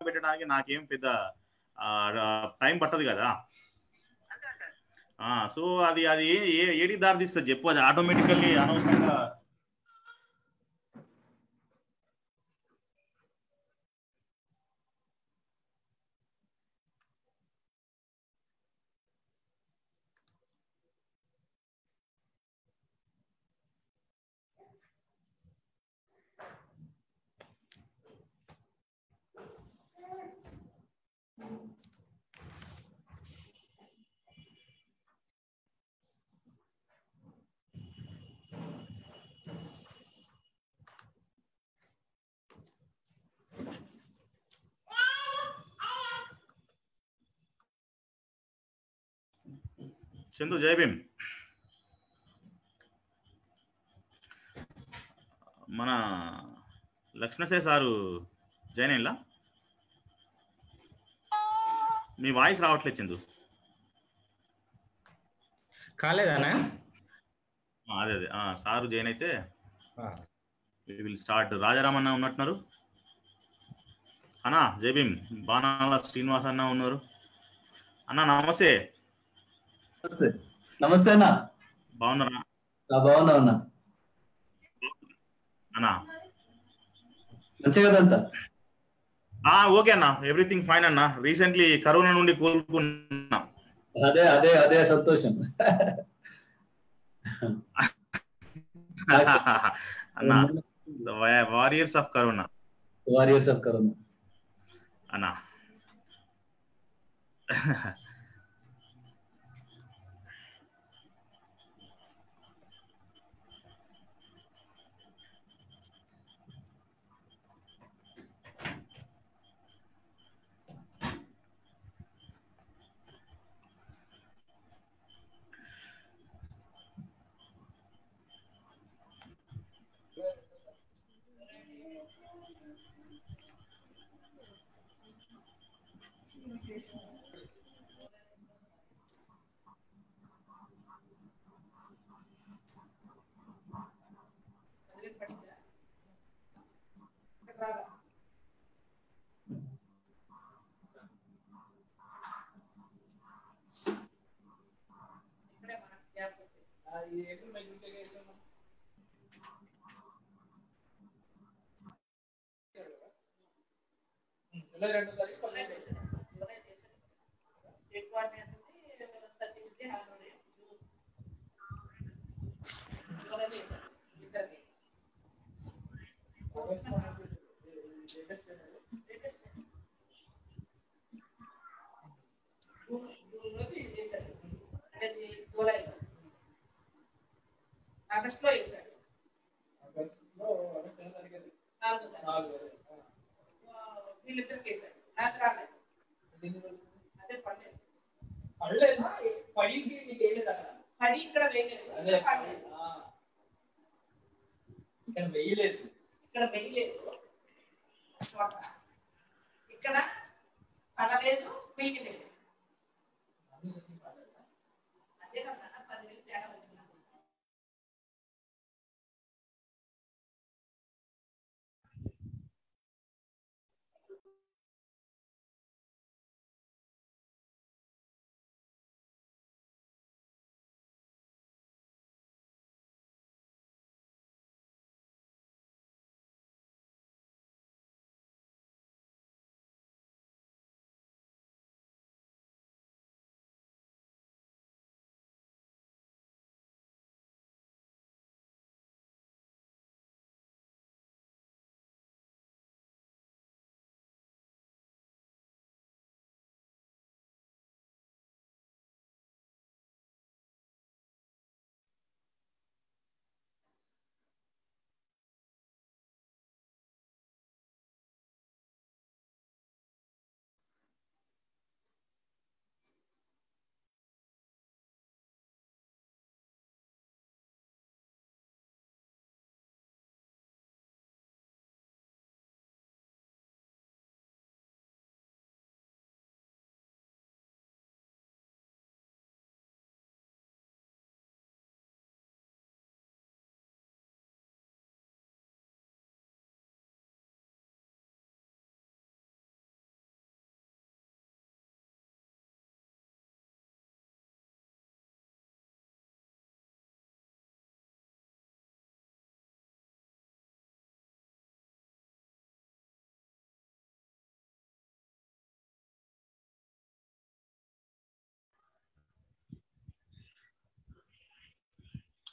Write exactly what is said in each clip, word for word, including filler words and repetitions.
పెట్టడానికి నాకేం పెద్ద టైం పట్టదు కదా. సో అది అది ఏ ఏడికి దారి తీస్తుంది చెప్పు, అది ఆటోమేటికల్లీ అనవసరంగా. చందు జై భీమ్. మన లక్ష్మణసాయి సారు జాయిన్ అయ్యిందా? మీ వాయిస్ రావట్లేదు చందు. కాలేదానా? అదే అదే సారు జాయిన్ అయితే విల్ స్టార్ట్. రాజారామన్న ఉన్నట్టున్నారు. అన్నా జై భీమ్. బాణాల శ్రీనివాస్ అన్న ఉన్నారు. అన్న నమస్తే. నమస్తే అన్న. బాగున్నారా? బాగున్నా అన్న. అన్నా మంచిగా కదంతా? ఓకే అన్న, ఎవ్రీథింగ్ ఫైన్ అన్న. రీసెంట్లీ కరోనా నుండి కోలుకున్నా. అదే అదే అదే సంతోషం అన్న. Warriors of corona. Warriors of corona అన్నా. ఆగస్ట్ లో వేసాడు. వీళ్ళిద్దరికి వేసాడు. నాకు రాలేదు. అదే పడలేదు. పడలేదా? పడికి నీకు వేయలేదు. అక్కడ పడి ఇక్కడ వేయలేదు. పడలేదు. ఇక్కడ వేయలేదు. ఇక్కడ వేయలేదు. ఇక్కడ పడలేదు, వేయలేదు. అదే కదా పది వేలు తేడా వచ్చింది.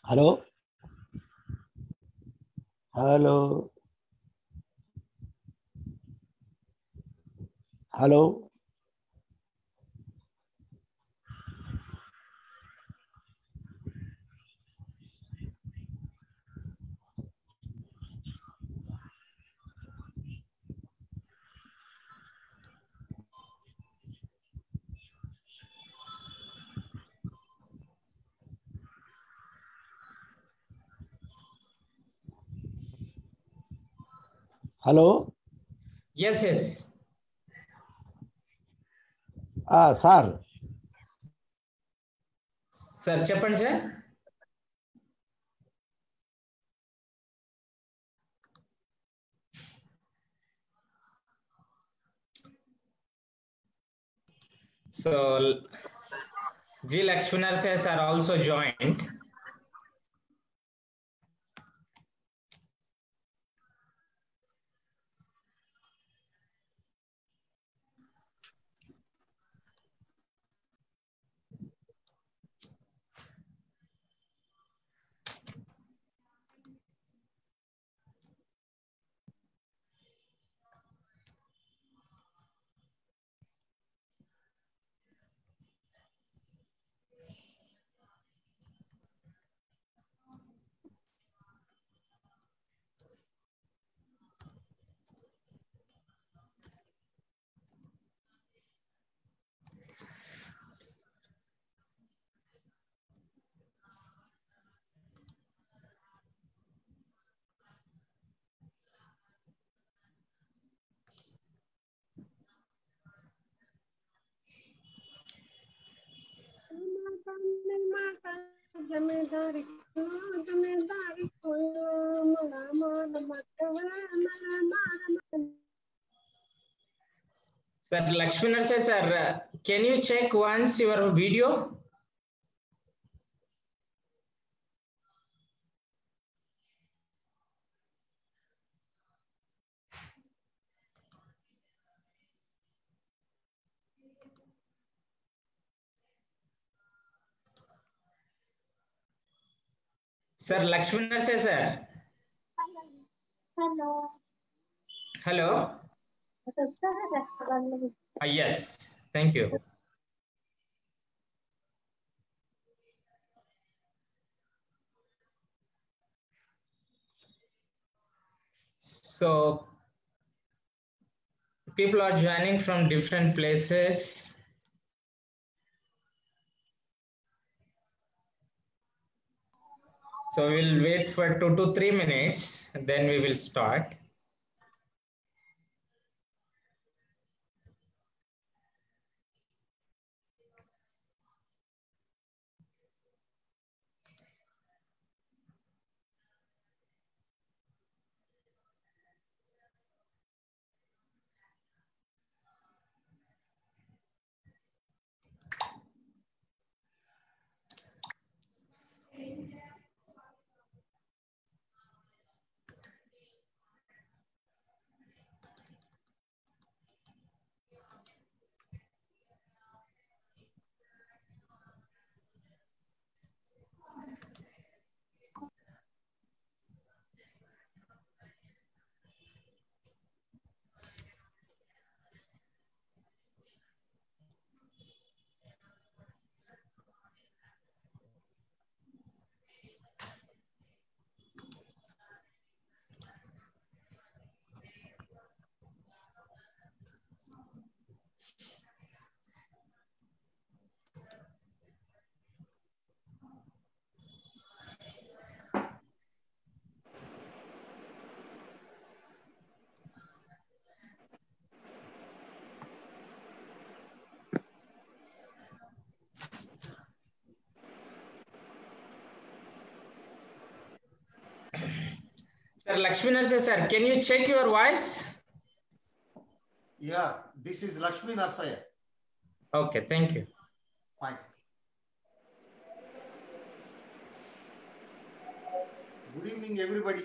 Hello hello hello hello yes yes sir sir చెప్పండి sir so G Lakshmi Narasimhan sir also joined. जमींदारी जमींदारी मला मान Sir Lakshmi Narasimhan sir, can you check once your video? Sir Lakshmi Narasimhan sir. Hello Hello. Ah, yes. Thank you. So people are joining from different places. So we'll wait for two to three minutes, and then we will start. Sir Lakshmi Narasimhan sir, can you check your voice? Yeah, this is Lakshmi Narasimhan. Okay, thank you. Fine. Good evening, everybody.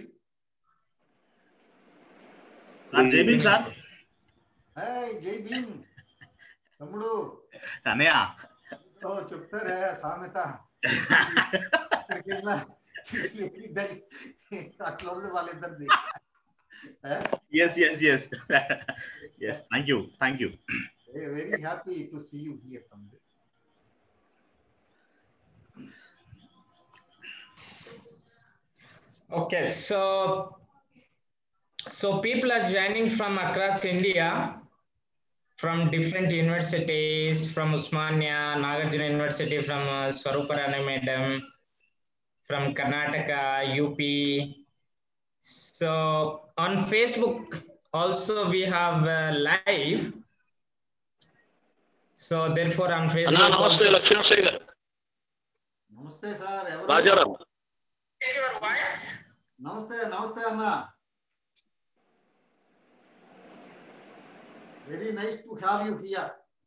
Sir Jai Bhim sir. Hey, జై భీమ్. తమ్ముడు అన్నయ్య ఓ చెప్తారే సామెత. ఇక్కడికి వెళ్ళినా అట్లా ఉంది వాళ్ళిద్దరిది. Yes, yes, yes. Yes, thank you, thank you. Very happy to see you here, Tamil. Okay, so so people are joining from across India, from different universities, from Usmania, Nagarjuna University, from uh, Swaruparani Madam, from Karnataka, U P. So on Facebook also we have uh, live. So therefore on Facebook. Anna, namaste, Lakshmana Segar. Namaste, sir. Rajaram. Your voice. Namaste, namaste, Anna. Very nice to have you here.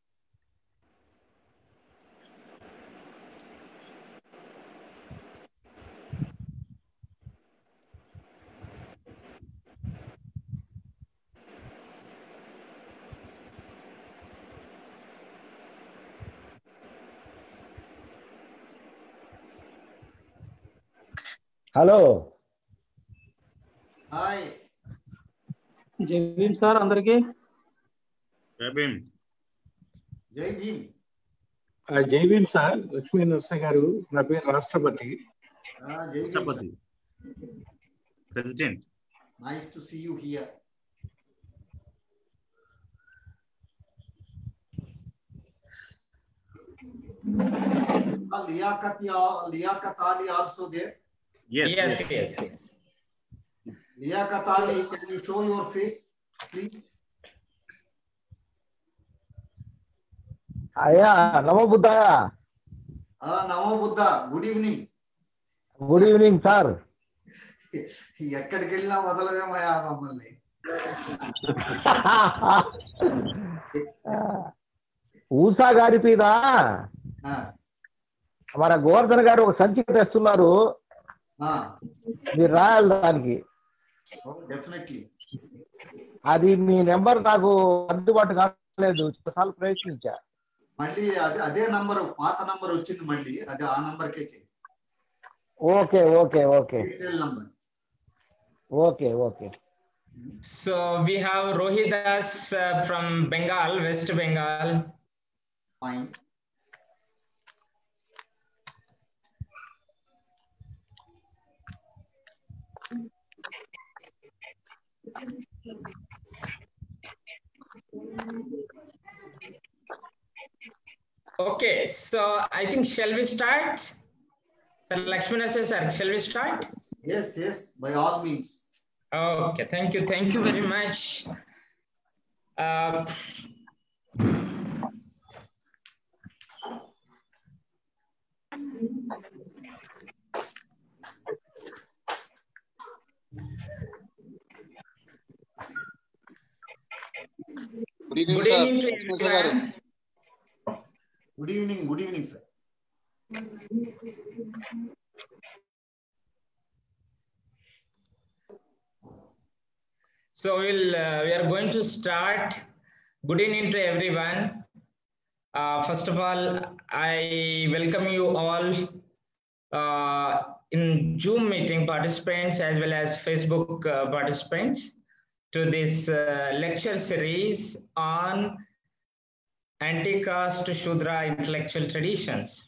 Hello hi Jai Bhim sir అందరికి. Jai Bhim. జై భీమ్. జై Bhim sir. Lakshmi Narasimha గారు, నా పేరు రాష్ట్రపతి. రాష్ట్రపతి president. Nice to see you here. Liaquat Liaquat Ali also there? Yes, yes, yes, yes, yes. Liaquat Ali, can you show your face, please? అయ్యా నమో బుద్ధయ్య. నమో Buddha. Good evening. Good evening sir. ఎక్కడికి వెళ్ళినా వదలవేమయ్యా మమ్మల్ని. ఊసా గారి మీద మన గోవర్ధన్ గారు ఒక సంచి తెస్తున్నారు, మీరు రాయాలి దానికి. డెఫినెట్లీ. అది మీ నెంబర్ నాకు అందుబాటు కాలేదు, చాలాసార్లు ప్రయత్నించా. మళ్ళీ అదే అదే నంబర్, పాత నంబర్ వచ్చింది మళ్ళీ, అదే ఆ నంబర్కే చేయి. Okay okay okay number. Okay okay. So we have Rohidas uh, from Bengal, West Bengal. Fine. Okay, so I think shall we start? Sir Lakshmana says, sir, shall we start? Yes, yes, by all means. Okay, thank you, thank you very much. Uh, Good evening, good sir. evening to everyone. Good evening, good evening, sir. So we'll uh, we are going to start. Good evening to everyone. Uh, first of all, I welcome you all uh, in Zoom meeting participants as well as Facebook uh, participants to this uh, lecture series on anti-caste Shudra intellectual traditions.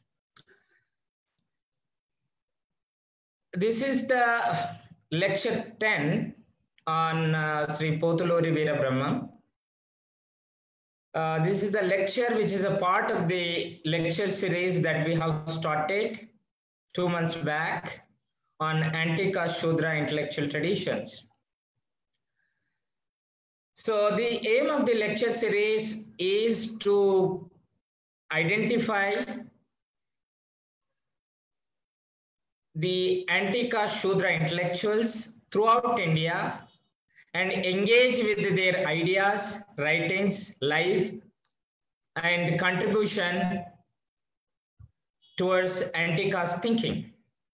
This is the lecture ten on uh, Sri Potuluri Veera Brahma. Uh, this is the lecture which is a part of the lecture series that we have started two months back on anti-caste Shudra intellectual traditions. So the aim of the lecture series is to identify the anti-caste Shudra intellectuals throughout India and engage with their ideas, writings, life, and contribution towards anti-caste thinking.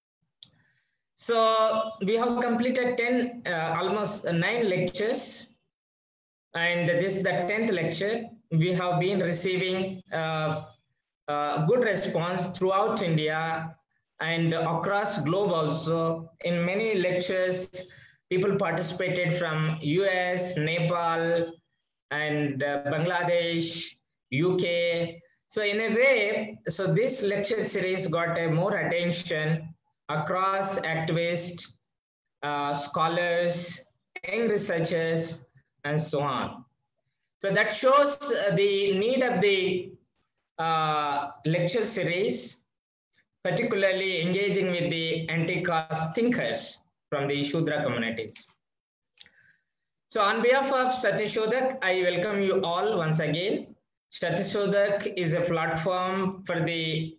So we have completed ten, uh, almost nine lectures, and this is the tenth lecture. We have been receiving uh, uh, good response throughout India and across globe also. In many lectures, people participated from U S, Nepal, and uh, Bangladesh, U K. So in a way, so this lecture series got a more attention across activists, uh, scholars, young researchers, and so on. So that shows uh, the need of the uh, lecture series, particularly engaging with the anti-caste thinkers from the Shudra communities. So on behalf of Satyashodak, I welcome you all once again. Satyashodak is a platform for the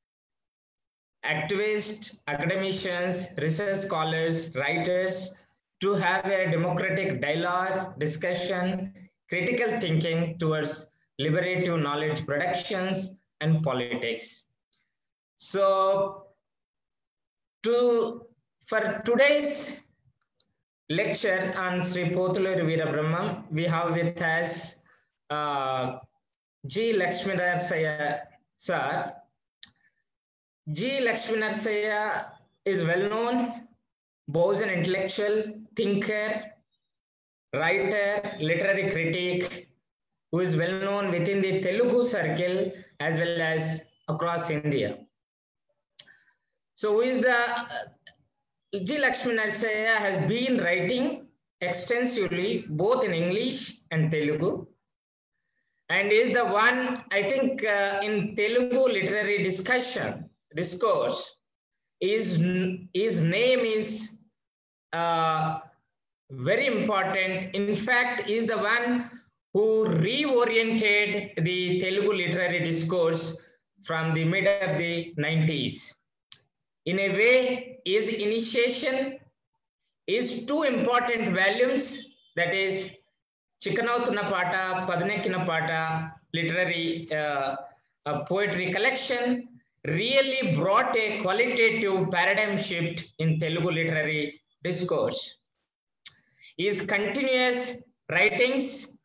activists, academicians, research scholars, writers to have a democratic dialogue, discussion, critical thinking towards liberative knowledge productions and politics. So to, for today's lecture on Sri Pothuluri Veerabrahmam, we have with us uh, G. Lakshminarsaya sir. G. Lakshminarsaya is well known Bahujan intellectual, thinker, writer, literary critic, who is well known within the Telugu circle as well as across India. So who is the G. Lakshminarsaya has been writing extensively both in English and Telugu, and is the one, I think, uh, in Telugu literary discussion, discourse, his, his name is uh, very important. In fact, is the one who reoriented the Telugu literary discourse from the mid of the nineties. In a way, his initiation is two important volumes, that is Chikanautuna Pata, Padanekina Pata literary uh, uh, poetry collection, really brought a qualitative paradigm shift in Telugu literary discourse. His continuous writings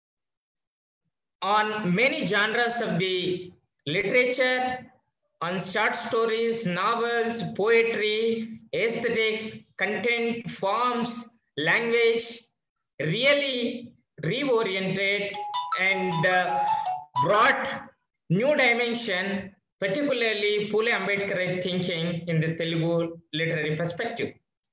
on many genres of the literature, on short stories, novels, poetry, aesthetics, content, forms, language, really reoriented and uh, brought new dimension, particularly Phule Ambedkarite thinking in the Telugu literary perspective.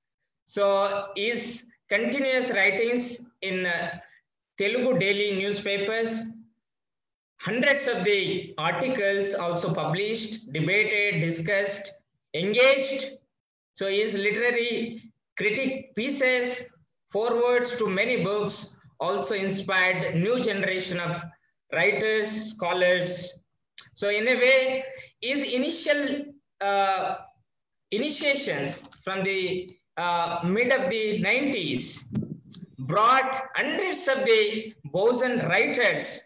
So his continuous writings in uh, Telugu daily newspapers, hundreds of the articles also published, debated, discussed, engaged. So his literary critic pieces, forewords to many books, also inspired new generation of writers, scholars. So in a way, his initial uh, initiations from the uh, mid of the nineties brought hundreds of the Bahujan writers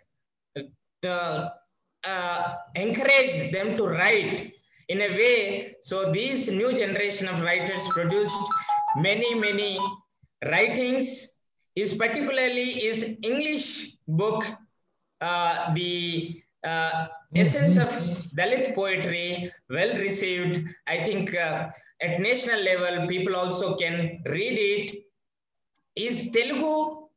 to uh, encourage them to write in a way. So these new generation of writers produced many, many writings. Is particularly his English book, uh, the uh, essence of Dalit poetry, well received. I think uh, at national level, people also can read it. His Telugu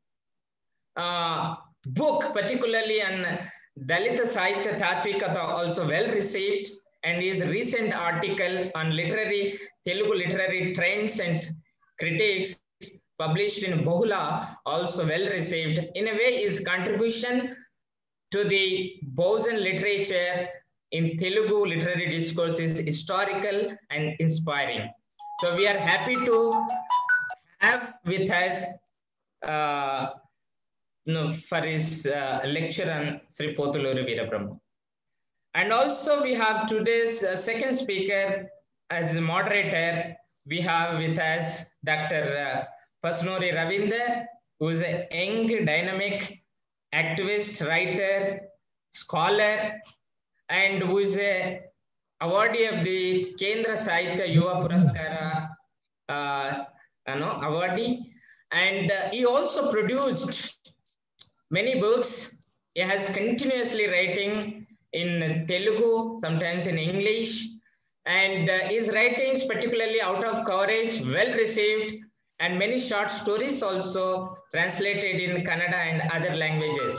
uh, book, particularly on Dalita Sahitya Tatvikata, also well received, and his recent article on literary Telugu literary trends and critiques published in Bahula, also well received. In a way, his contribution to the Bahujan literature in Telugu literary discourse is historical and inspiring. So we are happy to have with us uh, you know, for his uh, lecture on Sri Pothuluri Veerabrahmam. And also we have today's uh, second speaker as a moderator. We have with us Doctor Uh, Pasnuri Ravinder, who is a young, dynamic activist, writer, scholar, and who is a awardee of the Kendra Sahitya Yuva Puraskara uh, you know, awardee. And uh, he also produced many books. He has continuously writing in Telugu, sometimes in English. And uh, his writings, particularly Out of Coverage, well received, and many short stories also translated in Kannada and other languages.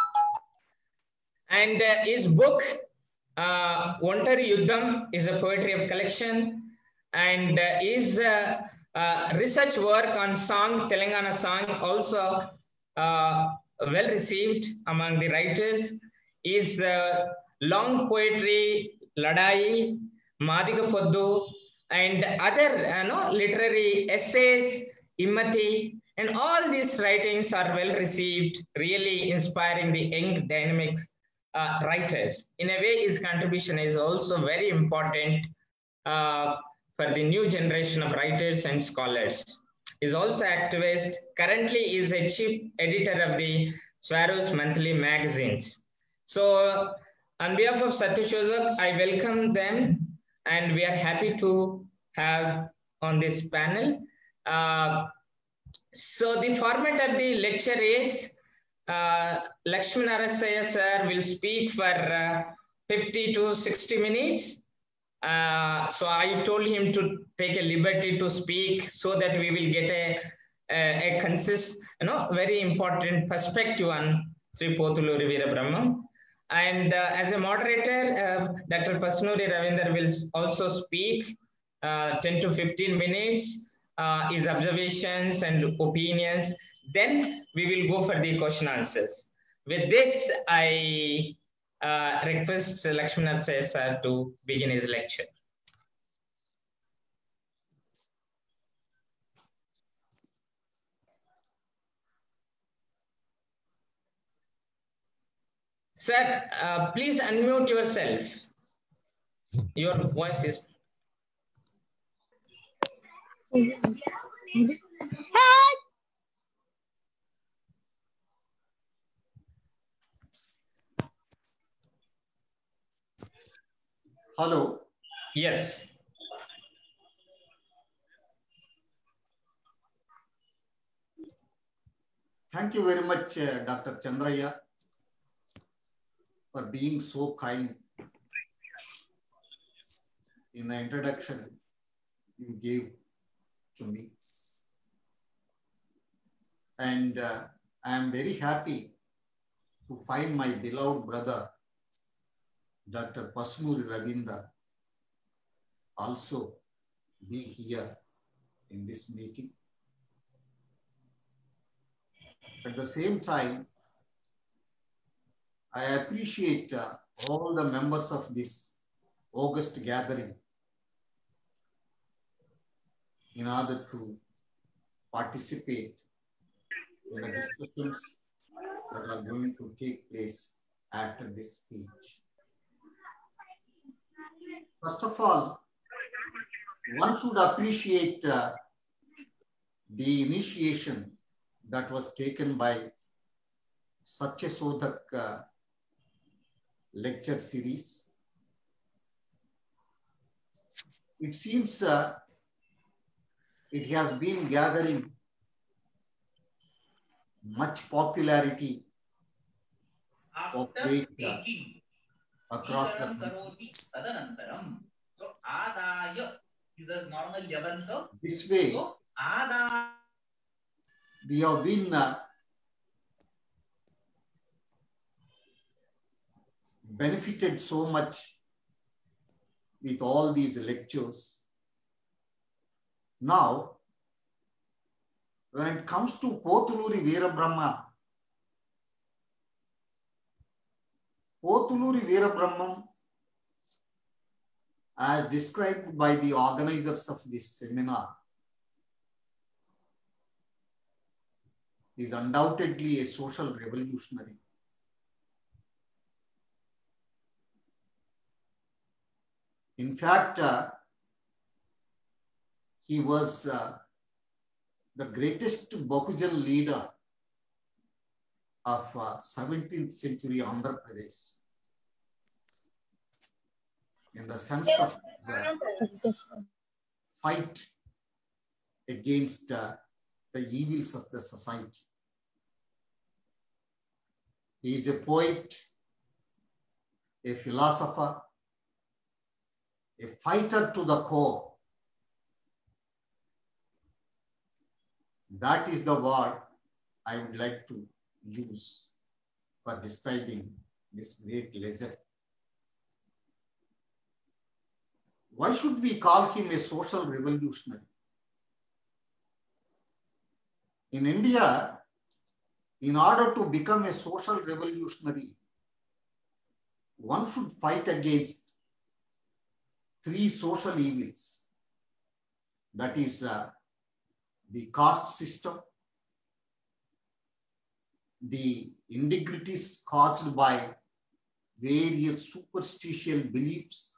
And uh, his book, uh, Ontari Yuddham, is a poetry of collection, and uh, his uh, uh, research work on song, Telangana song, also uh, well received among the writers. His uh, long poetry, Ladai, Madiga Poddu, and other uh, no, literary essays, Immati, and all these writings are well received, really inspiring the young dynamics uh, writers. In a way, his contribution is also very important uh, for the new generation of writers and scholars. He is also activist. Currently, he is a chief editor of the Swaros Monthly magazines. So, on behalf of Satyashozak, I welcome them, and we are happy to have on this panel. Uh, so the format of the lecture is uh, Lakshmi Narasaya sir will speak for uh, fifty to sixty minutes. Uh, so I told him to take a liberty to speak so that we will get a, a, a consist, you know, very important perspective on Sri Pothuluri Veerabrahmam. And uh, as a moderator, uh, Doctor Pasnuri Ravinder will also speak uh, ten to fifteen minutes, uh, his observations and opinions. Then we will go for the question answers. With this, I uh, request Lakshmi Narasaya sir to begin his lecture. Sir, uh, please unmute yourself. Your voice is. Hello. Yes. Thank you very much, uh, Doctor Chandraya, for being so kind in the introduction you gave to me. And uh, I am very happy to find my beloved brother, Doctor Pasnuri Ravindra, also be here in this meeting. At the same time, I appreciate uh, all the members of this August gathering in order to participate in the discussions that are going to take place after this speech. First of all, one should appreciate uh, the initiation that was taken by Satyasodhak uh, lecture series. It seems uh, it has been gathering much popularity of weight uh, across the country. So, Adaya is a normal level. So, this way, so, Adaya. We have been uh, benefited so much with all these lectures. Now, when it comes to Pothuluri Veerabrahma, Pothuluri Veerabrahmam, as described by the organizers of this seminar, is undoubtedly a social revolutionary. In fact, uh, he was uh, the greatest Bahujan leader of uh, seventeenth century Andhra Pradesh, in the sense of the fight against uh, the evils of the society. He is a poet, a philosopher, a fighter to the core. That is the word I would like to use for describing this great legend. Why should we call him a social revolutionary? In India, in order to become a social revolutionary, one should fight against three social evils. That is uh, the caste system, the indignities caused by various superstitious beliefs,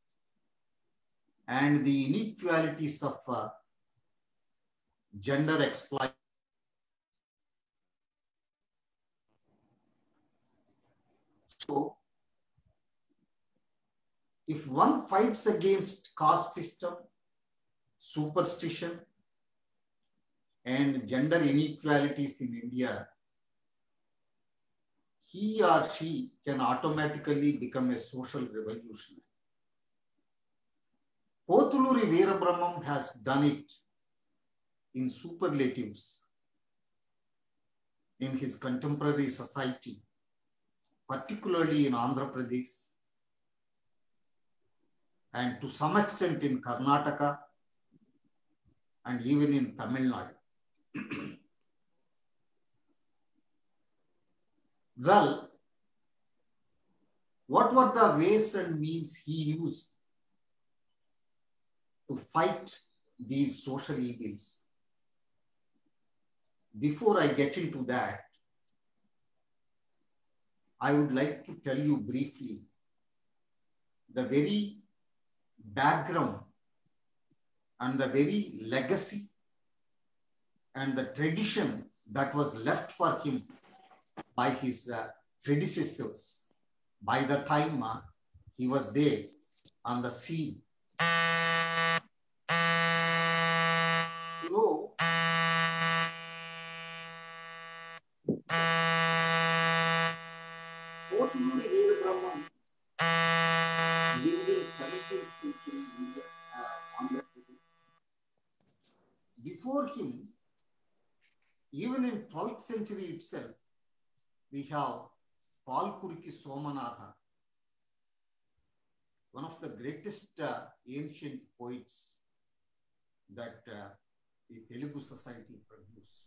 and the inequalities of uh, gender exploitation. So, if one fights against caste system, superstition, and gender inequalities in India, he or she can automatically become a social revolutionary. Pothuluri Veerabrahmam has done it in superlatives in his contemporary society, particularly in Andhra Pradesh, and to some extent in Karnataka, and even in Tamil Nadu. Well, what were the ways and means he used to fight these social evils? Before I get into that, I would like to tell you briefly the very background and the very legacy and the tradition that was left for him by his uh, predecessors by the time uh, he was there on the scene. You know, Pothuluri Veerabrahmam lived in seventeenth century in uh, Andhra Pradesh. Before him, even in twelfth century itself, we have Palkuriki Somanatha, one of the greatest uh, ancient poets that uh, the Telugu society produced.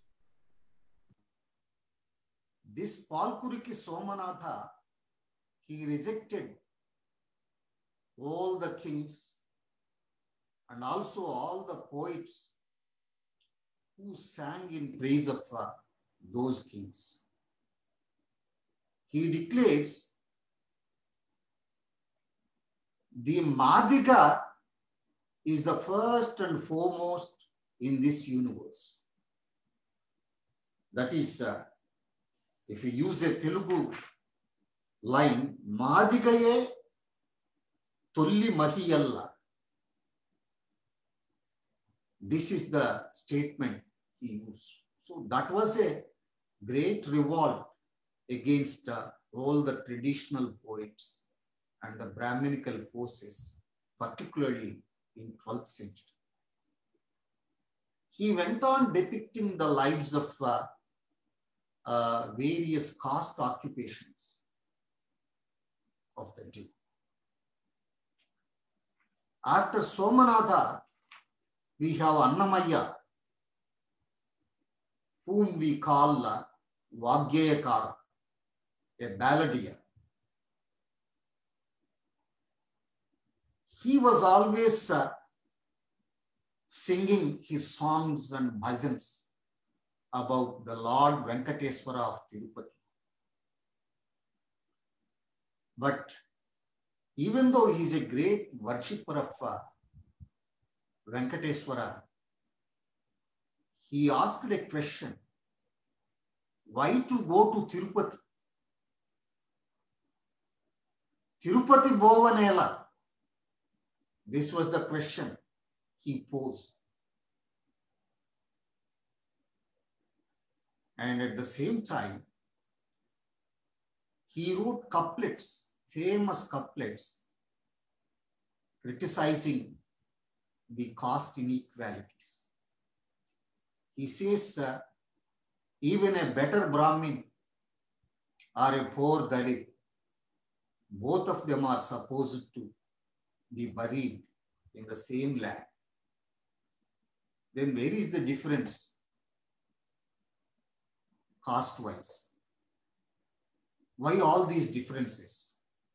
This Palkuriki Somanatha, he rejected all the kings and also all the poets who sang in praise of uh, those kings. He declares the Madiga is the first and foremost in this universe. That is, uh, if you use a Telugu line, Madigaye Tolli Mahiyalla. This is the statement he used. So that was a great revolt against uh, all the traditional poets and the Brahminical forces, particularly in twelfth century. He went on depicting the lives of uh, uh, various caste occupations of the day. After Somanatha, we have Annamaya, whom we call uh, Vagyayakara, a balladeer. He was always uh, singing his songs and bhajans about the Lord Venkateswara of Tirupati. But even though he is a great worshipper of uh, Venkateswara, he asked a question: why to go to Tirupati? Tirupati Bovanela. This was the question he posed. And at the same time, he wrote couplets, famous couplets, criticizing the caste inequalities. He says uh, even a better Brahmin or a poor Dalit, both of them are supposed to be buried in the same land. Then where is the difference caste-wise? Why all these differences?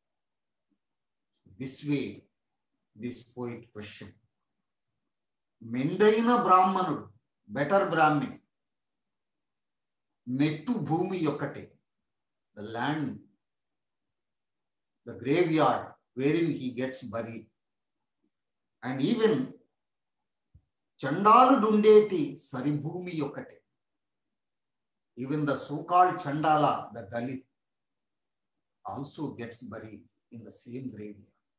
This way, this poet questioned. Mendaina Brahmanudu, better Brahmin, Mettu Bhumi Yokkate, the land, the graveyard wherein he gets buried. And even Chandalu Dundeti Saribhumi Yokkate, even the so-called Chandala, the Dalit, also gets buried in the same graveyard.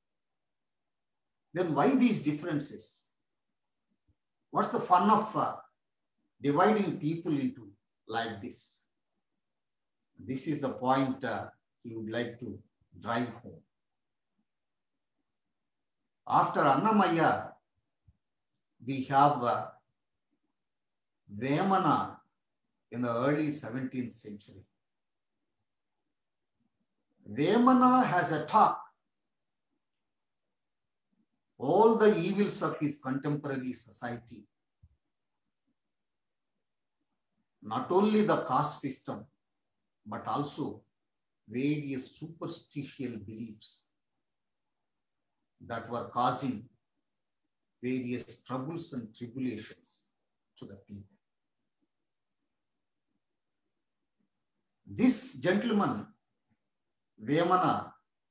Then why these differences? What's the fun of uh, dividing people into like this? This is the point uh, he would like to drive home. After Annamaya, we have uh, Vemana in the early seventeenth century. Vemana has attacked all the evils of his contemporary society. Not only the caste system, but also various superstitious beliefs that were causing various troubles and tribulations to the people. This gentleman, Vemana,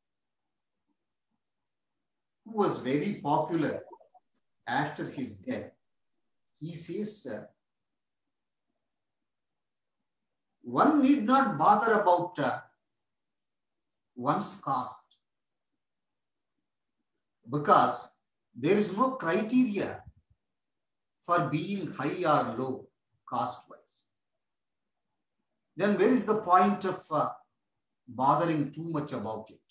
who was very popular after his death, he says, uh, one need not bother about uh, one's caste because there is no criteria for being high or low caste-wise. Then where is the point of uh, bothering too much about it?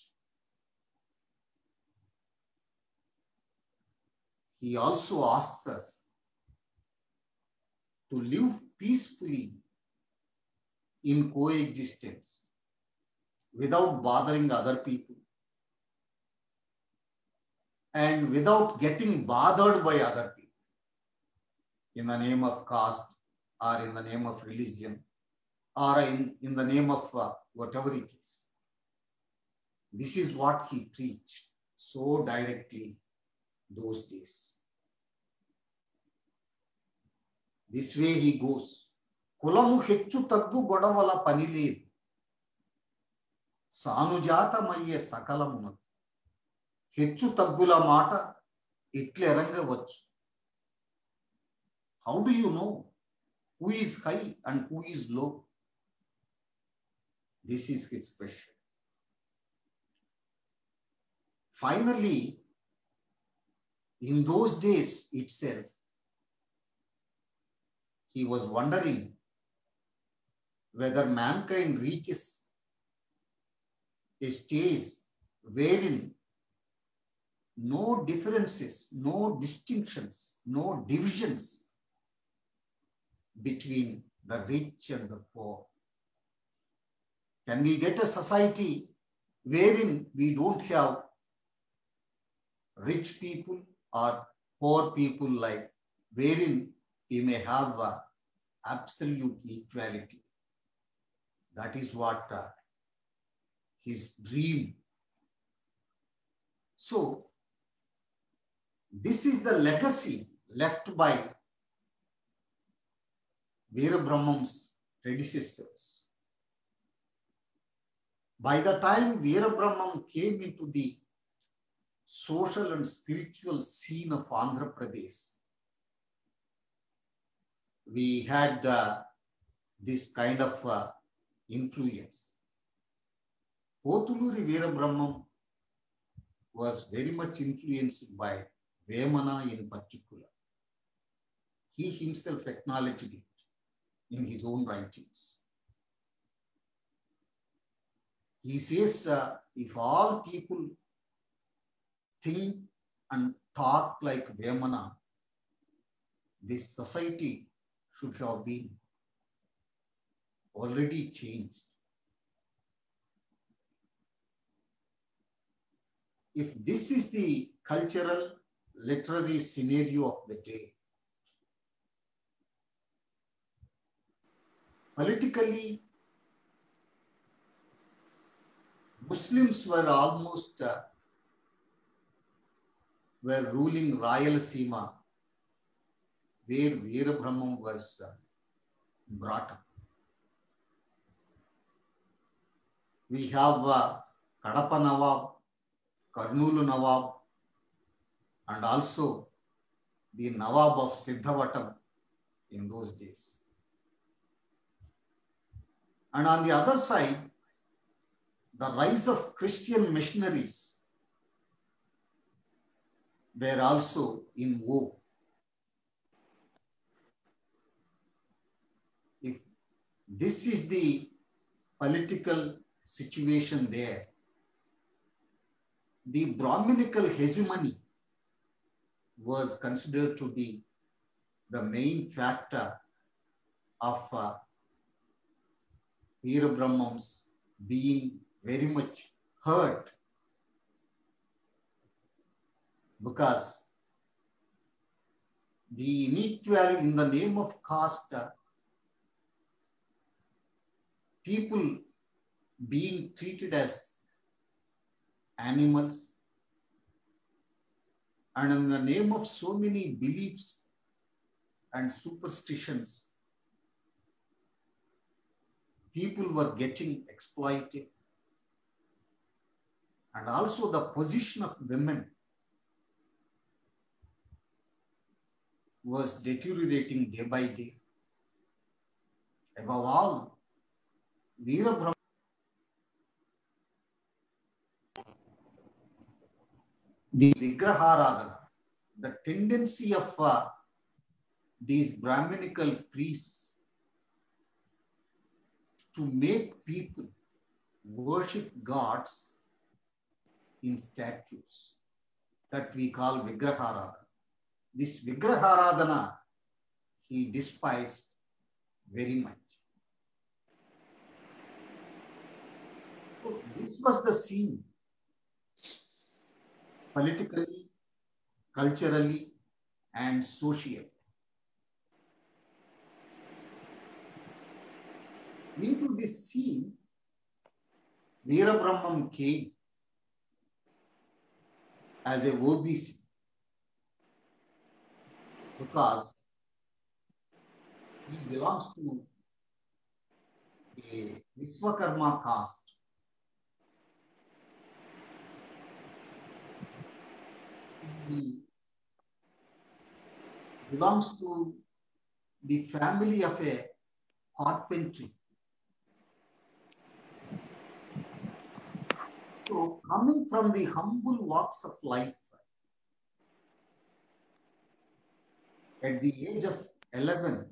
He also asks us to live peacefully in coexistence without bothering other people and without getting bothered by other people in the name of caste or in the name of religion or in, in the name of uh, whatever it is. This is what he preached so directly those days. This way he goes. Kulamu hecchu taggu godavala paniledu. Sanujata mayye sakalamunadu. Hecchu taggula mata itle erangavachu. How do you know who is high and who is low? This is his question. Finally, in those days itself, he was wondering whether mankind reaches a stage wherein no differences, no distinctions, no divisions between the rich and the poor. Can we get a society wherein we don't have rich people or poor people, like wherein we may have uh, absolute equality? That is what uh, his dream. So this is the legacy left by Veerabrahmam's predecessors. By the time Veerabrahmam came into the social and spiritual scene of Andhra Pradesh, we had uh, this kind of uh, influence. Potuluri Veerabrahmam was very much influenced by Vemana in particular. He himself acknowledged it in his own writings. He says, uh, if all people think and talk like Vemana, this society should have been already changed. If this is the cultural, literary scenario of the day, politically, Muslims were almost uh, were ruling Rayalaseema, where Veerabrahmam was uh, brought up. We have uh, Kadapa Nawab, Karnoolu Nawab, and also the Nawab of Siddhavatam in those days. And on the other side, the rise of Christian missionaries were also in vogue. If this is the political situation there, the Brahminical hegemony was considered to be the main factor of uh, Veerabrahmam's being very much hurt, because the inequality in the name of caste, uh, people being treated as animals, and in the name of so many beliefs and superstitions, people were getting exploited. And also the position of women was deteriorating day by day. Above all, Veerabrahmam, the Vigraharadhana, the tendency of uh, these Brahminical priests to make people worship gods in statues, that we call Vigraharadhana. This Vigraharadhana he despised very much. So this was the scene, politically, culturally, and socially. Into this scene, Veerabrahmam came as a O B C because he belongs to a Vishwakarma caste. He belongs to the family of a carpentry. So, coming from the humble walks of life, at the age of eleven,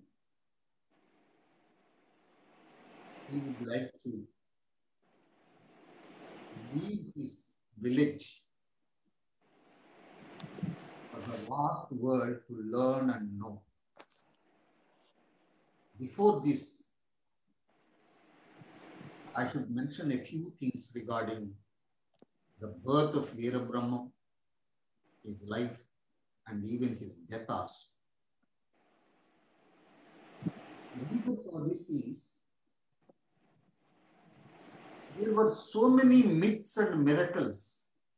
he would like to leave his village for the vast world to learn and know. Before this, I should mention a few things regarding the birth of Veerabrahmam, his life, and even his death also. The reason for this is there were so many myths and miracles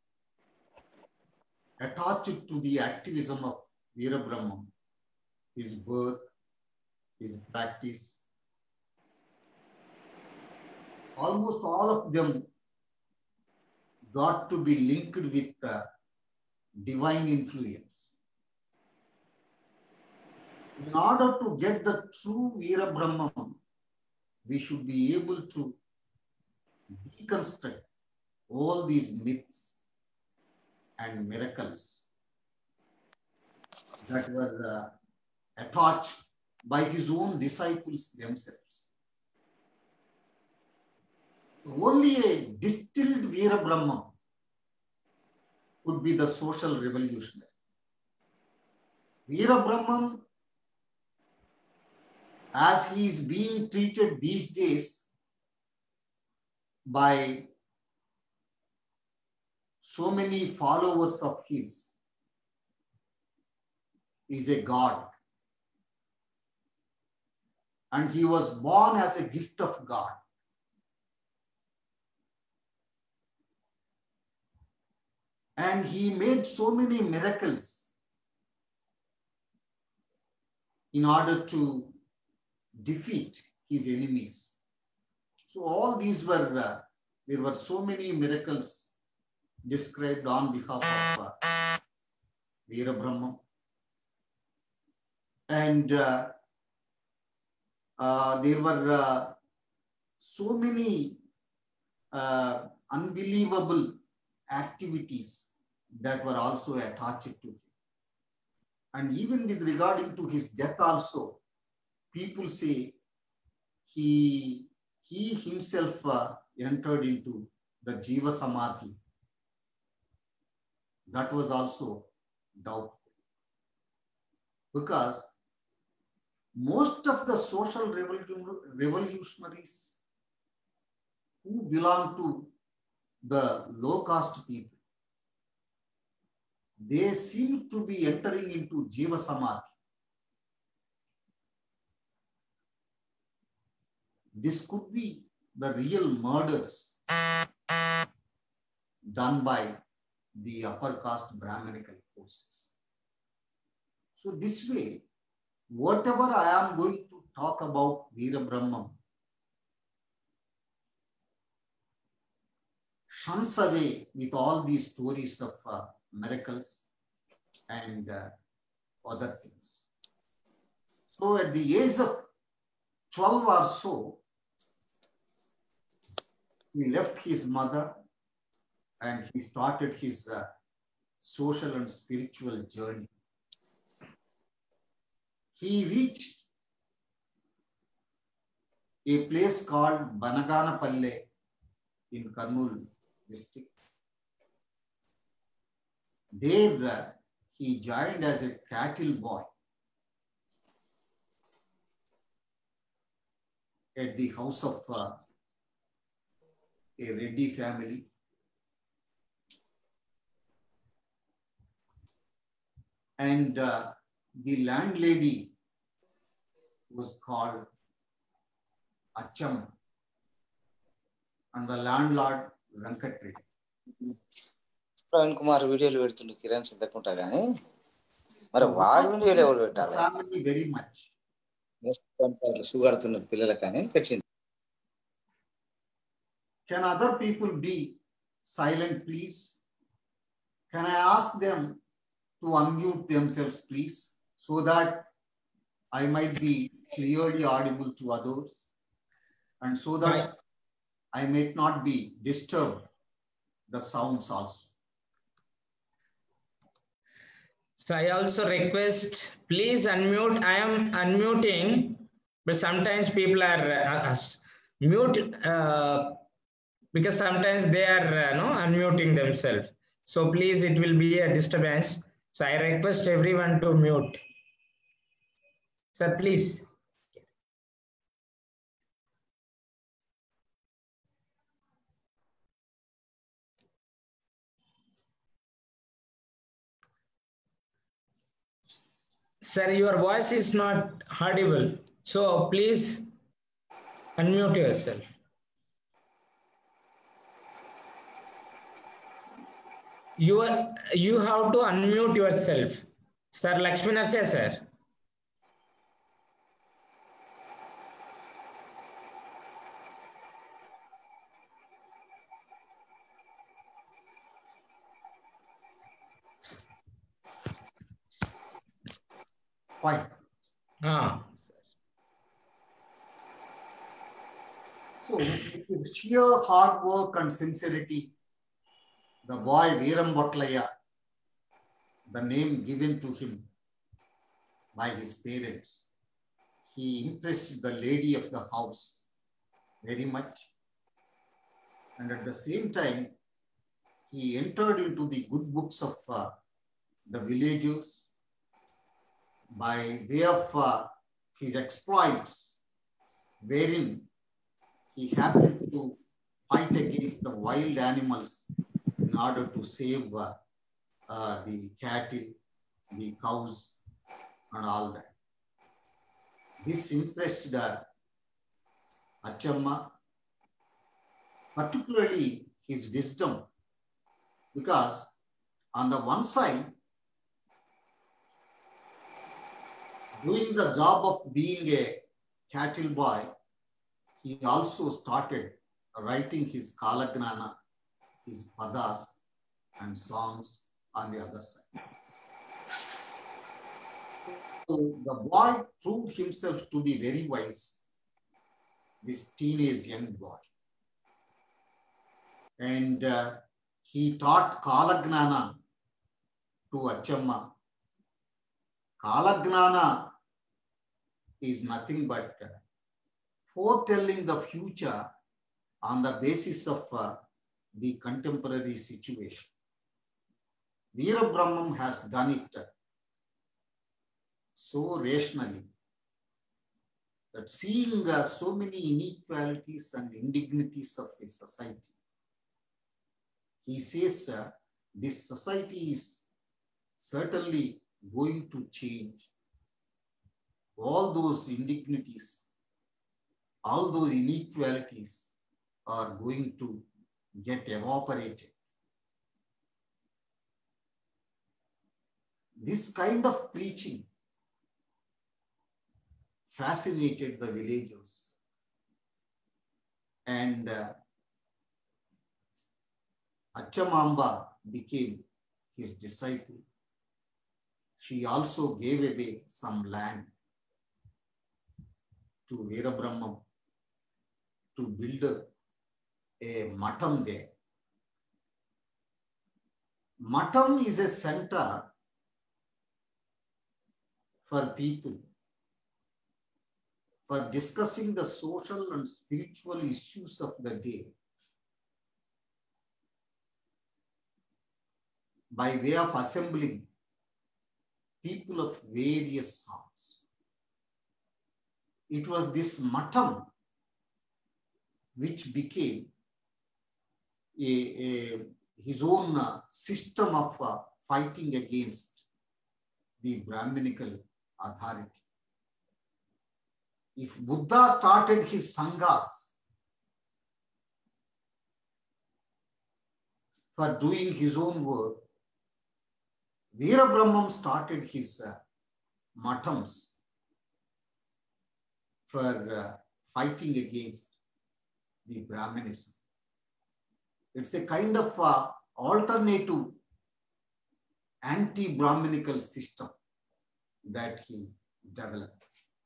attached to the activism of Veerabrahmam, his birth, his practice. Almost all of them got to be linked with uh, divine influence. In order to get the true Veerabrahmam, we should be able to deconstruct all these myths and miracles that were uh, attached by his own disciples themselves. Only a distilled Veerabrahmam could be the social revolutionary. Veera Brahman, as he is being treated these days by so many followers of his, is a god. And he was born as a gift of God. And he made so many miracles in order to defeat his enemies. So all these were, uh, there were so many miracles described on behalf of uh, Veera Brahman. And uh, uh, there were uh, so many uh, unbelievable activities that were also attached to him. And even with regarding to his death also, people say he, he himself uh, entered into the Jiva Samadhi. That was also doubtful. Because most of the social revolutionaries who belong to the low caste people, they seem to be entering into Jiva Samadhi. This could be the real murders done by the upper caste Brahminical forces. So this way, whatever I am going to talk about Veera Brahman shuns away with all these stories of uh, miracles and uh, other things. So at the age of twelve or so, he left his mother and he started his uh, social and spiritual journey. He reached a place called Banaganapalle in Kurnool district. There uh, he joined as a cattle boy at the house of uh, a Reddy family. And uh, the landlady was called Acham and the landlord Venkat Reddy. Praveen Kumar వీడియోలు పెడుతుండు కిరణ్ సిద్ధకుంటా కానీ మరి వాడు వీడియోలు ఎవరు పెట్టాలి very much సుగడుతున్న పిల్లల కానీ పెట్టింది. Can other people be silent, please? Can I ask them to unmute themselves, please, so that I might be clearly audible to others and so that right. I may not be disturbed the sounds also. So I also request, please unmute. I am unmuting, but sometimes people are uh, mute uh, because sometimes they are uh, no unmuting themselves. So please, it will be a disturbance. So I request everyone to mute. Sir, please. Sir, your voice is not audible. So please unmute yourself. You are, you have to unmute yourself. Sir, Lakshmi Narsaya, sir. Fine. Ah. So, with sheer hard work and sincerity, the boy Veeram Bottlaya, the name given to him by his parents, he impressed the lady of the house very much. And at the same time, he entered into the good books of uh, the villagers by way of uh, his exploits, wherein he happened to fight against the wild animals in order to save uh, uh, the cattle, the cows, and all that. This impressed uh, Achamma, particularly his wisdom, because on the one side, doing the job of being a cattle boy, he also started writing his Kalagnana, his padas and songs on the other side. So the boy proved himself to be very wise, this teenage young boy. And uh, he taught Kalagnana to Achamma. Kalagnana is nothing but uh, foretelling the future on the basis of uh, the contemporary situation. Veera Brahmam has done it uh, so rationally that seeing uh, so many inequalities and indignities of his society, he says uh, this society is certainly going to change. All those indignities, all those inequalities are going to get evaporated. This kind of preaching fascinated the villagers, and uh, Achamamba became his disciple. She also gave away some land to Veera Brahmam to build a, a matam there. Matam is a center for people for discussing the social and spiritual issues of the day by way of assembling people of various sorts. It was this matam which became a, a, his own uh, system of uh, fighting against the Brahminical authority. If Buddha started his sanghas for doing his own work, Veera Brahmam started his uh, matams for uh, fighting against the Brahmanism. It's a kind of uh, alternative anti-Brahminical system that he developed.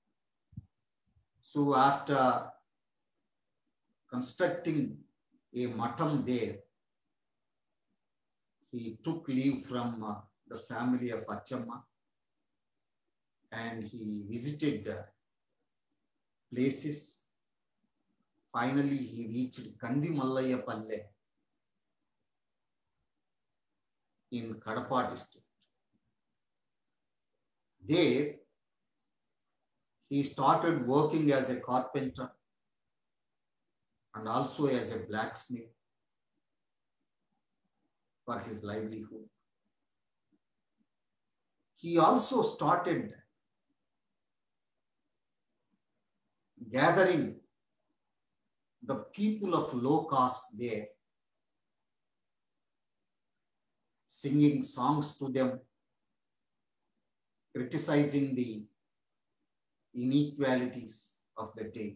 So after constructing a matam there, he took leave from uh, the family of Achamma and he visited uh, places. Finally, he reached Kandi Mallaya Palle in Kadapa district. There, he started working as a carpenter and also as a blacksmith for his livelihood. He also started gathering the people of low caste there, singing songs to them, criticizing the inequalities of the day.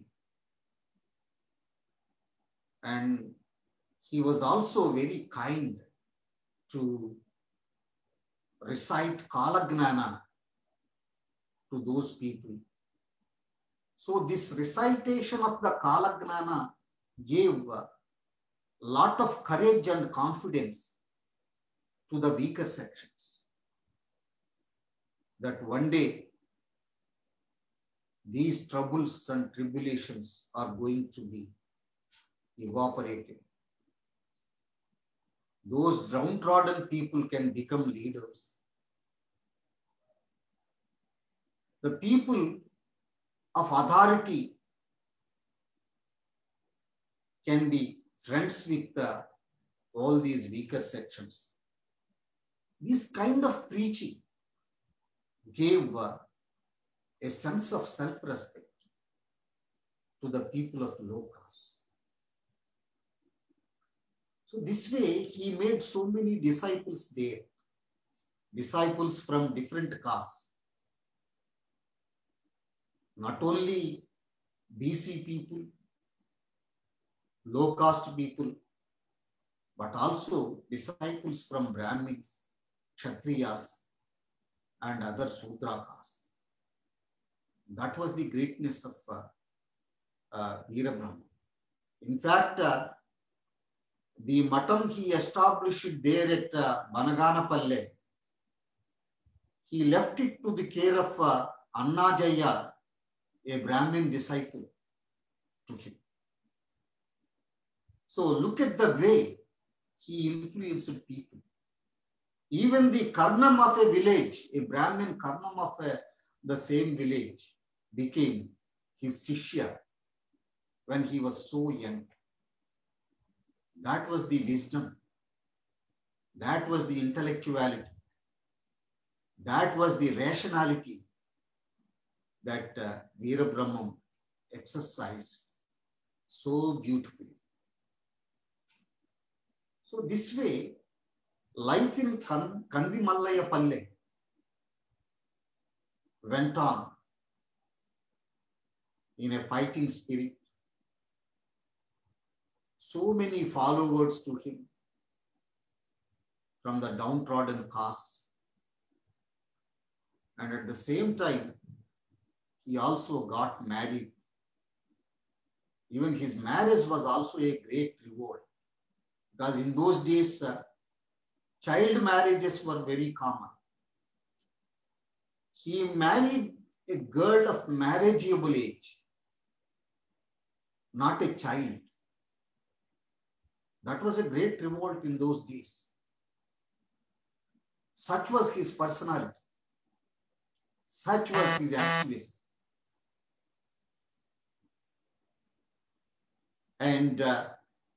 And he was also very kind to recite Kalagnana to those people. So this recitation of the Kalagnana gave a lot of courage and confidence to the weaker sections, that one day these troubles and tribulations are going to be evaporated. those downtrodden people can become leaders. The people of authority can be friends with uh, all these weaker sections. This kind of preaching gave uh, a sense of self-respect to the people of low caste. So this way, he made so many disciples there, disciples from different castes. Not only B C people, low caste people, but also disciples from Brahmins, Kshatriyas, and other Sudra castes. That was the greatness of uh, uh, Veerabrahma. In fact, uh, the matam he established there at uh, Banaganapalle, he left it to the care of uh, Annajaya, a Brahmin disciple to him. So look at the way he influenced people. Even the Karnam of a village, a Brahmin Karnam of a, the same village, became his Shishya when he was so young. That was the wisdom. That was the intellectuality. That was the rationality that uh, Veerabrahma exercised so beautifully. So this way, life in Kandimallaya Palle went on in a fighting spirit. So many followers to him from the downtrodden caste. And at the same time, he also got married. Even his marriage was also a great reward. Because in those days, uh, child marriages were very common. He married a girl of marriageable age, not a child. That was a great reward in those days. Such was his personality. Such was his activism. And uh,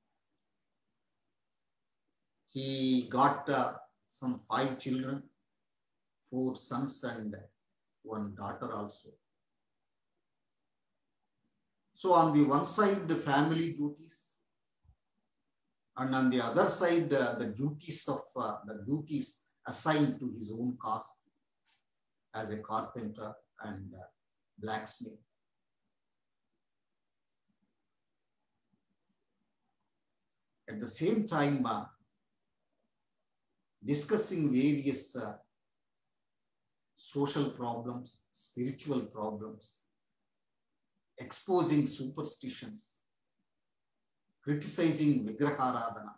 he got uh, some five children, four sons and one daughter also. So on the one side, the family duties, and on the other side, uh, the duties of uh, the duties assigned to his own caste as a carpenter and uh, blacksmith. At the same time, uh, discussing various uh, social problems, spiritual problems, exposing superstitions, criticizing Vigraharadhana,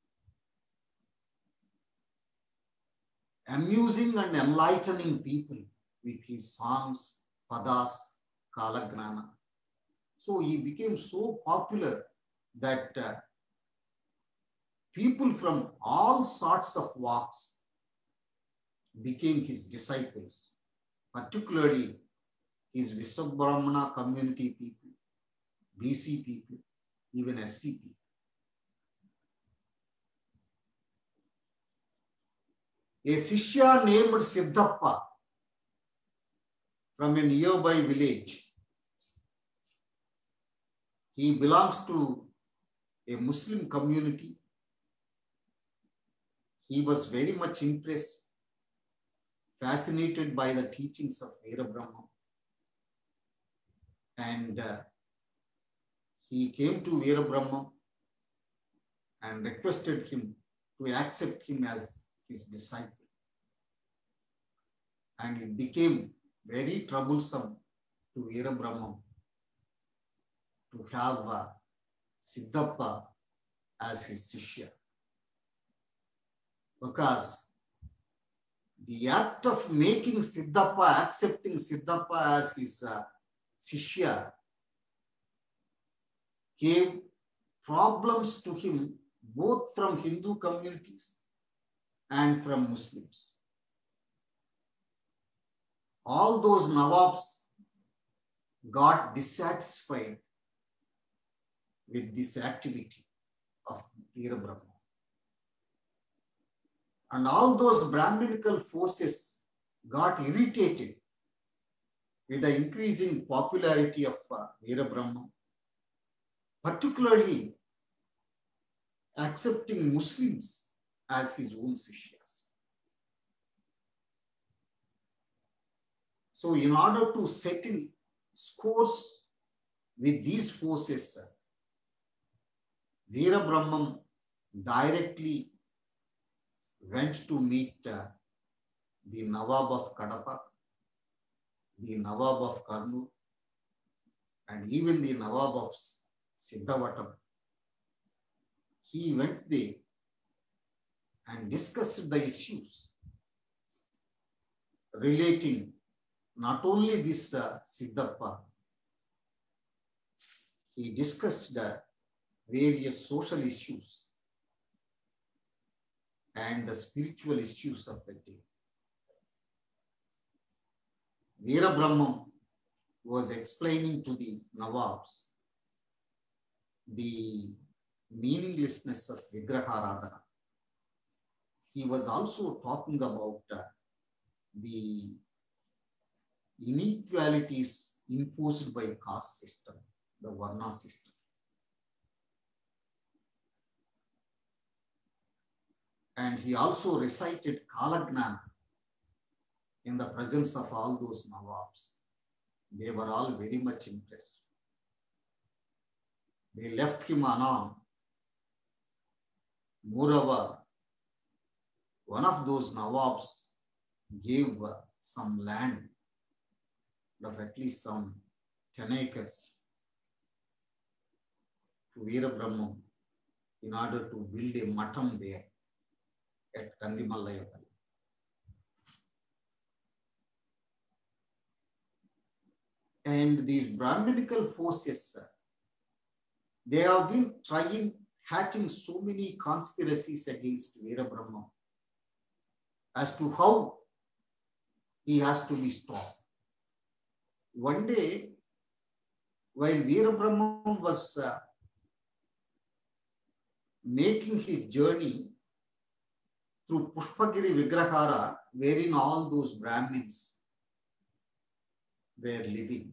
amusing and enlightening people with his songs, padas, kalagnana. So he became so popular that uh, people from all sorts of walks became his disciples, particularly his Vishwabrahmana community people, B C people, even S C people. A Shishya named Siddhappa from a nearby village. He belongs to a Muslim community. He was very much impressed, fascinated by the teachings of Veerabrahma. And uh, he came to Veerabrahma and requested him to accept him as his disciple. And it became very troublesome to Veerabrahma to have uh, Siddhappa as his Shishya. Because the act of making Siddhappa, accepting Siddhappa as his uh, Shishya, gave problems to him both from Hindu communities and from Muslims. All those Nawabs got dissatisfied with this activity of Veera Brahma. And all those Brahminical forces got irritated with the increasing popularity of uh, Veera Brahma, particularly accepting Muslims as his own Sishyas. So in order to settle scores with these forces, Veera Brahman directly went to meet uh, the Nawab of Kadapa, the Nawab of Kurnool, and even the Nawab of Siddhavatam. He went there and discussed the issues relating not only this uh, Siddhappa, he discussed uh, various social issues and the spiritual issues of the day. Veera Brahman was explaining to the Nawabs the meaninglessness of Vigraharadhana. He was also talking about uh, the inequalities imposed by caste system, the Varna system. And he also recited Kalagnana in the presence of all those Nawabs. They were all very much impressed. They left him unarmed. Moreover, one of those Nawabs gave uh, some land of at least some ten acres to Veera Brahman in order to build a matam there at Kandimalayapalli. And these Brahminical forces, they have been trying, hatching so many conspiracies against Veera Brahman as to how he has to be stopped. One day, while Veera Brahman was uh, making his journey through Pushpagiri Vigrahara, wherein all those Brahmins were living.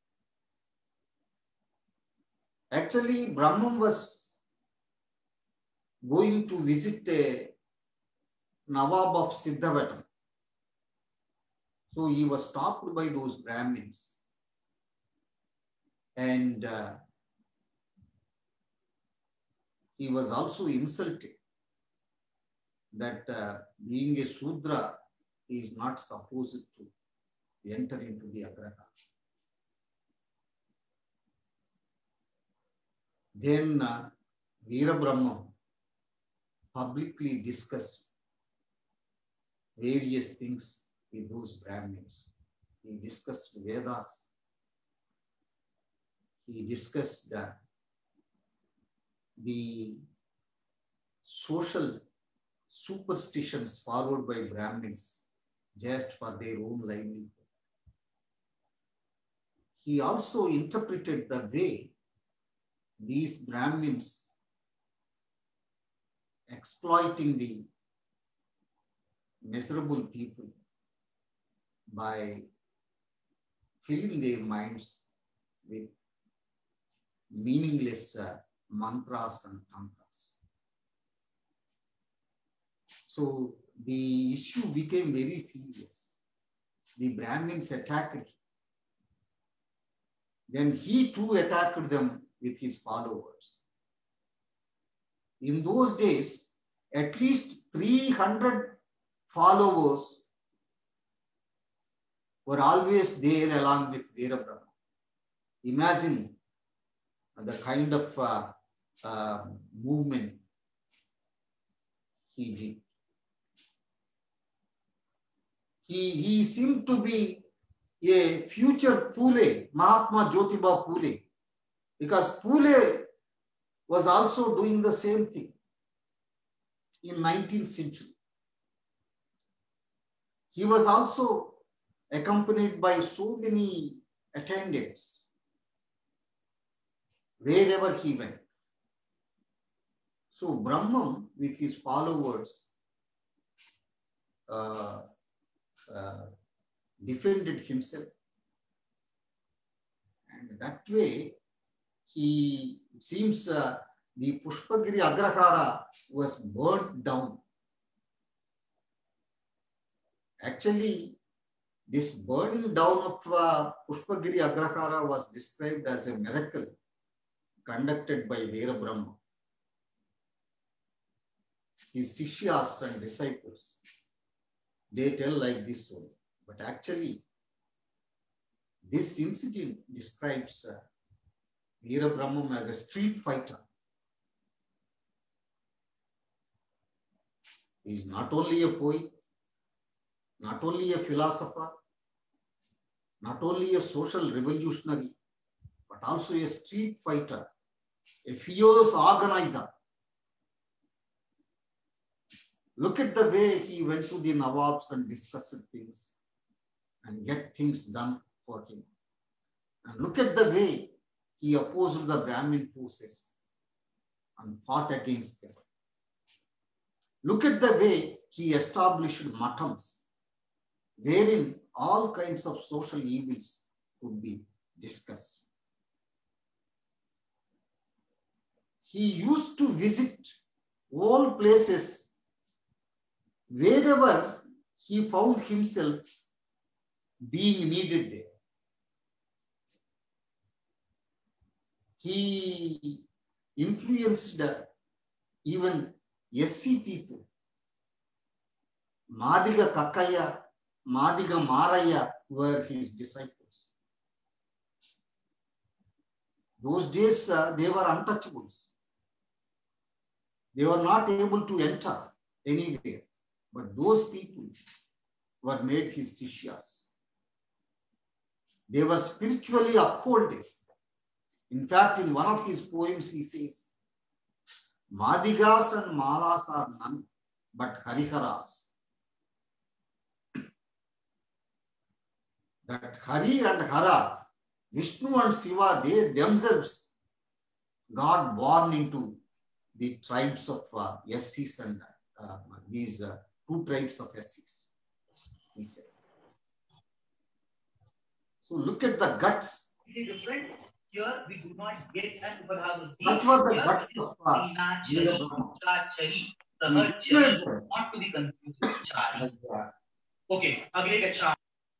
Actually, Brahman was going to visit a Nawab of Siddhavatam. So he was stopped by those Brahmins. And uh, he was also insulted that uh, being a Sudra, he is not supposed to enter into the Agraha. Then uh, Veera Brahman publicly discussed various things with those Brahmins. He discussed Vedas. He discussed uh, the social superstitions followed by Brahmins just for their own livelihood. He also interpreted the way these Brahmins exploiting the miserable people by filling their minds with meaningless uh, mantras and tantras. So the issue became very serious. The Brahmins attacked him. Then he too attacked them with his followers. In those days, at least three hundred followers were always there along with Veera Brahman. Imagine the kind of uh, uh, movement he did. He, he seemed to be a future Pule, Mahatma Jyotiba Pule, because Pule was also doing the same thing. in nineteenth century. He was also accompanied by so many attendants wherever he went. So Brahman with his followers uh, uh, defended himself. And that way, he it seems uh, the Pushpagiri Agrahara was burnt down. Actually, this burning down of uh, Pushpagiri Agrahara was described as a miracle conducted by Vera Brahma. His Sishyas and disciples, they tell like this only. But actually, this incident describes uh, Veera Brahman as a street fighter. He is not only a poet, not only a philosopher, not only a social revolutionary, but also a street fighter, a fierce organizer. Look at the way he went to the Nawabs and discussed things and get things done for him. And look at the way he opposed the Brahmin forces and fought against them. Look at the way he established matams, wherein all kinds of social evils could be discussed. He used to visit all places wherever he found himself being needed there. He influenced even S C people. Madiga Kakaya, Madiga Maraya were his disciples. Those days uh, they were untouchables. They were not able to enter anywhere. But those people were made his Sishyas. They were spiritually upholded. In fact, in one of his poems, he says, Madigas and Malas are none but Hariharas. That Hari and Hara, Vishnu and Shiva, they themselves got born into the tribes of uh, Yassis and uh, these uh, two tribes of Yassis, he said. So look at the guts. It is different. Here we do not get an Upadhava. Such were the guts of uh, not to be confused with Chari. Okay, अगले कक्षा.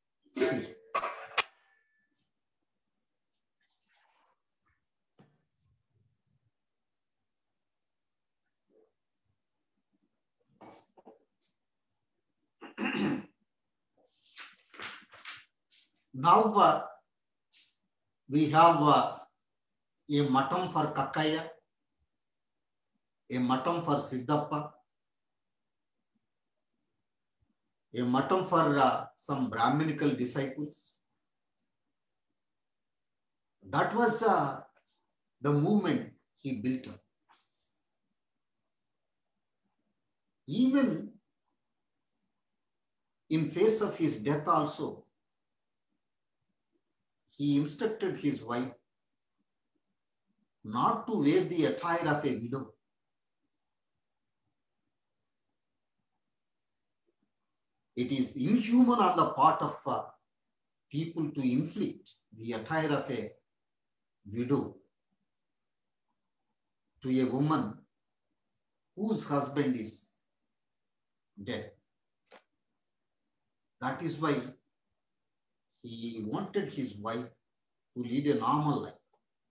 Now uh, we have uh, a matam for Kakaya, a matam for Siddhappa, a matam for uh, some Brahminical disciples. That was uh, the movement he built up. Even in face of his death also, he instructed his wife not to wear the attire of a widow. It is inhuman on the part of uh, people to inflict the attire of a widow to a woman whose husband is dead. That is why he wanted his wife to lead a normal life.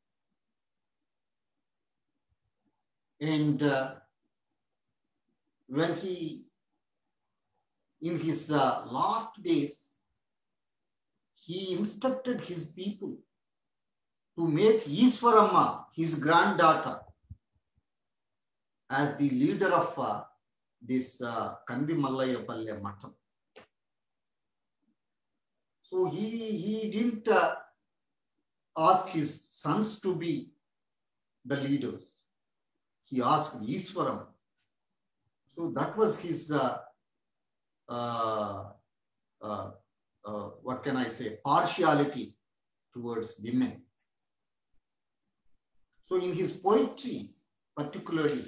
And uh, when he, in his uh, last days, he instructed his people to make Iswaramma, his granddaughter, as the leader of uh, this uh, Kandimallayapalle Matham. So he, he didn't uh, ask his sons to be the leaders. He asked Iswaram. So So that was his, uh, uh, uh, uh, what can I say, partiality towards women. So in his poetry, particularly,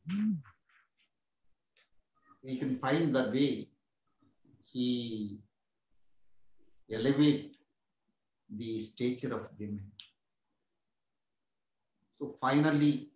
we can find the way he elevated the stature of women. So finally,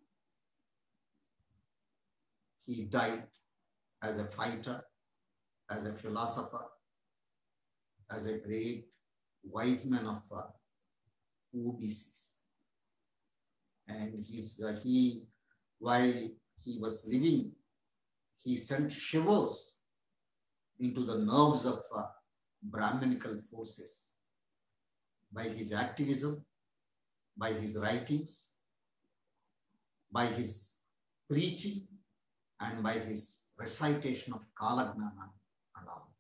he died as a fighter, as a philosopher, as a great wise man of uh, O B Cs. And he's, uh, he, while he was living, he sent shivers into the nerves of uh, Brahminical forces by his activism, by his writings, by his preaching, and by his recitation of Kalagnana and all.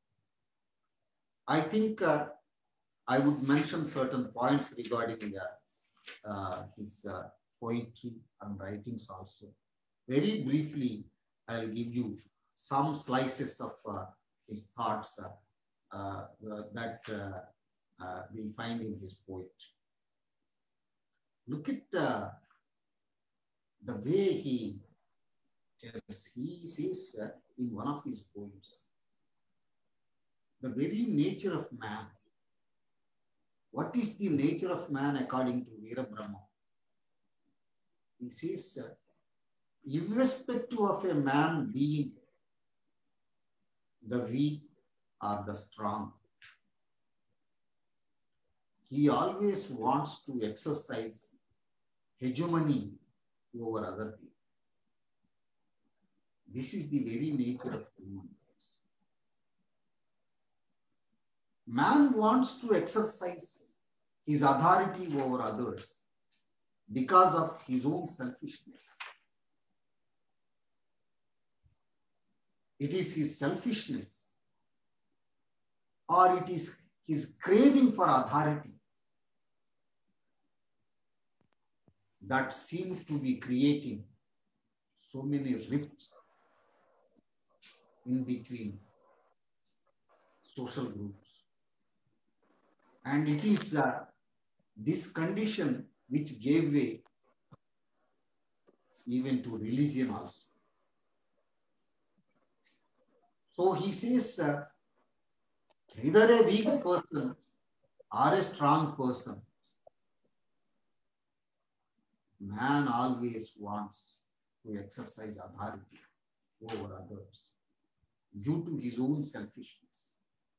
I think uh, I would mention certain points regarding uh, uh, his uh, poetry and writings also. Very briefly, I'll give you some slices of uh, his thoughts uh, uh, uh, that uh, uh, we find in his poetry. Look at uh, the way he tells. He says uh, in one of his poems, the very nature of man. What is the nature of man according to Veera Brahma? He says, uh, irrespective of a man being the weak or the strong, he always wants to exercise hegemony over other people. This is the very nature of human beings. Man wants to exercise his authority over others because of his own selfishness. It is his selfishness, or it is his craving for authority that seems to be creating so many rifts in between social groups. And it is uh, this condition which gave way even to religion also. So he says, uh, either a weak person or a strong person, man always wants to exercise authority over others due to his own selfishness.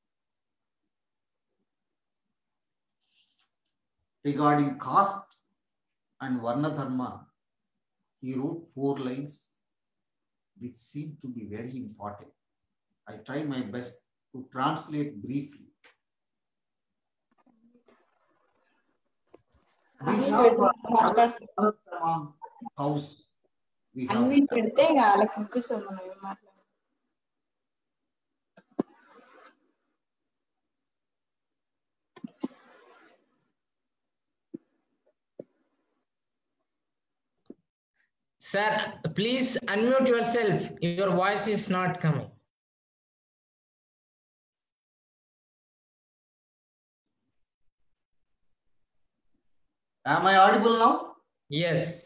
Regarding caste and Varna Dharma, he wrote four lines which seem to be very important. I try my best to translate briefly. We have uh, house. We have Sir, please unmute yourself. Your voice is not coming. Am I audible now? Yes.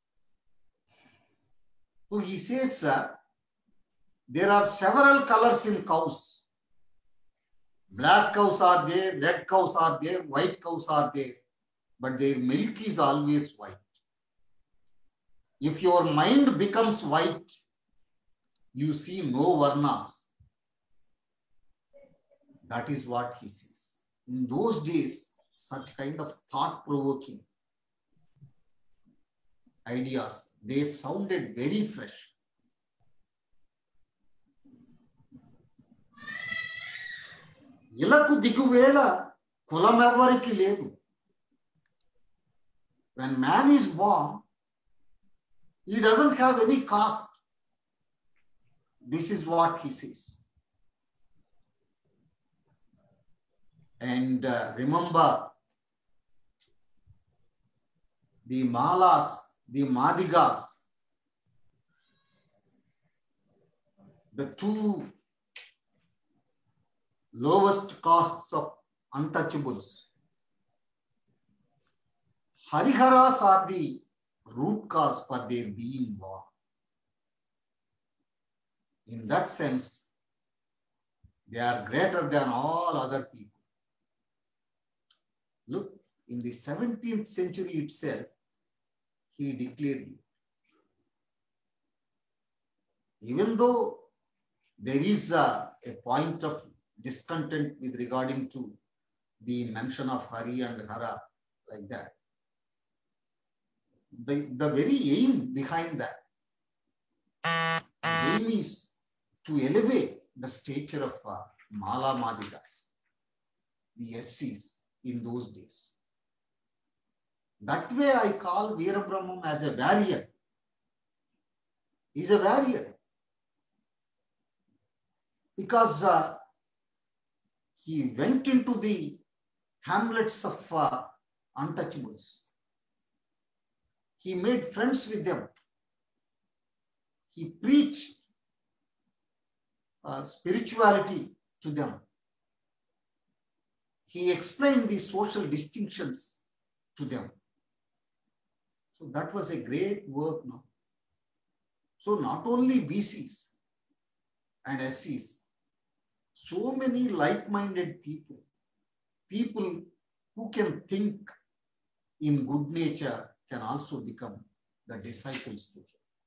So he says uh, there are several colors in cows. Black cows are there, red cows are there, white cows are there, but their milk is always white. If your mind becomes white, you see no varnas. That is what he says. In those days, such kind of thought-provoking ideas, they sounded very fresh. Ilaku diguvela kulam evariki ledu. When man is born, he doesn't have any caste. This is what he says. And uh, remember, the Malas, the Madigas, the two lowest castes of untouchables. Hariharas are the root cause for their being born. In that sense, they are greater than all other people. Look, in the seventeenth century itself, he declared it. Even though there is a, a point of discontent with regarding to the mention of Hari and Hara like that, the, the very aim behind that, the aim is to elevate the stature of uh, Mala Madigas, the S Cs in those days. That way I call Veera Brahmam as a warrior. He's a warrior. Because uh, he went into the hamlets of uh, untouchables. He made friends with them. He preached uh, spirituality to them. He explained the social distinctions to them. So that was a great work. No? So not only B Cs and S Cs, so many like-minded people, people who can think in good nature can also become the disciples to him.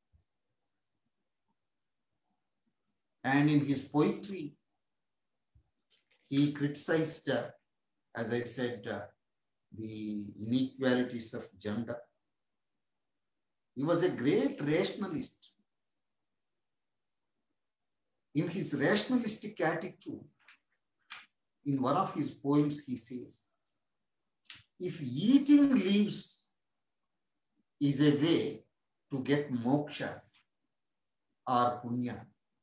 And in his poetry, he criticized, uh, as I said, uh, the inequalities of gender. He was a great rationalist. In his rationalistic attitude, in one of his poems, he says, if eating leaves is a way to get moksha or punya,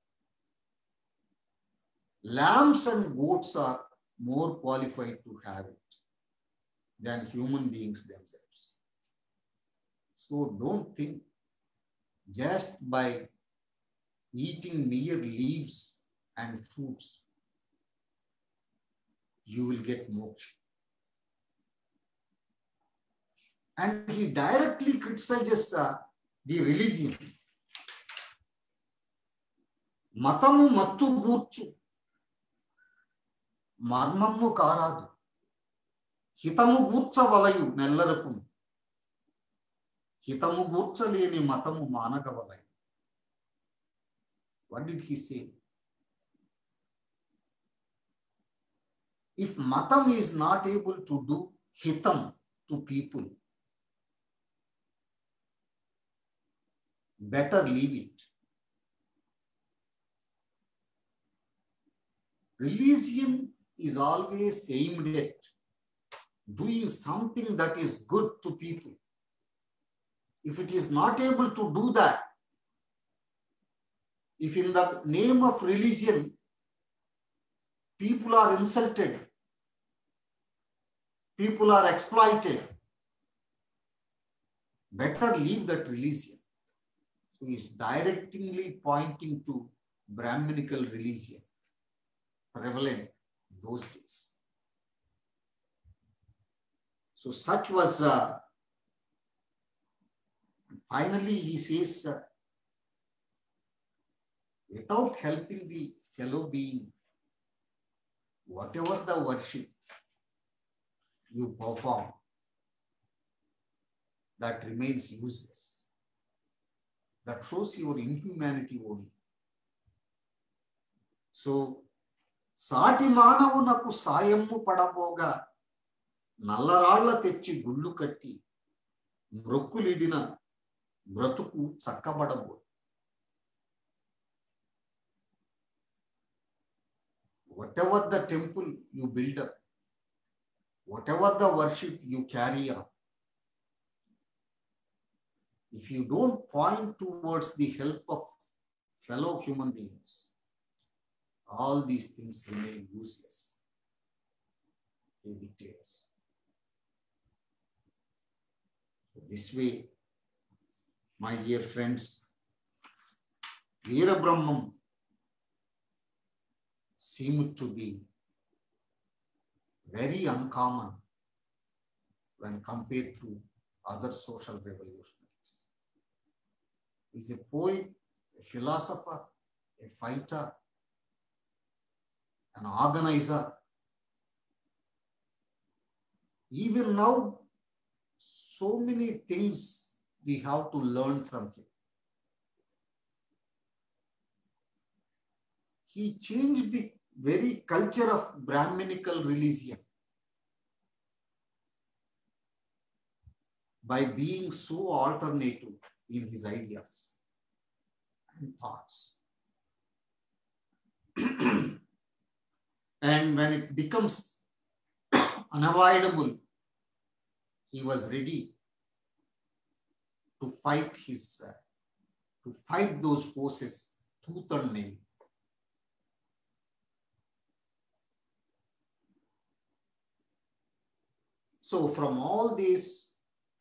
lambs and goats are more qualified to have it than human beings themselves. So don't think just by eating mere leaves and fruits, you will get moksha. And he directly criticizes uh, the religion. Matamu mattu gurchu, marmammu karadu, hitamu gurcha valayu nellarakum, hitamu gurcha leni matamu managa valayu. What did he say? If matam is not able to do hitam to people, better leave it. Religion is always aimed at doing something that is good to people. If it is not able to do that, if in the name of religion, people are insulted, people are exploited, better leave that religion. So he is directly pointing to Brahminical religion prevalent those days. So such was, uh, finally he says, uh, without helping the fellow being, whatever the worship you perform, that remains useless. That shows your inhumanity only. So, సాటి మానవునకు సాయము పడబోగా నల్లరాళ్ల తెచ్చి గుళ్ళు కట్టి మృక్కులిడిన బ్రతుకు చక్కబడబో. Whatever the temple you build up, whatever the worship you carry on, if you don't point towards the help of fellow human beings, all these things remain useless. He declares. This way, my dear friends, Veera Brahmam seemed to be very uncommon when compared to other social revolutionaries. He's a poet, a philosopher, a fighter, an organizer. Even now, so many things we have to learn from him. He changed the very culture of Brahminical religion by being so alternative in his ideas and thoughts. And when it becomes unavoidable, he was ready to fight his, uh, to fight those forces tooth and nail. So from all these,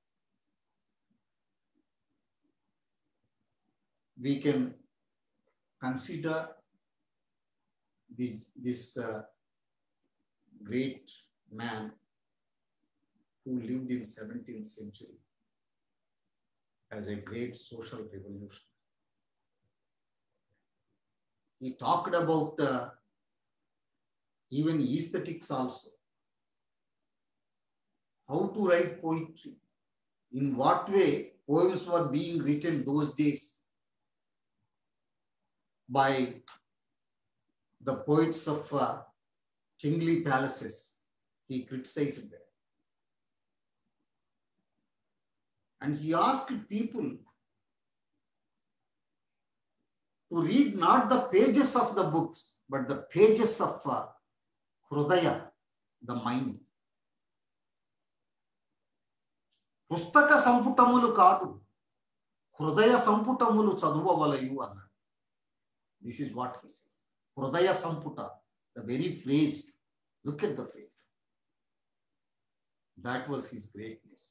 we can consider this, this uh, great man who lived in seventeenth century as a great social revolution. He talked about uh, even aesthetics also. How to write poetry, in what way poems were being written those days by the poets of uh, kingly palaces. He criticized them. And he asked people to read not the pages of the books, but the pages of uh, Hrudaya, the mind. పుస్తక సంపుటములు కాదు, హృదయ సంపుటములు చదువవలయు అన్నాడు. This is what he says. Hridaya Samputa, the very phrase, look at the phrase. That was his greatness.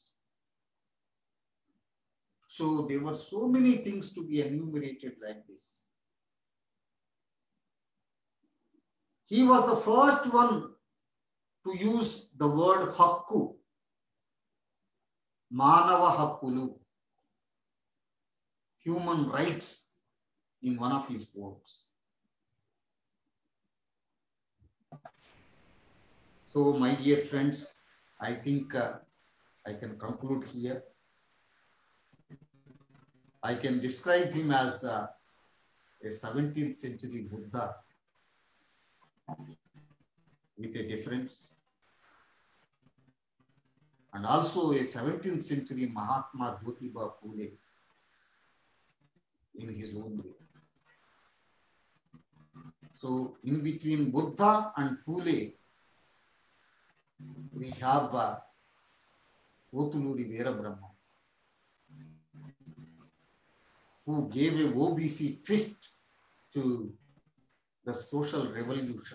So there were so many things to be enumerated like this. He was the first one to use the word hakku, Manava Hakkulu, human rights, in one of his works. So, my dear friends, I think uh, I can conclude here. I can describe him as uh, a seventeenth century Buddha with a difference, and also a seventeenth century Mahatma Jyotiba Phule in his own way. So, in between Buddha and Phule, we have uh, Potuluri Veerabrahma, who gave a O B C twist to the social revolution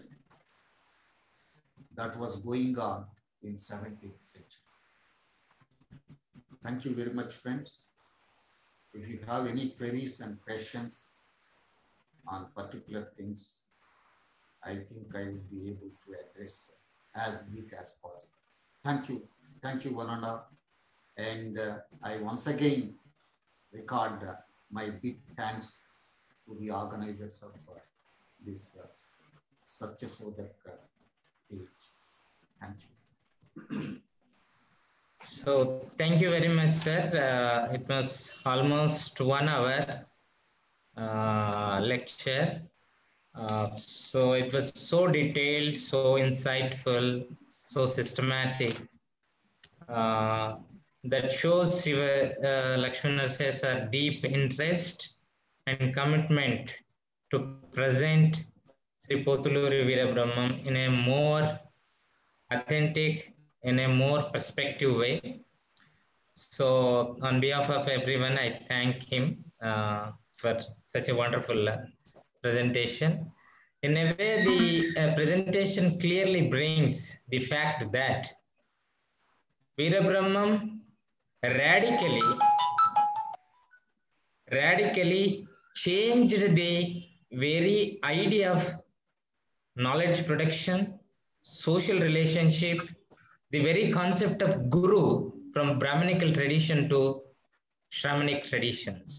that was going on in seventeenth century. Thank you very much, friends. If you have any queries and questions on particular things, I think I will be able to address as brief as possible. Thank you. Thank you, one and all. And uh, I once again record uh, my big thanks to the organizers of uh, this uh, Satya Sodak uh, page. Thank you. So thank you very much, sir. Uh, it was almost one hour uh, lecture. Uh, so it was so detailed, so insightful, so systematic. Uh, that shows your uh, Lakshman Narasimha sir deep interest and commitment to present Sri Potuluri Veerabrahmam in a more authentic, in a more perspective way. So on behalf of everyone, I thank him uh, for such a wonderful uh, presentation. In a way, the uh, presentation clearly brings the fact that Veerabrahmam radically, radically changed the very idea of knowledge production, social relationship, the very concept of guru from Brahminical tradition to Shramanic traditions.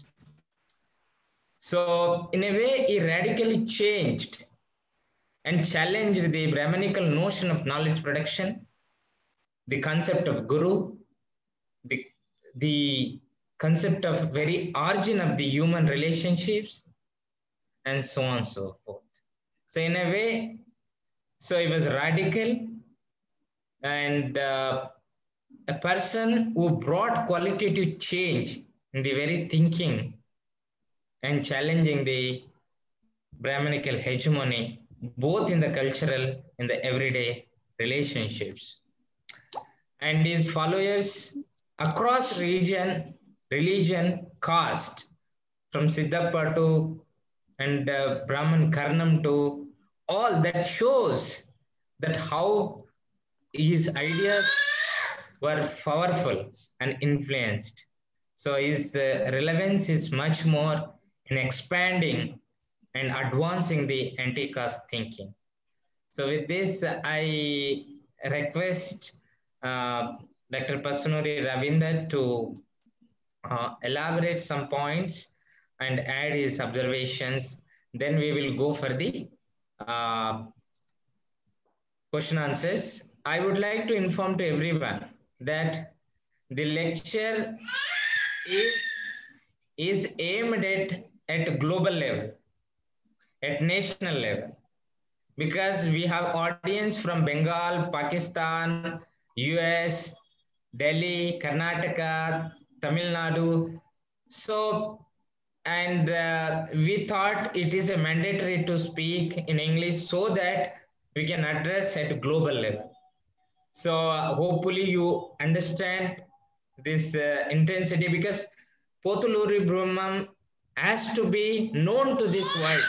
So in a way, he radically changed and challenged the Brahminical notion of knowledge production, the concept of guru, the, the concept of very origin of the human relationships, and so on and so forth. So in a way, so he was radical and uh, a person who brought qualitative change in the very thinking and challenging the Brahminical hegemony, both in the cultural and the everyday relationships. And his followers across region, religion, caste, from Siddhappa to and uh, Brahman Karnam to all, that shows that how his ideas were powerful and influenced. So his uh, relevance is much more in expanding and advancing the anti-caste thinking. So with this, I request uh, Doctor Pasunuri Ravindra to uh, elaborate some points and add his observations. Then we will go for the uh, question answers. I would like to inform to everyone that the lecture is, is aimed at, at global level, at national level, because we have audience from Bengal, Pakistan, U S, Delhi, Karnataka, Tamil Nadu. So, and uh, we thought it is a mandatory to speak in English so that we can address at global level. So uh, hopefully you understand this uh, intensity, because Pothuluri Brahmam has to be known to this world,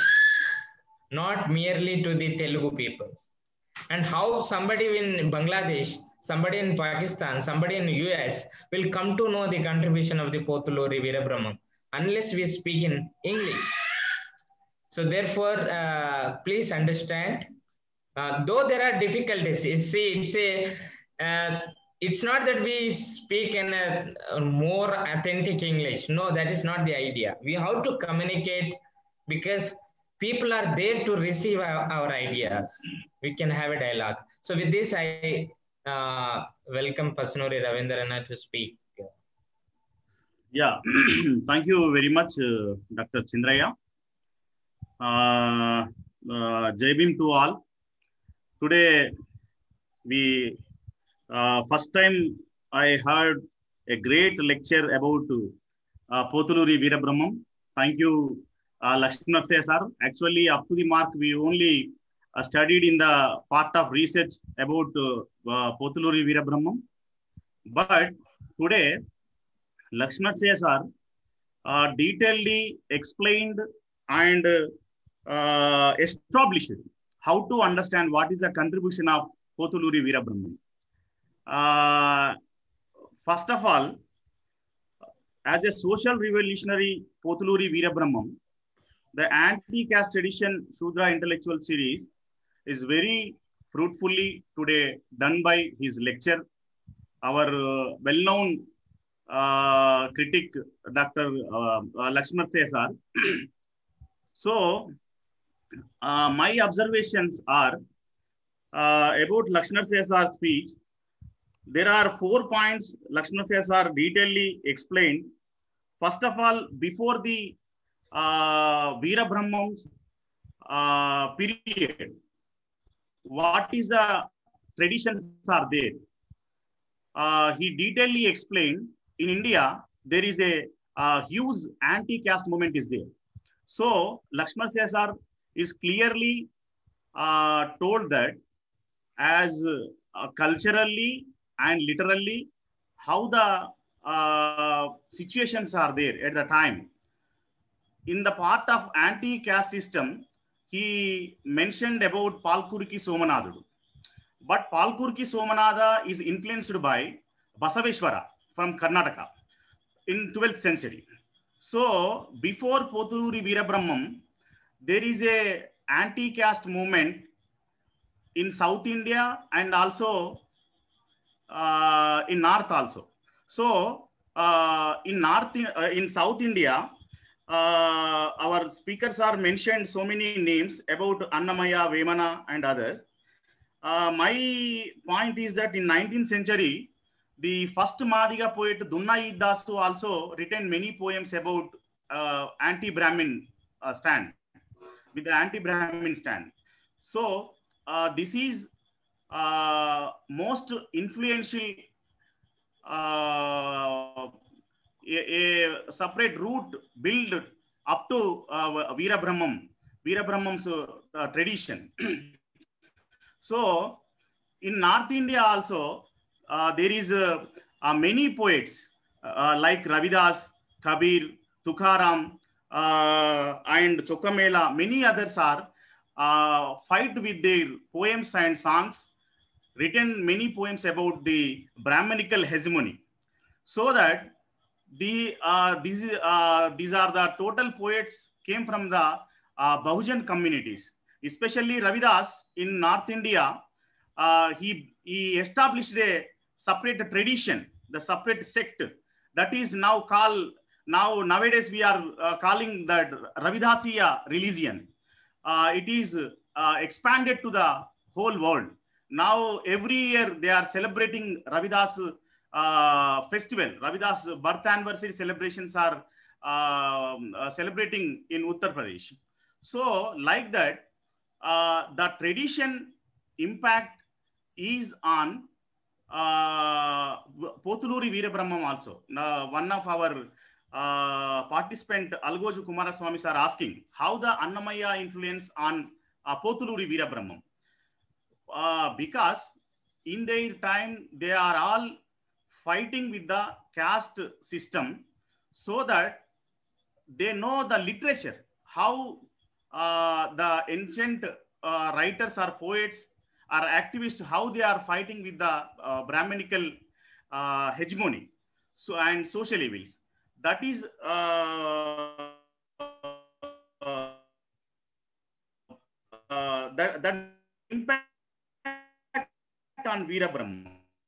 not merely to the Telugu people. And how somebody in Bangladesh, somebody in Pakistan, somebody in U S will come to know the contribution of the Pothuluri Veerabrahmam unless we speak in English. So therefore, uh, please understand, uh, though there are difficulties, it's a, it's a uh, it's not that we speak in a, a more authentic English. No, that is not the idea. We have to communicate because people are there to receive our, our ideas. We can have a dialogue. So with this, I uh, welcome Pasunuri Ravindranath to speak. Yeah, thank you very much, uh, Doctor Chindraya. Uh, uh, Jai Bhim to all. Today, we uh, first time I heard a great lecture about uh, Pothuluri Veerabrahmam. Thank you, uh, Lakshmi Narsaya sir. Actually, up to the mark, we only uh, studied in the part of research about uh, uh, Pothuluri Veerabrahmam. But today, Lakshmi Narsaya sir uh, detailedly explained and uh, established how to understand what is the contribution of Pothuluri Veerabrahmam. Uh, first of all, as a social revolutionary Pothuluri Veerabrahmam, the anti-caste tradition Shudra intellectual series is very fruitfully today done by his lecture. Our uh, well-known uh, critic, Doctor Uh, uh, Lakshmi Narsaya sir. So, uh, my observations are uh, about Lakshmi Narsaya sir's speech. There are four points Lakshmi Narsaya sir detailedly explained. First of all, before the uh, Veerabrahmam's uh, period, what is the traditions are there? Uh, he detailedly explained in India, there is a uh, huge anti-caste movement is there. So, Lakshmi Narsaya sir is clearly uh, told that as uh, culturally and literally how the uh, situations are there at the time. In the part of anti-caste system, he mentioned about Palkurki Somanathudu. But Palkurki Somanatha is influenced by Basaveshwara from Karnataka in twelfth century. So before Pothuluri Veerabrahmam, there is a anti-caste movement in South India and also uh, in North also. So uh, in North, uh, in South India, uh, our speakers are mentioned so many names about Annamaya, Vemana and others. Uh, my point is that in nineteenth century, the first Madiga poet Dunnai Dasu also written many poems about uh, anti-Brahmin uh, stand, with the anti-Brahmin stand. So uh, this is uh, most influential uh, a, a separate route built up to uh, Veera Brahmam, Veera Brahmam's uh, tradition. So in North India also, uh, there is uh, uh, many poets uh, like Ravidas, Kabir, Tukharam, uh, and Chokamela. Many others are uh, fight with their poems and songs, written many poems about the Brahmanical hegemony. So that the uh, these uh, these are the total poets came from the uh, Bahujan communities, especially Ravidas in North India. Uh, he, he established a separate tradition, the separate sect that is now called, now nowadays we are uh, calling that Ravidasiya religion. Uh, it is uh, expanded to the whole world. Now every year they are celebrating Ravidas uh, festival. Ravidas birth anniversary celebrations are uh, uh, celebrating in Uttar Pradesh. So like that, uh, the tradition impact is on uh, Potuluri Veera Brahmam also. Uh, one of our uh, participant, Algoju Kumaraswamy are asking how the Annamaya influence on uh, Potuluri Veera Brahmam. Uh, because in their time, they are all fighting with the caste system so that they know the literature, how uh, the ancient uh, writers or poets are activists, how they are fighting with the uh, Brahmanical uh, hegemony so and social evils. That is uh, uh, uh, that that impact on Veera Brahmam.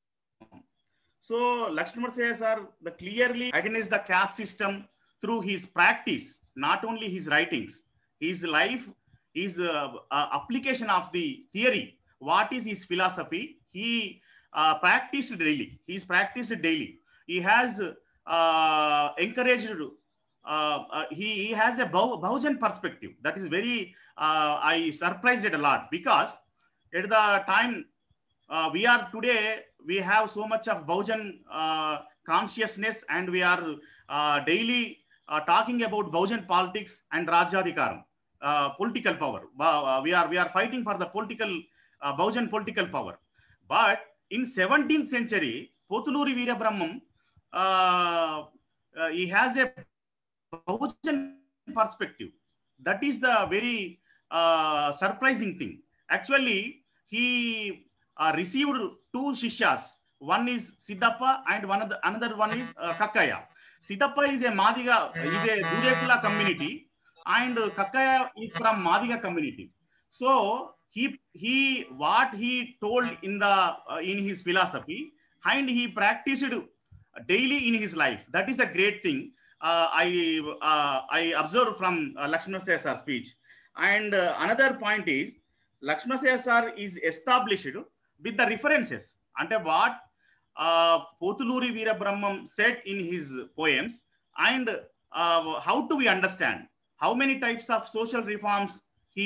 So Lakshmana sir the clearly against the caste system through his practice, not only his writings, his life, his uh, uh, application of the theory. What is his philosophy? He uh, practiced daily. He's practiced daily. He has uh, encouraged. Uh, uh, he, he has a Bahujan perspective. That is very. Uh, I surprised it a lot because at the time uh, we are today, we have so much of Bahujan uh, consciousness, and we are uh, daily uh, talking about Bahujan politics and Rajyadhikaram, uh, political power. Uh, we are we are fighting for the political. Uh, Bahujan political power. But in seventeenth century, Potuluri Veera Brahmam, uh, uh, he has a Bahujan perspective. That is the very uh, surprising thing. Actually, he uh, received two Shishyas. One is Siddhappa and one of the, another one is uh, Kakkaya. Siddhappa is a Madiga, is a Dudekula community, and uh, Kakkaya is from Madiga community. So, He, he, what he told in the, uh, in his philosophy, and he practiced daily in his life. That is a great thing. Uh, I, uh, I observed from uh, Lakshmana Sir's speech. And uh, another point is, Lakshmana Sir is established with the references. And what uh, Potuluri Veera Brahmam said in his poems, and uh, how do we understand how many types of social reforms he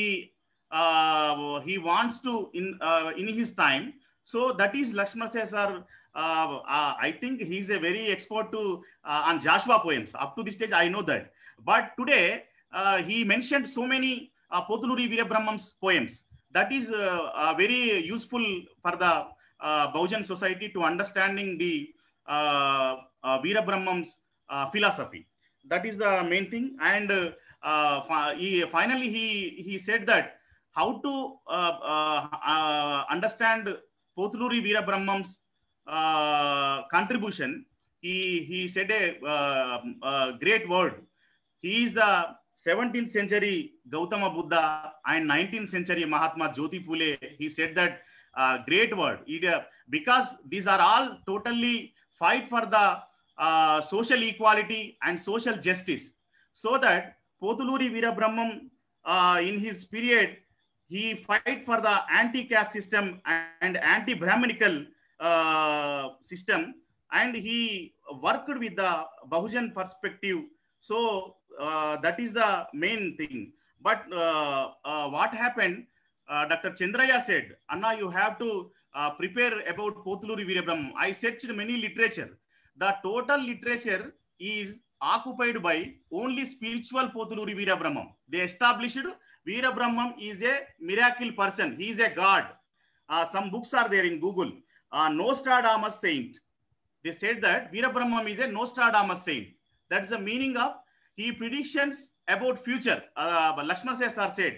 Uh, he wants to in uh, in his time. So that is Lakshmana sir. Uh, uh, I think he's a very expert to uh, on Joshua poems. Up to this stage, I know that. But today uh, he mentioned so many uh, Potuluri Veera Brahmam's poems. That is uh, uh, very useful for the uh, Bahujan society to understanding the uh, uh, Veera Brahmam's uh, philosophy. That is the main thing. And uh, uh, he, finally, he he said that. How to uh, uh, uh, understand Potuluri Veera Brahmam's uh, contribution? He he said a uh, uh, great word. He is the seventeenth century Gautama Buddha and nineteenth century Mahatma Jyoti Phule, he said that uh, great word. It, uh, because these are all totally fight for the uh, social equality and social justice. So that Pothuluri Veerabrahmam uh, in his period, he fight for the anti-caste system and anti-Brahmanical uh, system, and he worked with the Bahujan perspective. So uh, that is the main thing. But uh, uh, what happened, uh, Doctor Chandraya said, Anna, you have to uh, prepare about Pothuluri Veerabrahmam. I searched many literature. The total literature is occupied by only spiritual Pothuluri Veerabrahmam. They established Veerabrahmam is a miracle person. He is a god. Uh, some books are there in Google. Uh, Nostradamus saint. They said that Veerabrahmam is a Nostradamus saint. That's the meaning of he predictions about future. Uh, Lakshmana sir said,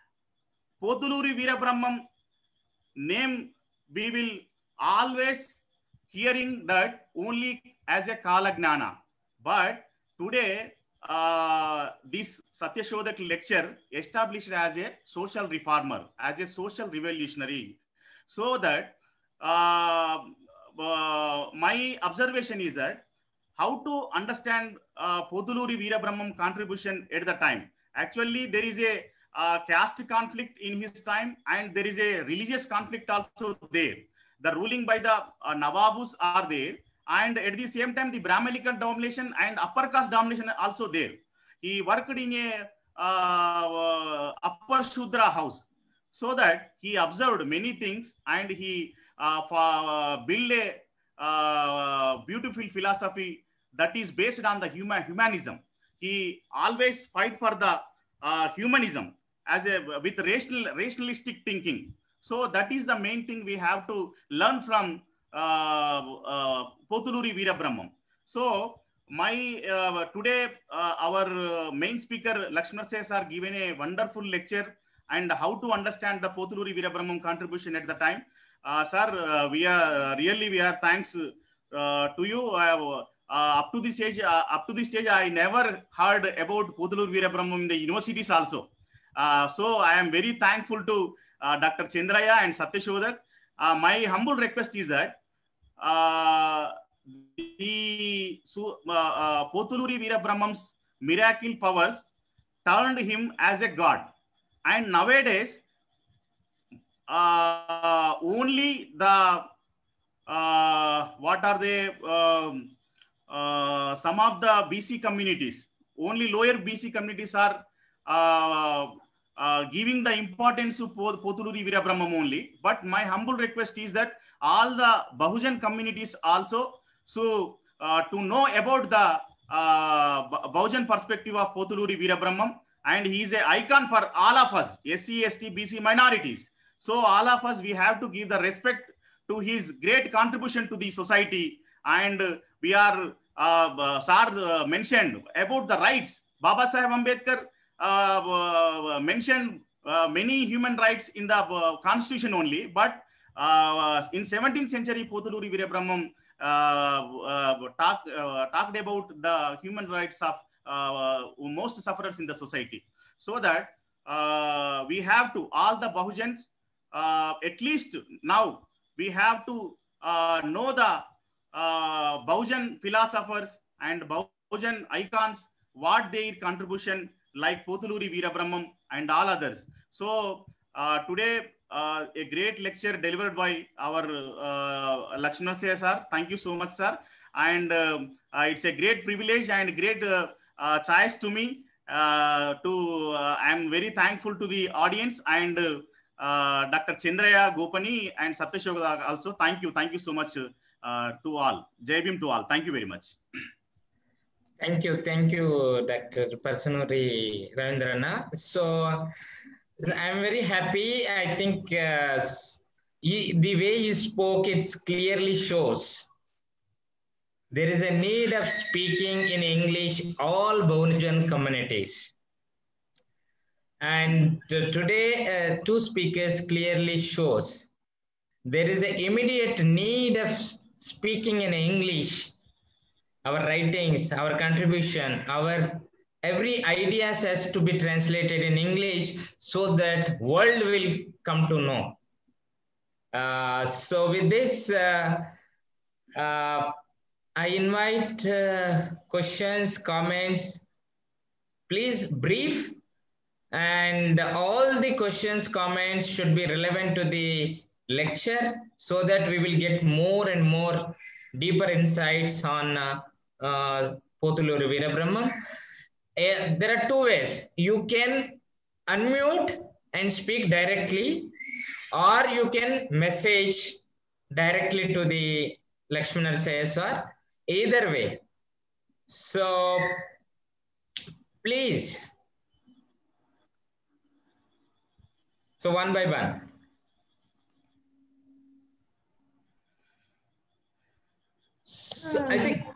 Pothuluri Veerabrahmam name we will always hearing that only as a Kalagnana. But today, uh, this Satyashodak lecture established as a social reformer, as a social revolutionary. So that uh, uh, my observation is that how to understand uh, Pothuluri Veerabrahmam contribution at the time. Actually, there is a uh, caste conflict in his time, and there is a religious conflict also there. The ruling by the uh, Nawabus are there, and at the same time, the Brahmanical domination and upper caste domination are also there. He worked in a uh, uh, upper Shudra house, so that he observed many things, and he uh, for, uh, built a uh, beautiful philosophy that is based on the human humanism. He always fight for the uh, humanism as a with rational rationalistic thinking. So that is the main thing we have to learn from uh, uh, Pothuluri Veerabrahmam. So my uh, today uh, our uh, main speaker Lakshmana sir are given a wonderful lecture and how to understand the Pothuluri Veerabrahmam contribution at the time. Uh, sir, uh, we are really we are thanks uh, to you. Uh, uh, up to this stage, uh, up to this stage, I never heard about Pothuluri Veerabrahmam in the universities also. Uh, so I am very thankful to uh, Doctor Chandraya and Satyashodak. Uh, my humble request is that uh, the so, uh, uh, Pothuluri Veerabrahmam's miracle powers turned him as a god, and nowadays uh, only the uh, what are they um, uh, some of the B C communities, only lower B C communities are uh, uh, giving the importance to Pothuluri Veerabrahmam only. But my humble request is that all the Bahujan communities also, so uh, to know about the uh, Bahujan perspective of Pothuluri Veerabrahmam, and he is an icon for all of us, S C, S T, B C minorities. So all of us, we have to give the respect to his great contribution to the society. And we are, uh, uh, Sir uh, mentioned about the rights. Baba Saheb Ambedkar uh, uh, mentioned uh, many human rights in the uh, constitution only, but uh, in seventeenth century, Pothuluri Veerabrahmam uh, uh, talk, uh, talked about the human rights of uh, most sufferers in the society. So that uh, we have to, all the Bahujans, uh, at least now, we have to uh, know the uh, Bahujan philosophers and Bahujan icons, what their contribution, like Pothuluri Veerabrahmam and all others. So uh, today, uh, a great lecture delivered by our uh, Lakshmana sir. Thank you so much, sir. And uh, uh, it's a great privilege and great uh, uh, choice to me. Uh, to uh, I'm very thankful to the audience and uh, uh, Doctor Chandraya, Gopani, and Satyashodak also. Thank you, thank you so much uh, to all. Jai Bhim to all. Thank you very much. Thank you, thank you, Doctor Parsanuri Ravindrana. So I'm very happy. I think uh, he, the way you spoke, it clearly shows there is a need of speaking in English all Bahujan communities. And today, uh, two speakers clearly shows there is an immediate need of speaking in English, our writings, our contribution, our every ideas has to be translated in English so that world will come to know. Uh, so with this, uh, uh, I invite uh, questions, comments. Please brief, and all the questions, comments should be relevant to the lecture so that we will get more and more deeper insights on uh, uh, Potuluri Veerabrahmam. Uh, there are two ways. You can unmute and speak directly, or you can message directly to the Lakshmi Narsayaswar. Either way. So please. So one by one. So I think.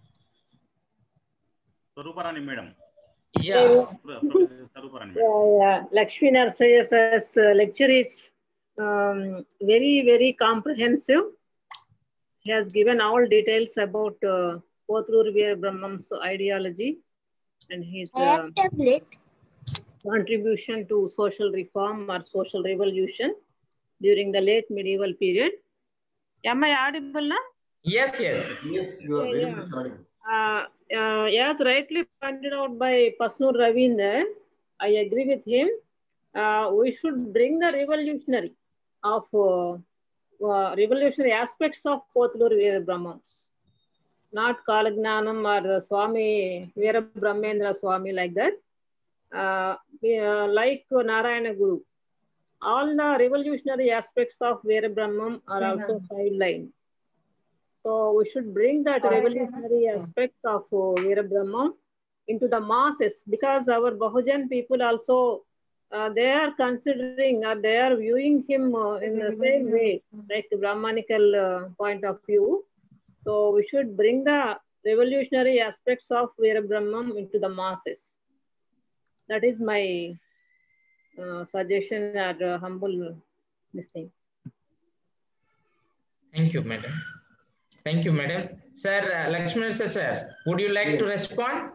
Swaruparani madam. Yeah. Swaruparani madam. Yeah, yeah. Lakshmi Narsayas's uh, lecture is um, very, very comprehensive. He has given all details about uh, Potuluri Veerabrahmam's ideology and his uh, contribution to social reform or social revolution during the late medieval period. Am I audible now? Yes, yes. Yes, you are Yeah, very yeah. much audible. Uh, uh, as rightly pointed out by Pasnur Ravinder, I agree with him. Uh, we should bring the revolutionary of uh, uh, revolutionary aspects of Potuluri Veerabrahmam, not Kalagnanam or uh, Swami Veerabrahmendra Swami like that. Uh, uh, like uh, Narayana Guru, all the revolutionary aspects of Veerabrahmam are also sidelined. So we should bring that revolutionary aspects of uh, Veerabrahmam into the masses, because our Bahujan people also, uh, they are considering or they are viewing him uh, in the same way, like the Brahmanical uh, point of view. So we should bring the revolutionary aspects of Veerabrahmam into the masses. That is my uh, suggestion or uh, humble this thing. Thank you, madam. Thank you, madam. Sir, uh, Lakshmi sir, sir, would you like Yes. to respond?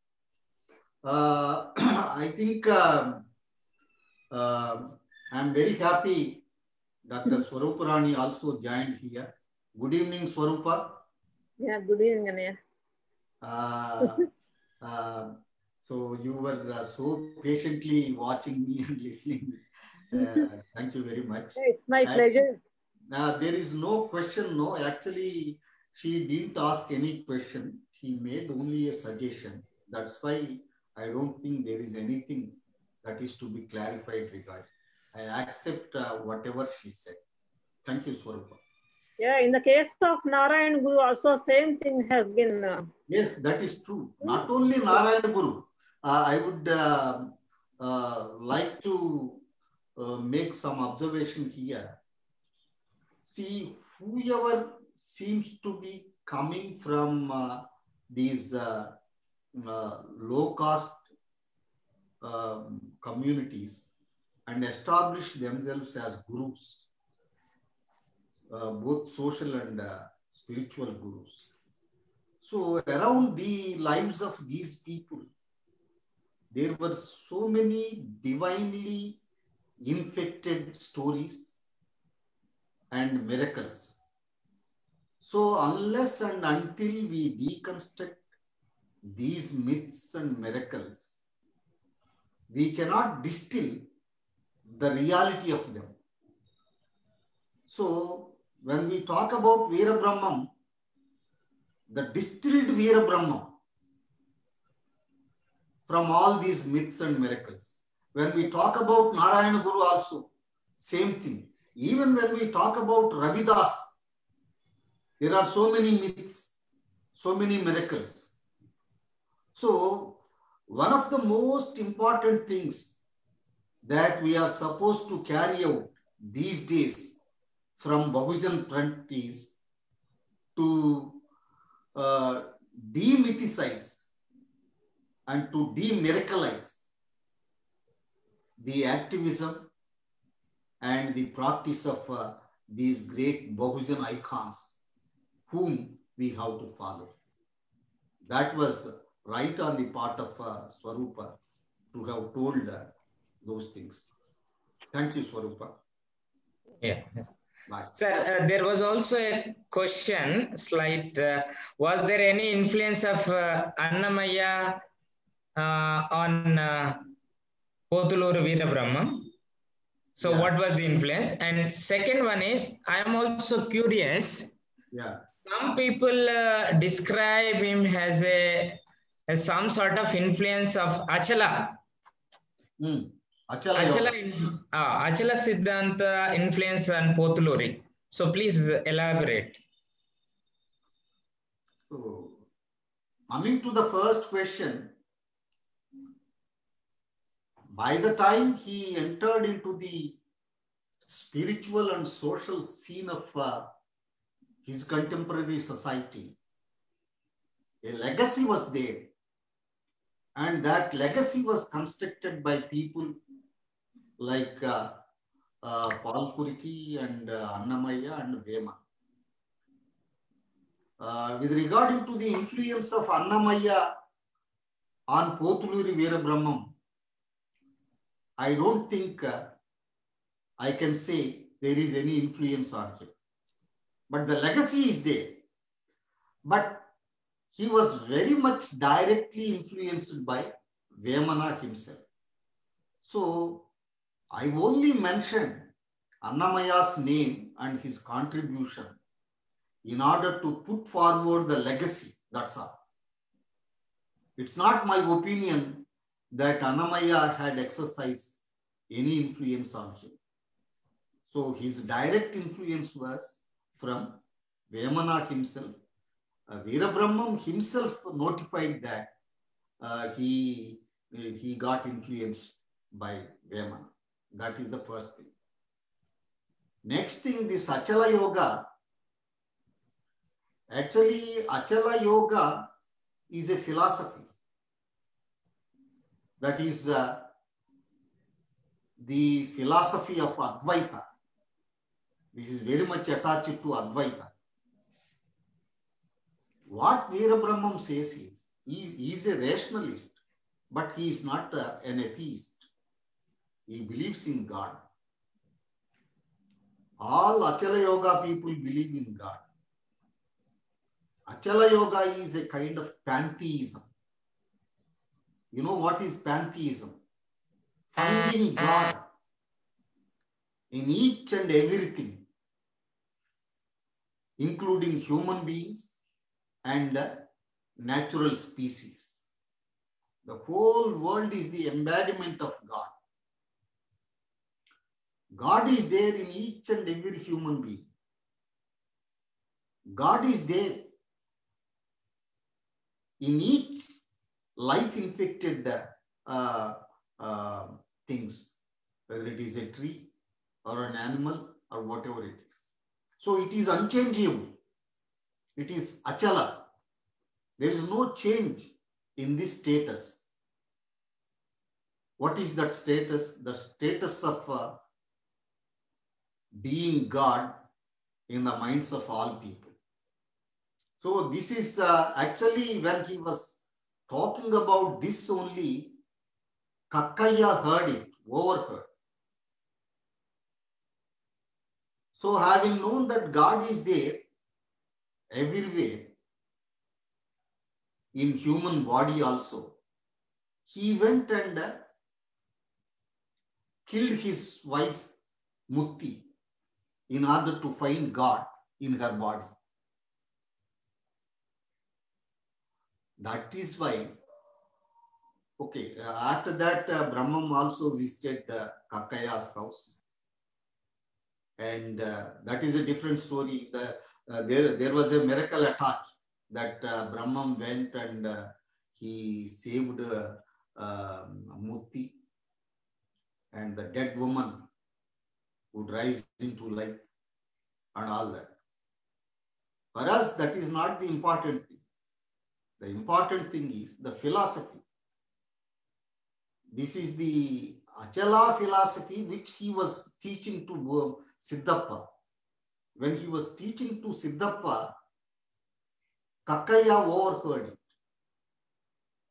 Uh, I think uh, uh, I'm very happy Doctor Swarupurani also joined here. Good evening, Swarupa. Yeah, good evening, Anaya. Uh, uh, so you were uh, so patiently watching me and listening. Uh, thank you very much. It's my And, pleasure. uh, there is no question. No, actually, she didn't ask any question. She made only a suggestion. That's why I don't think there is anything that is to be clarified regarding. I accept uh, whatever she said. Thank you, Swarupa. Yeah, in the case of Narayan Guru, also same thing has been. Uh, Yes, that is true. Not only Narayana Guru. Uh, I would uh, uh, like to uh, make some observation here. See, whoever seems to be coming from uh, these uh, uh, low-caste um, communities and establish themselves as gurus, uh, both social and uh, spiritual gurus. So around the lives of these people, there were so many divinely infected stories and miracles. So unless and until we deconstruct these myths and miracles, we cannot distill the reality of them. So when we talk about Veerabrahmam, the distilled Veerabrahmam from all these myths and miracles. When we talk about Narayana Guru also, same thing. Even when we talk about Ravidas, there are so many myths, so many miracles. So one of the most important things that we are supposed to carry out these days from Bahujan front is to uh, demythicize and to demiracleize the activism and the practice of uh, these great Bahujan icons whom we have to follow. That was right on the part of uh, Swarupa to have told uh, those things. Thank you, Swarupa. Yeah. Bye. Sir, uh, there was also a question, slight, uh, was there any influence of uh, Annamaya uh, on uh, Potuluru Veerabrahmam? So Yeah. what was the influence? And second one is, I am also curious. Yeah. Some people uh, describe him as a as some sort of influence of Achala. Mm. Achala Achala, Yoga. in, uh, Achala Siddhanta influence on Potuluri. So please elaborate. So, coming to the first question, by the time he entered into the spiritual and social scene of uh, his contemporary society, a legacy was there. And that legacy was constructed by people like uh, uh, Paul Kuriki and uh, Annamaya and Vema. Uh, with regarding to the influence of Annamaya on Potuluri Veerabrahmam, I don't think uh, I can say there is any influence on him. But the legacy is there. But he was very much directly influenced by Vemana himself. So I only mentioned Annamaya's name and his contribution in order to put forward the legacy, that's all. It's not my opinion that Annamaya had exercised any influence on him. So his direct influence was from Vemana himself. Uh, Veerabrahmam himself notified that uh, he, he got influenced by Vemana. That is the first thing. Next thing, this Achala Yoga. Actually, Achala Yoga is a philosophy. That is uh, the philosophy of Advaita. This is very much attached to Advaita. What Veerabrahmam says is, he, he is a rationalist, but he is not uh, an atheist. He believes in God. All Achala Yoga people believe in God. Achala Yoga is a kind of pantheism. You know what is pantheism? Finding God in each and everything, including human beings and uh, natural species. The whole world is the embodiment of God. God is there in each and every human being. God is there in each life-infected uh, uh, things, whether it is a tree or an animal or whatever it is. So it is unchangeable. It is Achala. There is no change in this status. What is that status? The status of uh, being God in the minds of all people. So this is uh, actually when he was talking about this only, Kakkaya heard it, overheard. So having known that God is there everywhere, in human body also, he went and uh, killed his wife Mutti in order to find God in her body. That is why, okay, uh, after that uh, Brahmam also visited uh, Kakkaya's house. And uh, that is a different story. The, uh, there, there was a miracle attached that uh, Brahmam went and uh, he saved uh, uh, Mutti, and the dead woman would rise into life and all that. For us, that is not the important thing. The important thing is the philosophy. This is the Achala philosophy which he was teaching to Siddhappa. When he was teaching to Siddhappa, Kakkaya overheard it.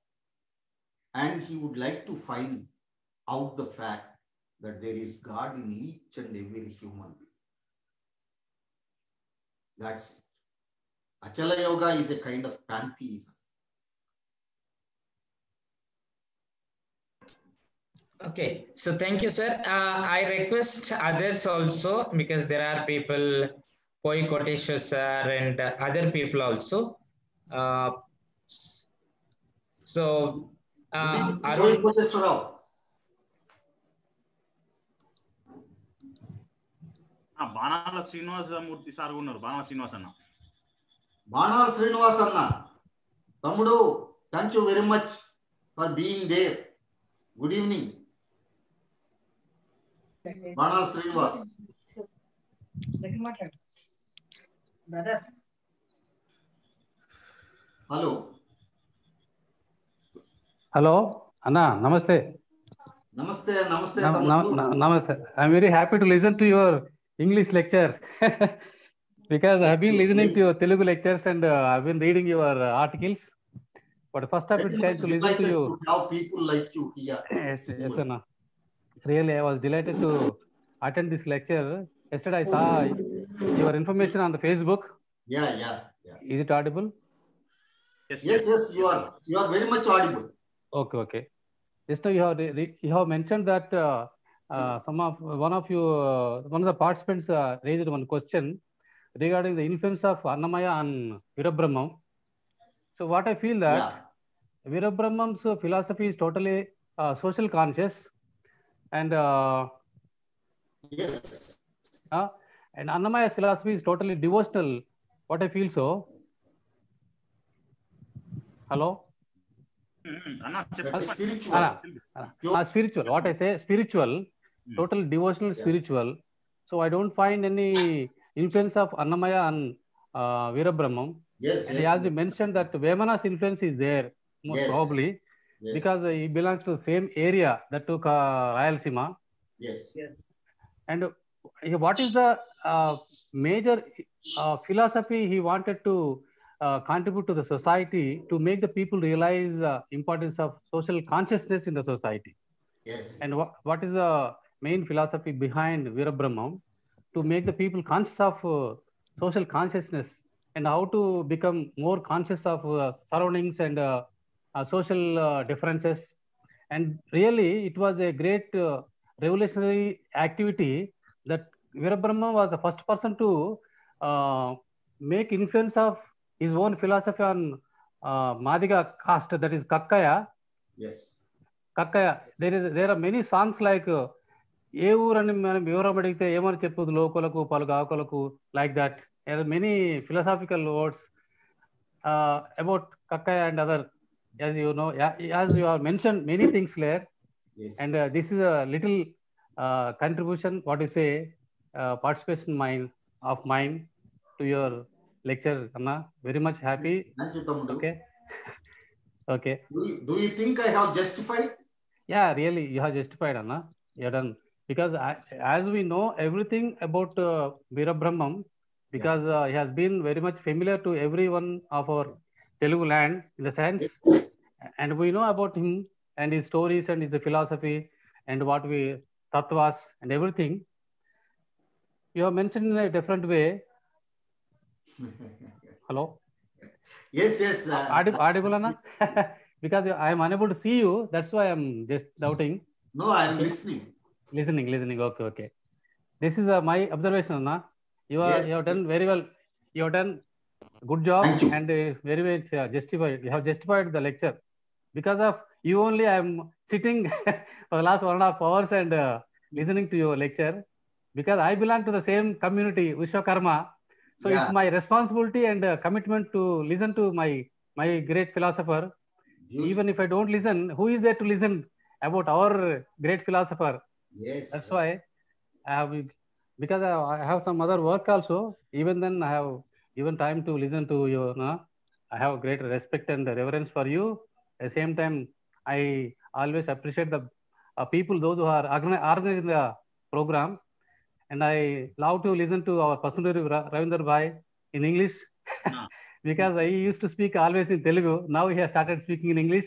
and he would like to find out the fact that there is God in each and every human being. That's it. Achala Yoga is a kind of pantheism. Okay, so thank you, sir. Uh, I request others also, because there are people, Koi Koteshwar sir and uh, other people also. Uh, so, uh, Arun, Banala Srinivasamurthy sir ఉన్నారు. బాణాల శ్రీనివాస్ అన్న బాణాల శ్రీనివాస్ అన్న తమ్ముడు, thank you very much for being there. Good evening Banala Srinivas. Hello hello అన్న, నమస్తే. నమస్తే నమస్తే నమస్తే. I'm very happy to listen to your English lecture because I have been listening to your Telugu lectures and uh, I have been reading your uh, articles. But first time it's time to listen to you. To have people like you here. Yes, yes, Anna. Really, I was delighted to attend this lecture. Yesterday I saw your information on the Facebook. Yeah, yeah, yeah. Is it audible? Yes, yes, yes. You are. You are very much audible. Okay, okay. Just now you have you have mentioned that. Uh, Uh, some of one of you, uh, one of the participants uh, raised one question regarding the influence of Annamaya on Virabrahmam. So what I feel that yeah. Virabrahmam's philosophy is totally uh, social conscious, and uh, yes, uh, and Annamaya's philosophy is totally devotional. What I feel so. Hello. Mm-hmm. Uh, spiritual. Uh, uh, uh, spiritual. What I say, spiritual. Total devotional, yeah. Spiritual. So I don't find any influence of Annamaya on uh, Virabrahmam. Yes, and yes. as you mentioned that Vemana's influence is there, most yes. probably, yes. because uh, he belongs to the same area that took uh, Rayalaseema. Yes. Yes. And uh, what is the uh, major uh, philosophy he wanted to uh, contribute to the society to make the people realize the uh, importance of social consciousness in the society? Yes. And what, what is the main philosophy behind Virabrahmam to make the people conscious of uh, social consciousness and how to become more conscious of uh, surroundings and uh, uh, social uh, differences. And really, it was a great uh, revolutionary activity that Virabrahmam was the first person to uh, make influence of his own philosophy on uh, Madiga caste, that is Kakkaya. Yes. Kakkaya. There is there are many songs like ఏ ఊరని మనం వివరం అడిగితే ఏమని చెప్పదు, లోకులకు పలుకు ఆకులకు, like that. There are many philosophical words uh, about Kakkaya and other, as you know, as you have mentioned many things there. Yes. And uh, this is a little uh, contribution, what you say, uh, participation mine of mine to your lecture, Anna. Very much happy. Thank you, Tamudu. Okay. Okay. Do you, do you think I have justified? Yeah, really, you have justified, Anna. You have done. Because I, as we know everything about uh, Virabrahmam, because uh, he has been very much familiar to everyone of our Telugu land in the sense, and we know about him and his stories and his philosophy and what we tattvas and everything. You have mentioned in a different way. Hello. Yes, yes. Uh, Audib audible, Anna? Because I am unable to see you, that's why I am just doubting. No, I am listening. Listening, listening. Okay, okay. This is uh, my observation, Anna. You are yes. you have done very well. You have done good job and uh, very well uh, justified. You have justified the lecture. Because of you only, I am sitting for the last one and a half hours and uh, listening to your lecture. Because I belong to the same community, Vishwakarma. So yeah. It's my responsibility and uh, commitment to listen to my my great philosopher. Beautiful. Even if I don't listen, who is there to listen about our great philosopher? Yes. That's why I have, because I have some other work also. Even then, I have given time to listen to you. No? I have great respect and reverence for you. At the same time, I always appreciate the uh, people, those who are organizing the program. And I love to listen to our Pasunuri Ravindra Bhai in English. Because I used to speak always in Telugu. Now he has started speaking in English.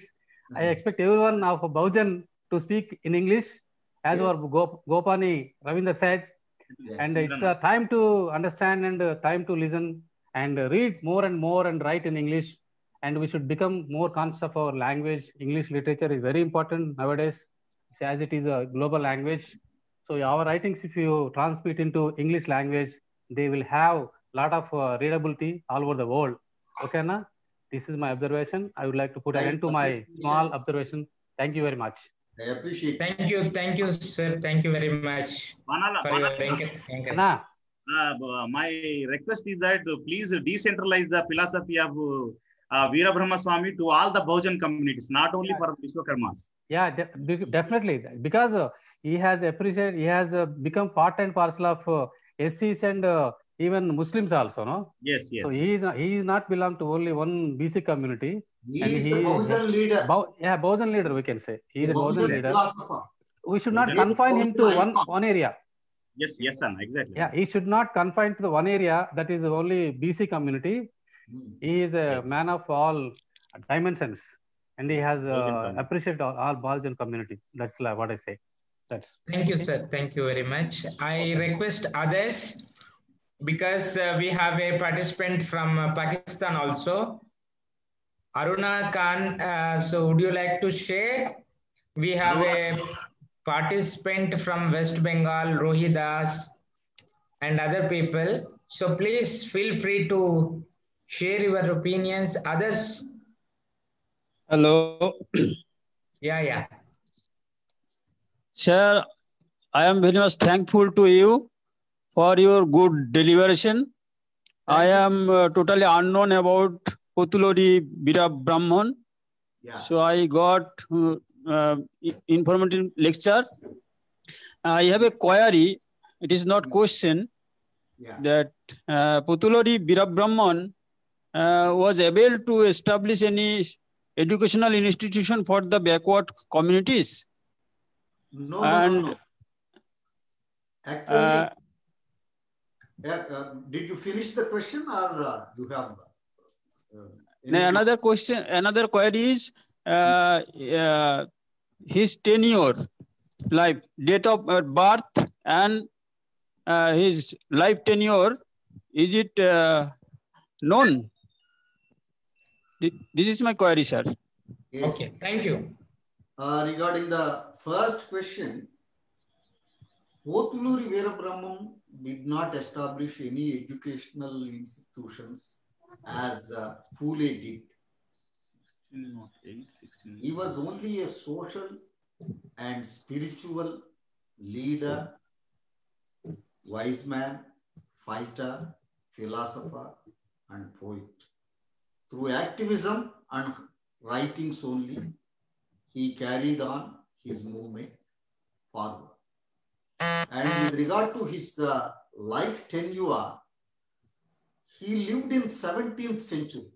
I expect everyone of Bahujan to speak in English, as Yes. our Gop Gopani Ravinder said. Yes. And it's a time to understand and uh, time to listen and uh, read more and more and write in English. And we should become more conscious of our language. English literature is very important nowadays, as it is a global language. So our writings, if you transmit into English language, they will have a lot of uh, readability all over the world. Okay, na? This is my observation. I would like to put an end to my small observation. Thank you very much. I appreciate. Thank you, thank you, sir. Thank you very much Banala, for your Banala. encourage- encourage. Anna, Uh, my request is that uh, please decentralize the philosophy of uh, Veera Brahma Swami to all the Bahujan communities, not only for Vishwakarmas. yeah, de be- definitely, because uh, he has appreciated, he has uh, become part and parcel of uh, S Cs and uh, even Muslims also, no? Yes, yes. So he is he is not belong to only one B C community. He and is he the Bahujan leader. Bau- yeah, Bahujan leader, we can say. He is A a Bahujan Bahujan leader. philosopher. We should not Bahujan- confine him to Bahujan one, icon. one area. Yes, yes, son, exactly. Yeah, he should not confine to the one area that is only B C community. He is a Yes. man of all dimensions, and he has Bahujan uh, community. appreciated all, all Bahujan community. That's like what I say. That's Thank you, sir. Thank you very much. I request others, because uh, we have a participant from uh, Pakistan also. Aruna Khan, uh, so would you like to share? We have a participant from West Bengal, Rohidas, and other people. So please feel free to share your opinions. Others, Hello, yeah, yeah. sir. I am very much thankful to you for your good deliberation. I am uh, totally unknown about Potulori Veera Brahman. Yeah. So I got uh, uh, informative lecture. I have a query. It is not question. Yeah. That uh, Potulori Veera Brahman uh, was able to establish any educational institution for the backward communities. No, no, and no, no. Actually, uh, yeah, uh, did you finish the question or uh, you have? Uh, now another question, another query is uh, uh, his tenure, life, date of uh, birth, and uh, his life tenure. Is it uh, known? Thi- This is my query, sir. Yes. Okay, thank you. Uh, regarding the first question, Potuluri Veera Brahman did not establish any educational institutions as uh, Phule did. He was only a social and spiritual leader, wise man, fighter, philosopher, and poet. Through activism and writings only, he carried on his movement forward. And with regard to his uh, life tenure, he lived in seventeenth century.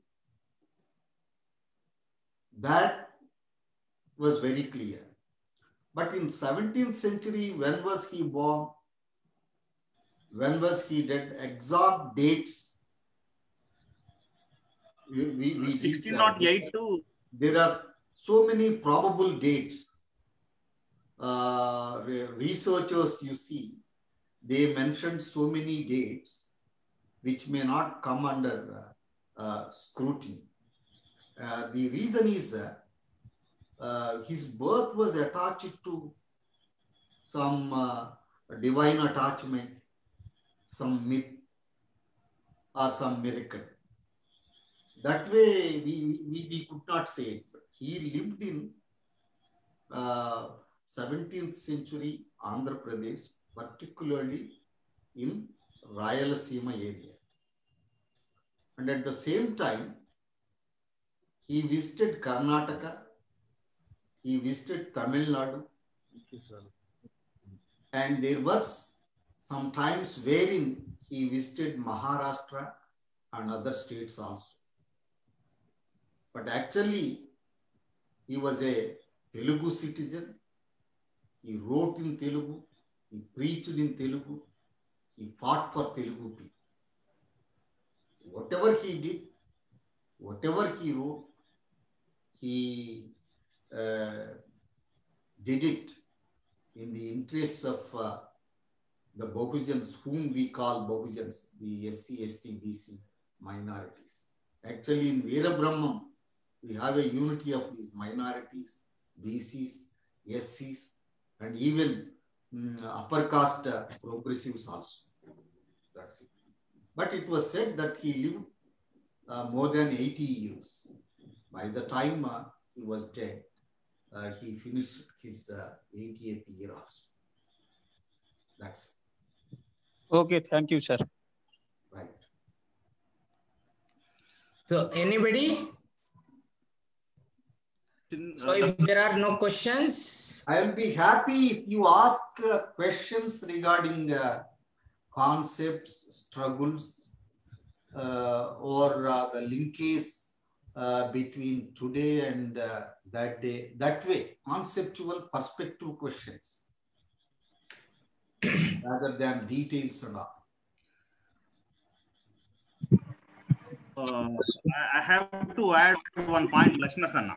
That was very clear. But in seventeenth century, when was he born? When was he dead? Exact dates. We, we, we sixteen uh, oh eight to there are so many probable dates. Uh, re- researchers, you see, they mentioned so many dates which may not come under uh, uh, scrutiny. Uh, the reason is uh, uh, his birth was attached to some uh, divine attachment, some myth, or some miracle. That way, we, we, we could not say it. But he lived in uh, seventeenth century Andhra Pradesh, particularly in Rayalaseema area. And at the same time, he visited Karnataka, he visited Tamil Nadu, and there was some times wherein he visited Maharashtra and other states also. But actually, he was a Telugu citizen. He wrote in Telugu, he preached in Telugu, he fought for Telugu people. Whatever he did, whatever he wrote, he uh, did it in the interests of uh, the Bahujans, whom we call Bahujans, the S C, S T, B C minorities. Actually, in Veera Brahmam, we have a unity of these minorities, B Cs, S Cs, and even um, upper caste uh, progressives also. That's it. But it was said that he lived uh, more than eighty years. By the time uh, he was dead, uh, he finished his uh, eightieth year also. That's it. Okay, thank you, sir. Right. So anybody? So if there are no questions, I will be happy if you ask uh, questions regarding uh, concepts, struggles, uh, or uh, the linkage uh, between today and uh, that day. That way, conceptual, perspective questions rather than details and all. Uh, I I have to add one point, Lakshmana.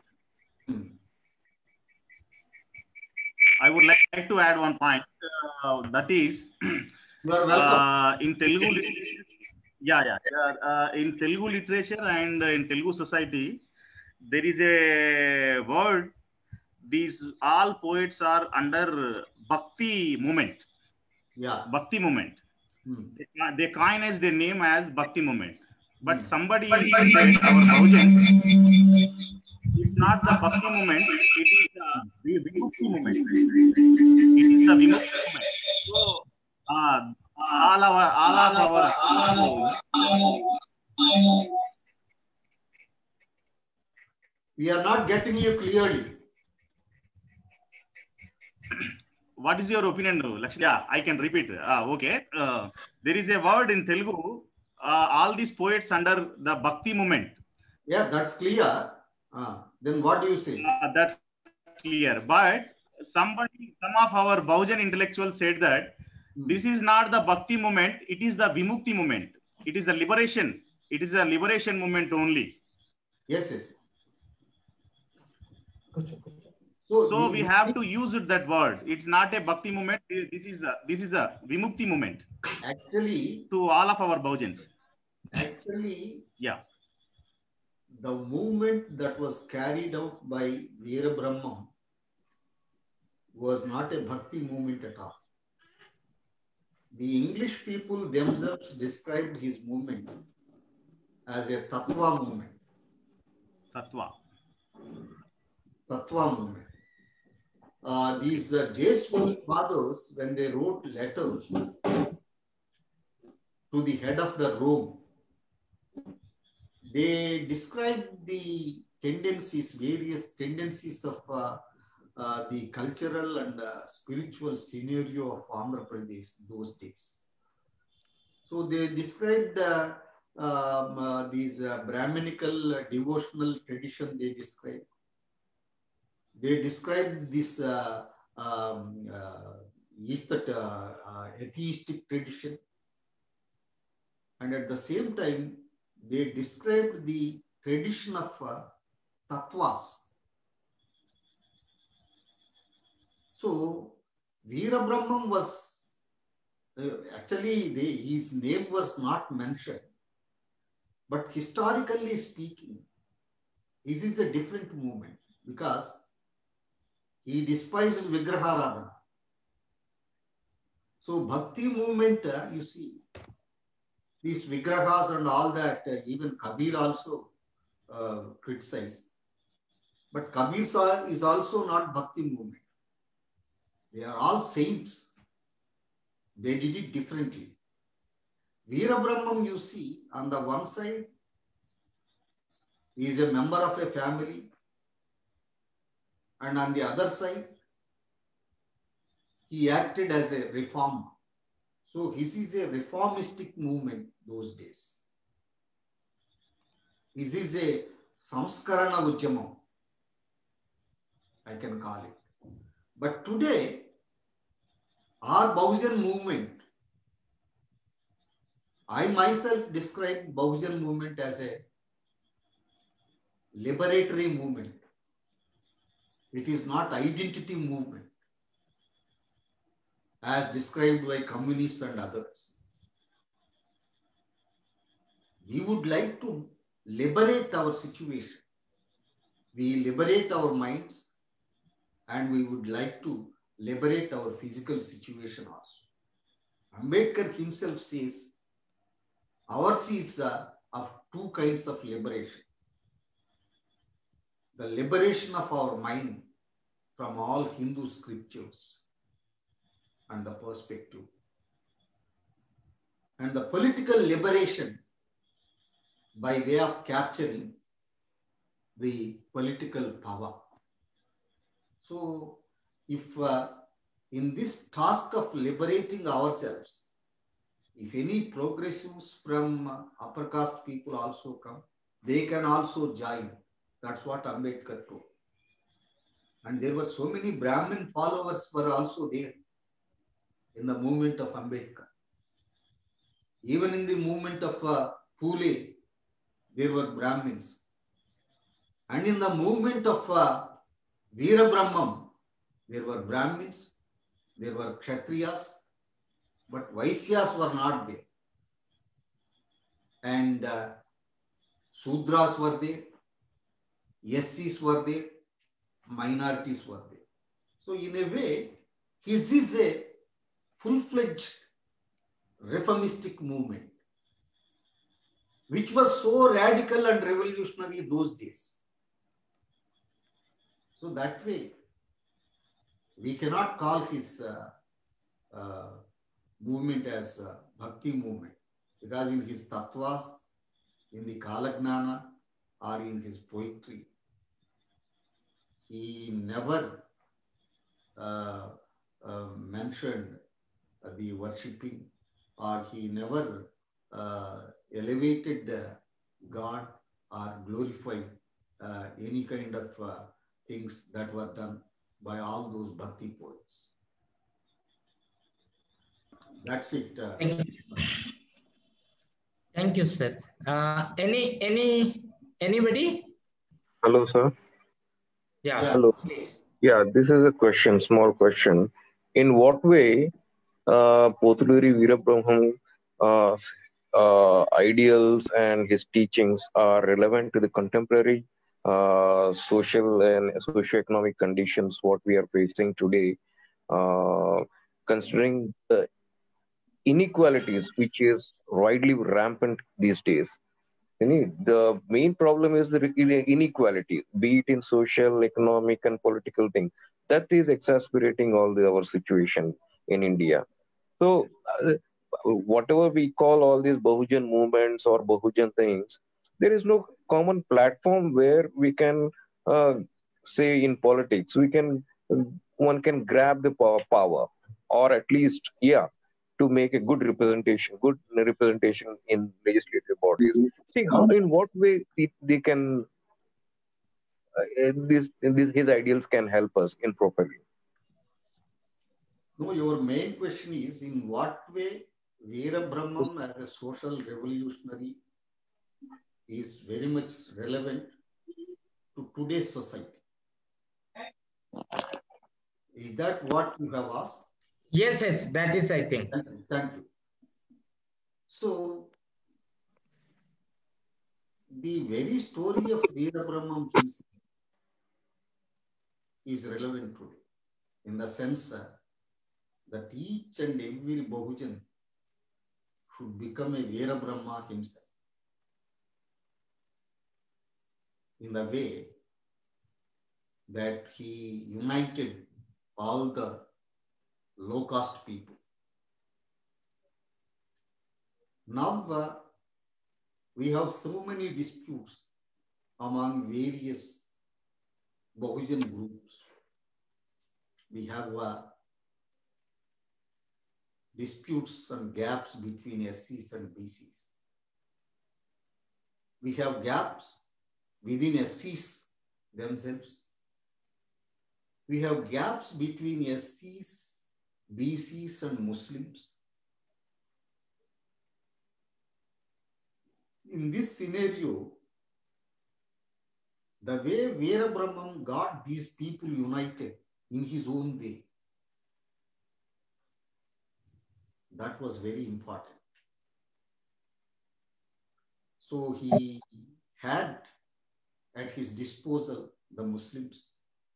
I would like to add one point. Uh, that is, you are welcome. Uh, in Telugu, yeah, yeah, yeah uh, in Telugu literature and in Telugu society, there is a word. These all poets are under Bhakti movement. Yeah, Bhakti movement. Hmm. They, they coined the name as Bhakti movement. But somebody said our Bahujans, it's not the Bhakti movement, it is the Vimukti movement. It is the Vimukti movement. So, uh, all our, all of our, we are not getting you clearly. What is your opinion, Lakshmi? Yeah, I can repeat. Uh, okay. Uh, there is a word in Telugu, uh, all these poets under the Bhakti movement. Yeah, that's clear. Uh, then what do you say? Uh, that's clear. But somebody, some of our Bahujan intellectuals said that hmm. this is not the Bhakti movement, it is the Vimukti movement. It is the liberation. It is a liberation movement only. Yes, yes. So, so we, we have to use it, that word. It's not a Bhakti movement. This is the this is the Vimukti movement. Actually, to all of our Bahujans. Actually, yeah. The movement that was carried out by Veera Brahmam was not a Bhakti movement at all. The English people themselves described his movement as a Tattva movement. Tattva. Tattva movement. Uh, these uh, Jeswant fathers, when they wrote letters to the head of the Rome, they described the tendencies, various tendencies of uh, uh, the cultural and uh, spiritual scenario of Andhra Pradesh those days. So they described uh, um, uh, these uh, Brahminical uh, devotional tradition they described. They described this uh, um, uh, uh, uh, atheistic tradition. And at the same time, they described the tradition of uh, tattvas. So, Veera Brahmam was, uh, actually they, his name was not mentioned, but historically speaking, this is a different movement because he despised Vigraharadhana. So, Bhakti movement, uh, you see, these Vigrahas and all that, uh, even Kabir also uh, criticized. But Kabir is also not Bhakti movement. They are all saints. They did it differently. Veera Brahmam, you see, on the one side, he is a member of a family. And on the other side, he acted as a reformer. So this is a reformistic movement those days. This is a Samskarana Ujjamam, I can call it. But today, our Bahujan movement, I myself describe Bahujan movement as a liberatory movement. It is not identity movement as described by communists and others. We would like to liberate our situation. We liberate our minds, and we would like to liberate our physical situation also. Ambedkar himself says, ours is uh, of two kinds of liberation. The liberation of our mind from all Hindu scriptures and the perspective, and the political liberation by way of capturing the political power. So if uh, in this task of liberating ourselves, if any progressives from uh, upper caste people also come, they can also join. That's what Ambedkar told. And there were so many Brahmin followers were also there in the movement of Ambedkar. Even in the movement of uh, Phule, there were Brahmins. And in the movement of uh, Veera Brahmam, there were Brahmins, there were Kshatriyas, but Vaisyas were not there. And uh, Sudras were there, S Cs were there, minorities were there. So in a way, his is a full-fledged reformistic movement, which was so radical and revolutionary those days. So that way, we cannot call his uh, uh, movement as a bhakti movement, because in his tattvas, in the Kalagnana, or in his poetry, he never uh, uh, mentioned uh, the worshipping, or he never uh, elevated uh, God or glorified uh, any kind of uh, things that were done by all those bhakti poets. That's it. Uh, Thank you. Thank you, sir. Uh, any, any, anybody? Hello, sir. Yeah, Yeah. Hello. please. Yeah, this is a question, small question. In what way uh, Pothuluri Veerabraham uh, uh, ideals and his teachings are relevant to the contemporary uh, social and socio-economic conditions what we are facing today, uh, considering the inequalities which is widely rampant these days? The main problem is the inequality, be it in social, economic, and political thing. That is exasperating all the our situation in India. So, uh, whatever we call all these Bahujan movements or Bahujan things, there is no common platform where we can uh, say in politics, we can one can grab the power, power, or at least, yeah, to make a good representation, good representation in legislative bodies. See how, in what way it, they can, uh, this, this, his ideals can help us in properly. No, your main question is in what way Veera Brahmam as a social revolutionary is very much relevant to today's society. Is that what you have asked? Yes, yes, that is, I think. Thank you. Thank you. So, the very story of Veera Brahmam himself is relevant today, in the sense uh, that each and every Bahujan should become a Veera Brahma himself, in the way that he united all the low-caste people. Now uh, we have so many disputes among various Bahujan groups. We have uh, disputes and gaps between S Cs and B Cs. We have gaps within S Cs themselves. We have gaps between S Cs, B Cs, and Muslims. In this scenario, the way Veera Brahman got these people united in his own way, that was very important. So he had at his disposal the Muslims.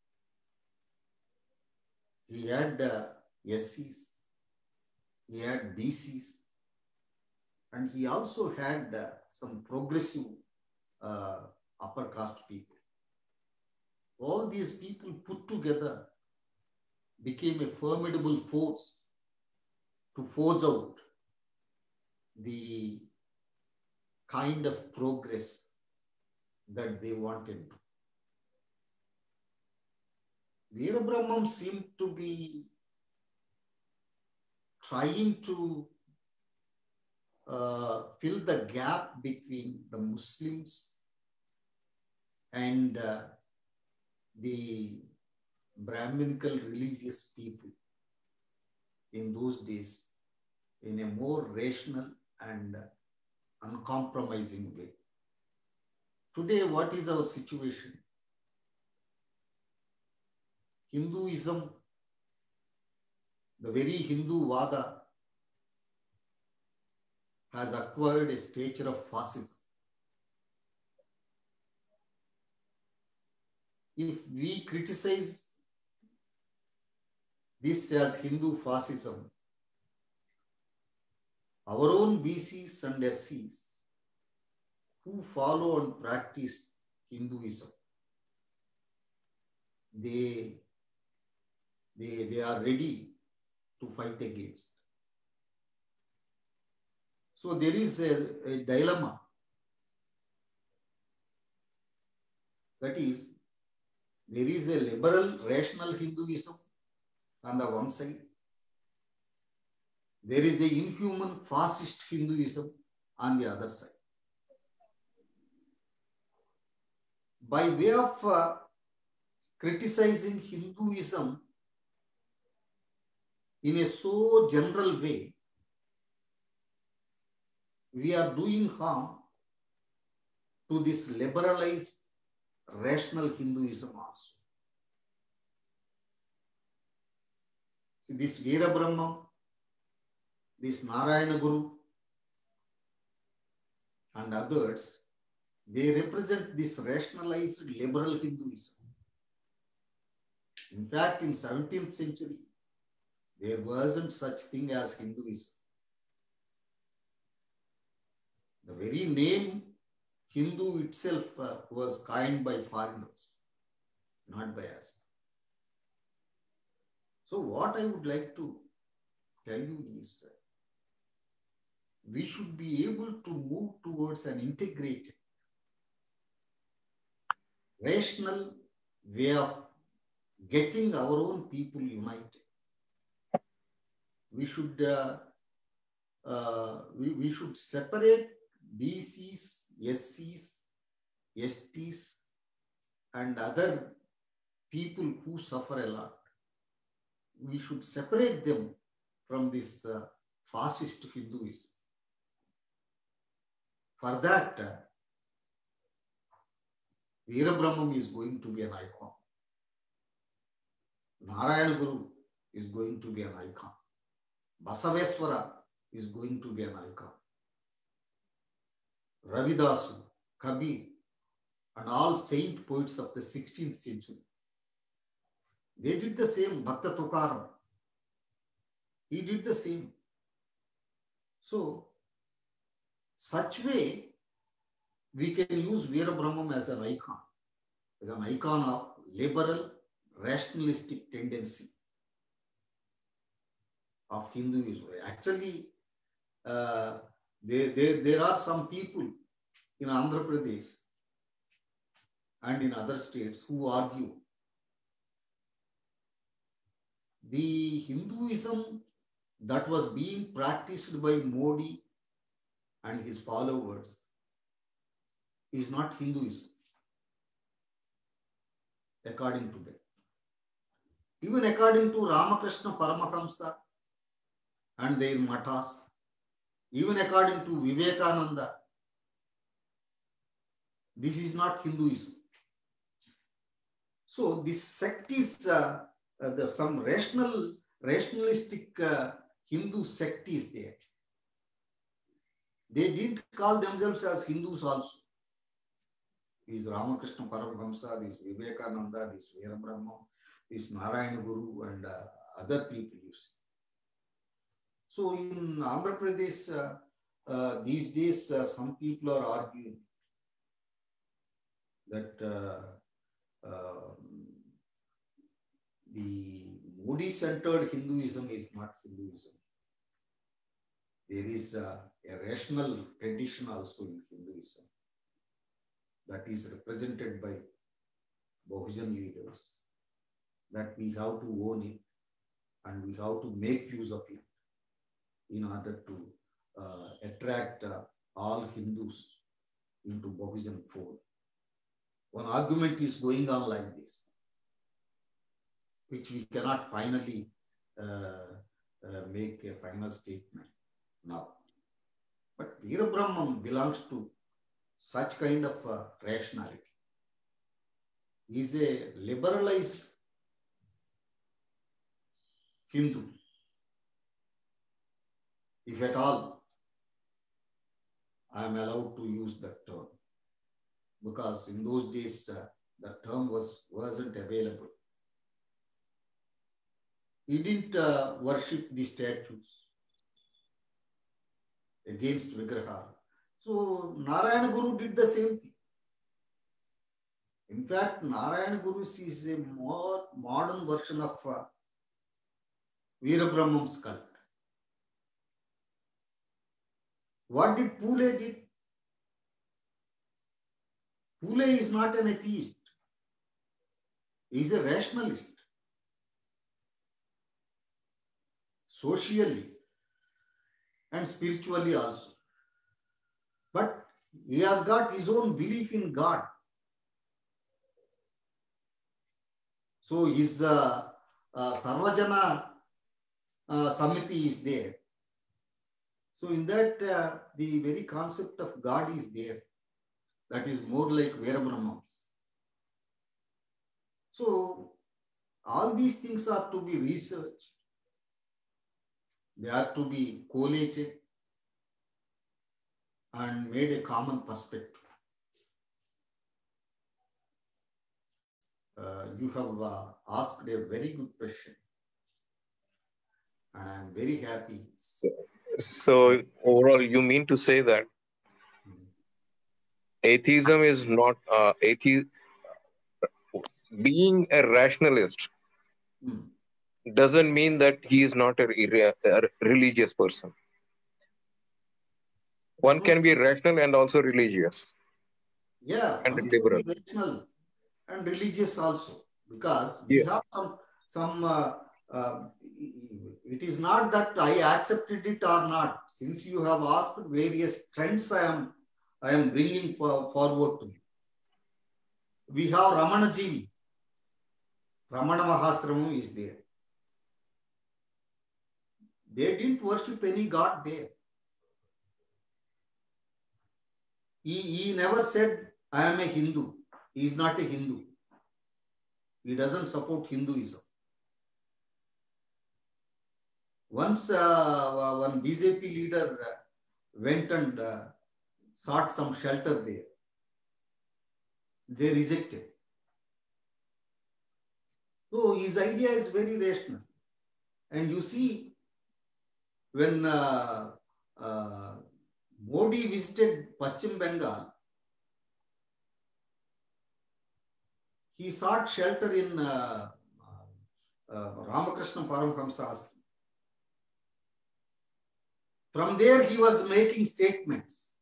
He had uh, S Cs, he had B Cs, and he also had uh, some progressive uh, upper caste people. All these people put together became a formidable force to forge out the kind of progress that they wanted. Veera Brahman seemed to be trying to uh, fill the gap between the Muslims and uh, the Brahminical religious people in those days in a more rational and uncompromising way. Today, what is our situation? Hinduism, the very Hindu Vada, has acquired a stature of fascism. If we criticize this as Hindu fascism, our own B Cs and S Cs who follow and practice Hinduism, they, they, they are ready to fight against. So there is a, a dilemma. That is, there is a liberal, rational Hinduism on the one side. There is a inhuman, fascist Hinduism on the other side. By way of uh, criticizing Hinduism in a so general way, we are doing harm to this liberalized, rational Hinduism also. See, this Veera Brahma, this Narayana Guru, and others, they represent this rationalized liberal Hinduism. In fact, in seventeenth century, there wasn't such thing as Hinduism. The very name Hindu itself uh, was coined by foreigners, not by us. So what I would like to tell you is that we should be able to move towards an integrated, rational way of getting our own people united. We should uh, uh, we, we should separate B Cs, S Cs, S Ts, and other people who suffer a lot. We should separate them from this uh, fascist Hinduism. For that, uh, Veera Brahman is going to be an icon. Narayana Guru is going to be an icon. Basaveswara is going to be an icon. Ravidasu, Kabir, and all saint poets of the sixteenth century. They did the same. Bhakta Tukaram, he did the same. So, such way, we can use Veera Brahman as an icon, as an icon of liberal, rationalistic tendency of Hinduism. Actually, uh, there, there, there are some people in Andhra Pradesh and in other states who argue the Hinduism that was being practiced by Modi and his followers is not Hinduism, according to them. Even according to Ramakrishna Paramahamsa and their matas, even according to Vivekananda, this is not Hinduism. So this sect is uh, uh, the, some rational, rationalistic uh, Hindu sect is there. They didn't call themselves as Hindus also. These Ramakrishna Paramahamsa, this Vivekananda, this Veerabrahma, this Narayana Guru, and uh, other people you see. So in Andhra Pradesh, uh, uh, these days, uh, some people are arguing that uh, uh, the Modi-centered Hinduism is not Hinduism. There is uh, a rational tradition also in Hinduism that is represented by Bahujan leaders, that we have to own it and we have to make use of it in order to uh, attract uh, all Hindus into Bahujan fold. One argument is going on like this, which we cannot finally uh, uh, make a final statement now. But Veerabrahman belongs to such kind of uh, rationality. He is a liberalized Hindu, if at all I am allowed to use that term, because in those days uh, the term was, wasn't available. He didn't uh, worship the statues against Vigraha. So Narayana Guru did the same thing. In fact, Narayana Guru is a more modern version of uh, Veerabrahman's cult. What did Pule did? Pule is not an atheist. He is a rationalist. Socially and spiritually also. But he has got his own belief in God. So his uh, uh, Sarvajana uh, Samiti is there. So in that, uh, the very concept of God is there. That is more like Veerabrahman's. So all these things are to be researched. They are to be collated and made a common perspective. Uh, you have uh, asked a very good question. And I am very happy. So, so overall, you mean to say that atheism is not uh, athe being a rationalist Hmm. doesn't mean that he is not a, re- a religious person. One can be rational and also religious. Yeah, and one liberal. can be rational and religious also, because we Yeah. have some, some uh, uh, it is not that I accepted it or not. Since you have asked various trends, I am, I am bringing for, forward to you. We have Ramana Jivi. Ramana Mahasramam is there. They didn't worship any god there. He, he never said, I am a Hindu. He is not a Hindu. He doesn't support Hinduism. Once uh, one B J P leader uh, went and uh, sought some shelter there, they rejected. So his idea is very rational. And you see, when uh, uh, Modi visited Paschim Bengal, he sought shelter in uh, uh, Ramakrishna Paramahamsa's. From there, he was making statements.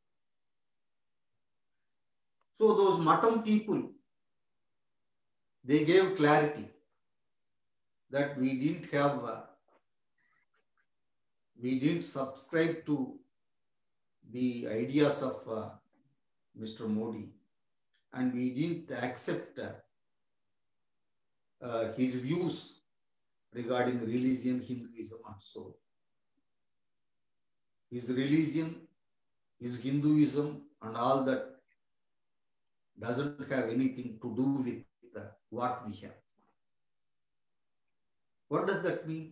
So those Matam people, they gave clarity that we didn't have, uh, we didn't subscribe to the ideas of uh, Mister Modi, and we didn't accept uh, uh, his views regarding religion, Hinduism, and so. His religion, his Hinduism, and all that doesn't have anything to do with uh, what we have. What does that mean?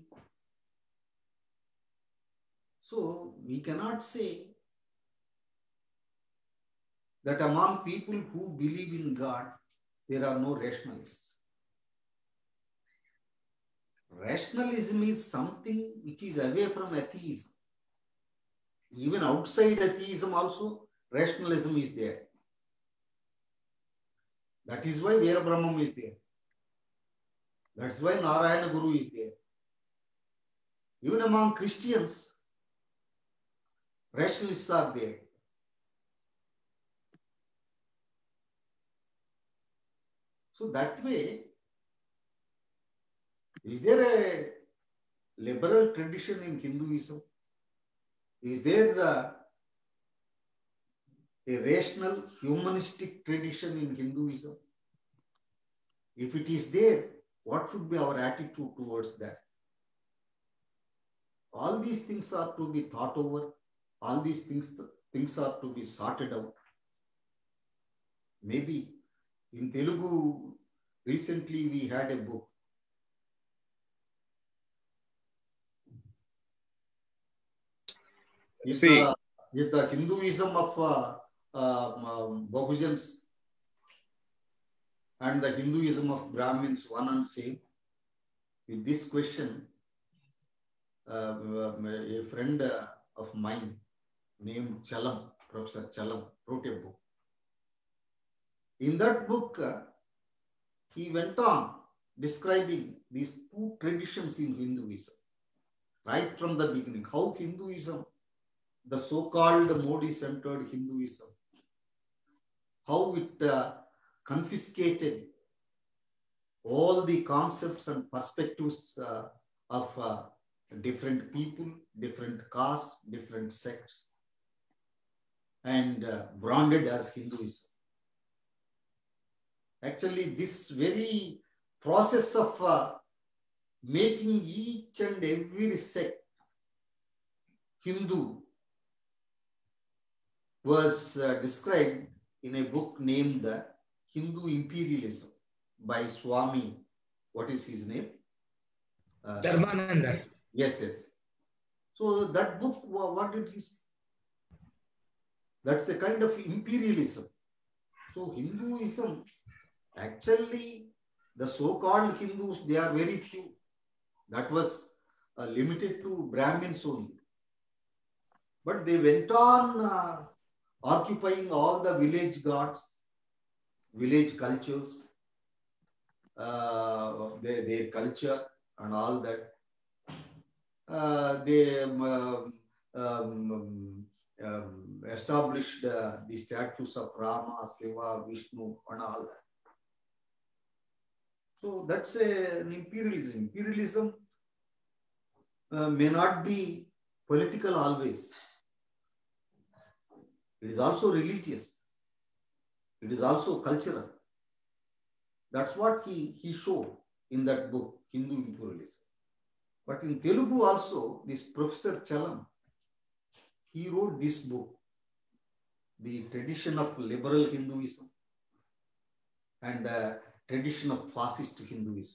So we cannot say that among people who believe in God, there are no rationalists. Rationalism is something which is away from atheism. Even outside atheism also, rationalism is there. That is why Veera Brahmam is there. That's why Narayana Guru is there. Even among Christians, rationalists are there. So that way, is there a liberal tradition in Hinduism? Is there a, a rational humanistic tradition in Hinduism? If it is there, what should be our attitude towards that? All these things are to be thought over. All these things, things are to be sorted out. Maybe in Telugu, recently we had a book. Is the, is the Hinduism of uh, uh, um, Bahujans and the Hinduism of Brahmins one and same? With this question, uh, a friend uh, of mine named Chalam, Professor Chalam, wrote a book. In that book, uh, he went on describing these two traditions in Hinduism, right from the beginning, how Hinduism, the so-called Modi-centered Hinduism, how it uh, confiscated all the concepts and perspectives uh, of uh, different people, different castes, different sects, and uh, branded as Hinduism. Actually, this very process of uh, making each and every sect Hindu was uh, described in a book named uh, Hindu Imperialism by Swami. What is his name? Uh, Dharmananda. Yes, yes. So that book, what did he say? That's a kind of imperialism. So Hinduism, actually, the so-called Hindus, they are very few. That was uh, limited to Brahmins only. But they went on uh, occupying all the village gods, village cultures, uh, their, their culture and all that. Uh, they um, um, um, established uh, the statues of Rama, Shiva, Vishnu and all that. So that's a, an imperialism. Imperialism uh, may not be political always. It is also religious. It is also cultural. That's what he, he showed in that book, Hindu Imperialism. But in Telugu also, this Professor Chalam, he wrote this book, The Tradition of Liberal Hinduism and the Tradition of Fascist Hinduism.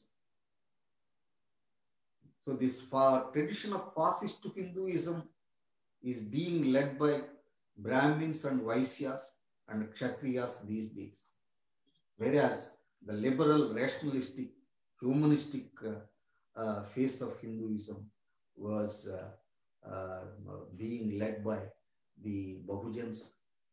So this tradition of Fascist Hinduism is being led by Brahmins and Vaisyas and Kshatriyas these days. Whereas the liberal, rationalistic, humanistic uh, uh, face of Hinduism was uh, uh, being led by the Bahujans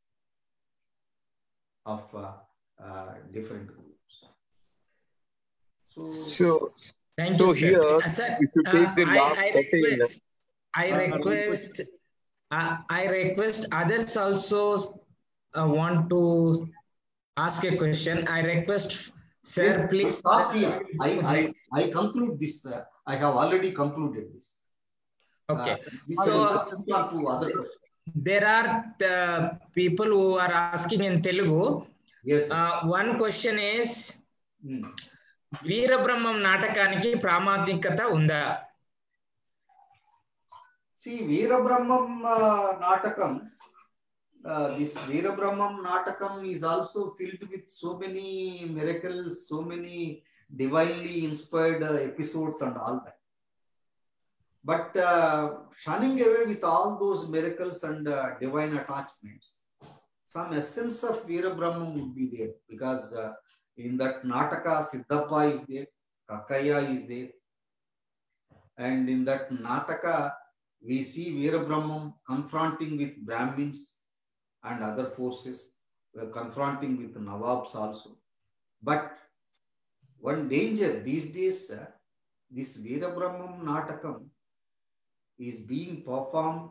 of uh, uh, different groups. So, so, thank so you, here, sir. Sir, if you take uh, the I, last I thirty request, I Uh, request, uh, I request others also uh, want to ask a question. I request, sir, yes, please. Stop here. I, I, I conclude this. Uh, I have already concluded this. Okay. Uh, so, to other questions. There are the people who are asking in Telugu. Yes. Uh, one question is, hmm. Veera Brahmam Natakaniki Pramatikata Unda. See, Veera Brahmam uh, Natakam, uh, this Veerabrahmam Natakam is also filled with so many miracles, so many divinely inspired uh, episodes and all that. But uh, shunning away with all those miracles and uh, divine attachments, some essence of Veerabrahmam would be there, because uh, in that Nataka, Siddhappa is there, Kakaya is there. And in that Nataka, we see Veerabrahmam confronting with Brahmins and other forces, uh, confronting with Nawabs also. But one danger these days, uh, this Veerabrahmam Natakam is being performed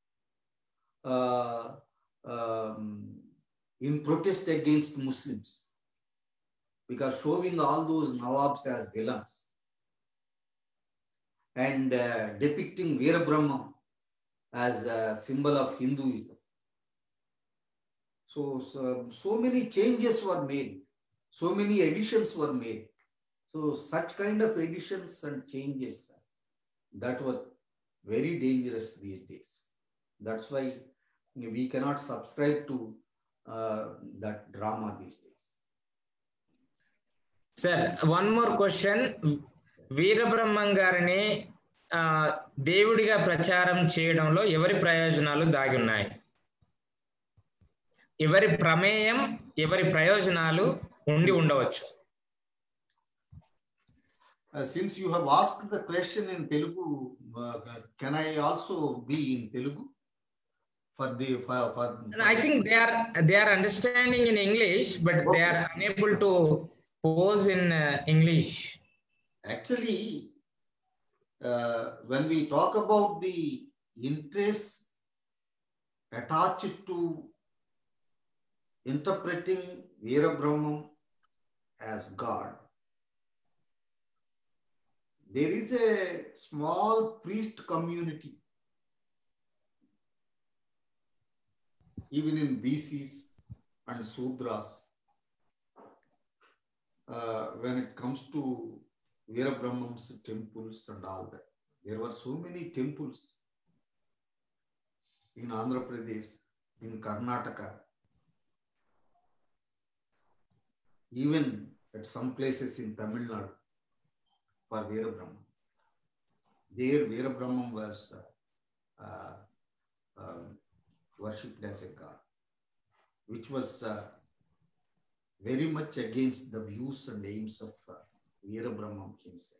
uh, um, in protest against Muslims, because showing all those Nawabs as villains and uh, depicting Veerabrahmam as a symbol of Hinduism. So, so, so many changes were made, so many additions were made. So such kind of additions and changes, that were very dangerous these days. That's why we cannot subscribe to uh, that drama these days. Sir, one more question. Veerabrahmam గారిని దేవుడిగా ప్రచారం చేయడంలో ఎవరి ప్రయోజనాలు దాగి ఉన్నాయి? ఎవరి ప్రమేయం, ఎవరి ప్రయోజనాలు ఉండి ఉండవచ్చు? Uh, since you have asked the question in Telugu, uh, can I also be in Telugu for the for, for I think they are they are understanding in English, but okay. They are unable to pose in uh, English. Actually, uh, when we talk about the interests attached to interpreting Veerabrahmam as God, there is a small priest community, even in B Cs and Sudras, uh, when it comes to Veerabrahmam's temples and all that. There were so many temples in Andhra Pradesh, in Karnataka, even at some places in Tamil Nadu, for Veerabrahmam. There Veerabrahmam was uh, uh, uh, worshipped as a god, which was uh, very much against the views and aims of uh, Veerabrahmam himself.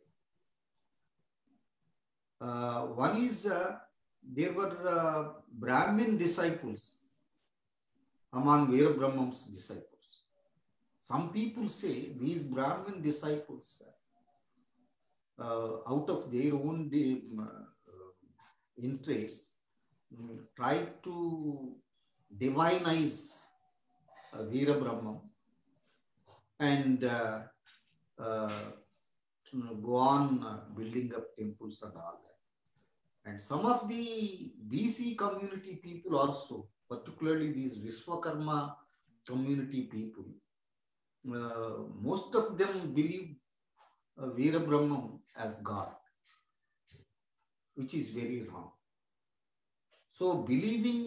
Uh, one is, uh, there were uh, Brahmin disciples among Veerabrahmam's disciples. Some people say these Brahmin disciples, uh, out of their own uh, interest, um, tried to divinize uh, Veerabrahmam and uh, uh, go on uh, building up temples and all that. And some of the B C community people also, particularly these Vishwakarma community people, uh, most of them believe uh, Veerabrahmam as God, which is very wrong. So believing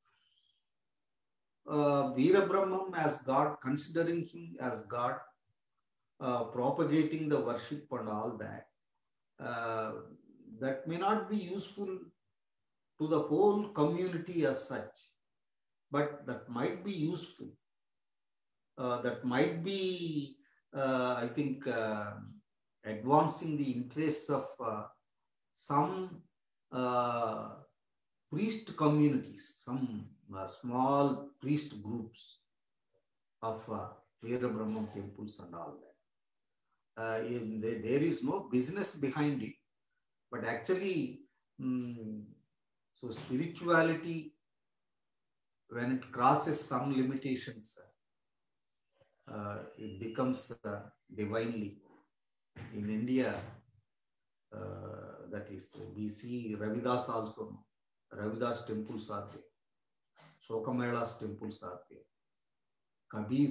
uh, Veerabrahmam as God, considering him as God, uh, propagating the worship and all that, uh, that may not be useful to the whole community as such, but that might be useful. Uh, that might be, uh, I think, uh, advancing the interests of uh, some uh, priest communities, some uh, small priest groups of uh, Veerabrahmam temples and all that. Uh, in the, there is no business behind it, but actually, um, so spirituality, when it crosses some limitations, uh, it becomes uh, divinely. In India, uh, that is, we see Ravidas also. Ravidas temples are there. Shokamela's temples are there. Kabir.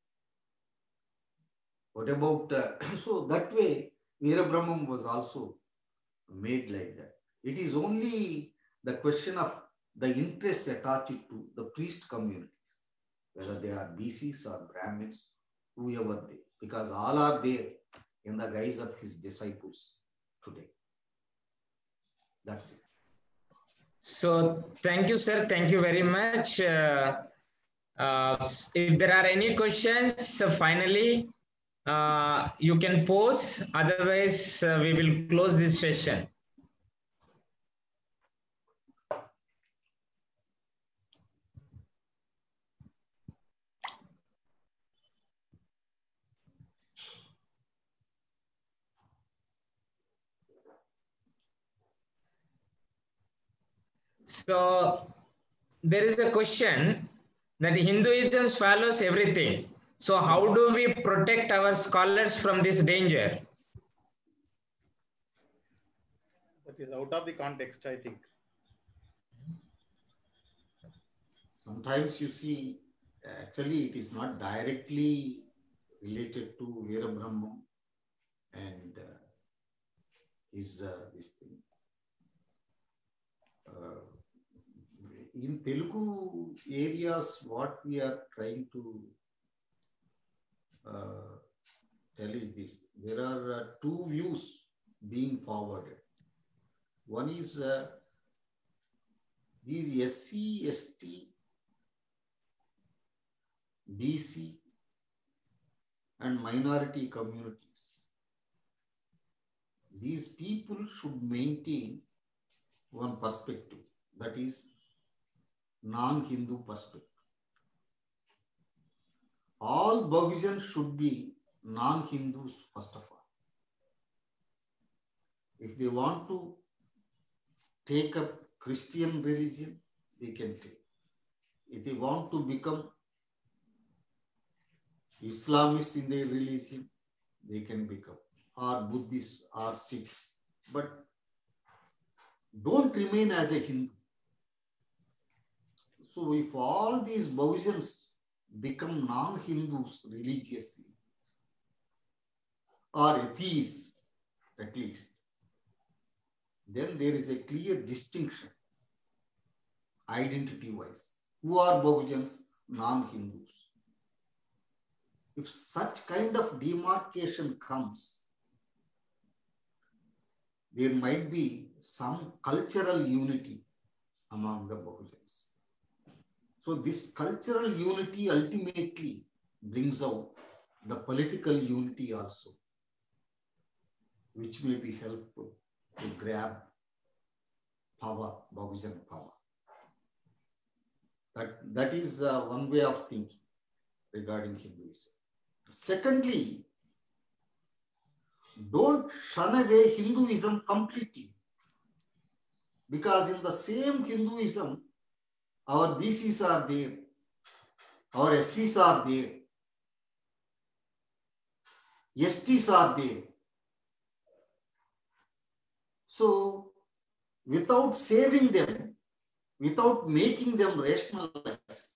What about, uh, so that way, Veerabrahmam was also made like that. It is only the question of the interests attached to the priest communities, whether they are B Cs or Brahmins, whoever they, because all are there in the guise of his disciples today. That's it. So thank you, sir. Thank you very much. Uh, uh, if there are any questions, so finally, uh, you can pose. Otherwise, uh, we will close this session. So there is a question that Hinduism swallows everything. So how do we protect our scholars from this danger? That is out of the context, I think. Sometimes you see, actually it is not directly related to Veera Brahmam and uh, his uh, this thing. Uh, in Telugu areas, what we are trying to uh, tell is this. There are uh, two views being forwarded. One is uh, these S C, S T, B C and minority communities. These people should maintain one perspective, that is non-Hindu perspective. All Bahujans should be non-Hindus first of all. If they want to take up Christian religion, they can take. If they want to become Islamists in their religion, they can become, or Buddhists or Sikhs. But don't remain as a Hindu. So if all these Bahujans become non-Hindus religiously, or atheists at least, then there is a clear distinction, identity-wise. Who are Bahujans? Non-Hindus. If such kind of demarcation comes, there might be some cultural unity among the Bahujans. So this cultural unity ultimately brings out the political unity also, which may be helpful to grab power, Bahujan power. That, that is uh, one way of thinking regarding Hinduism. Secondly, don't shun away Hinduism completely, because in the same Hinduism, our B Cs are there, our S Cs are there, S Ts are there. So, without saving them, without making them rationalize,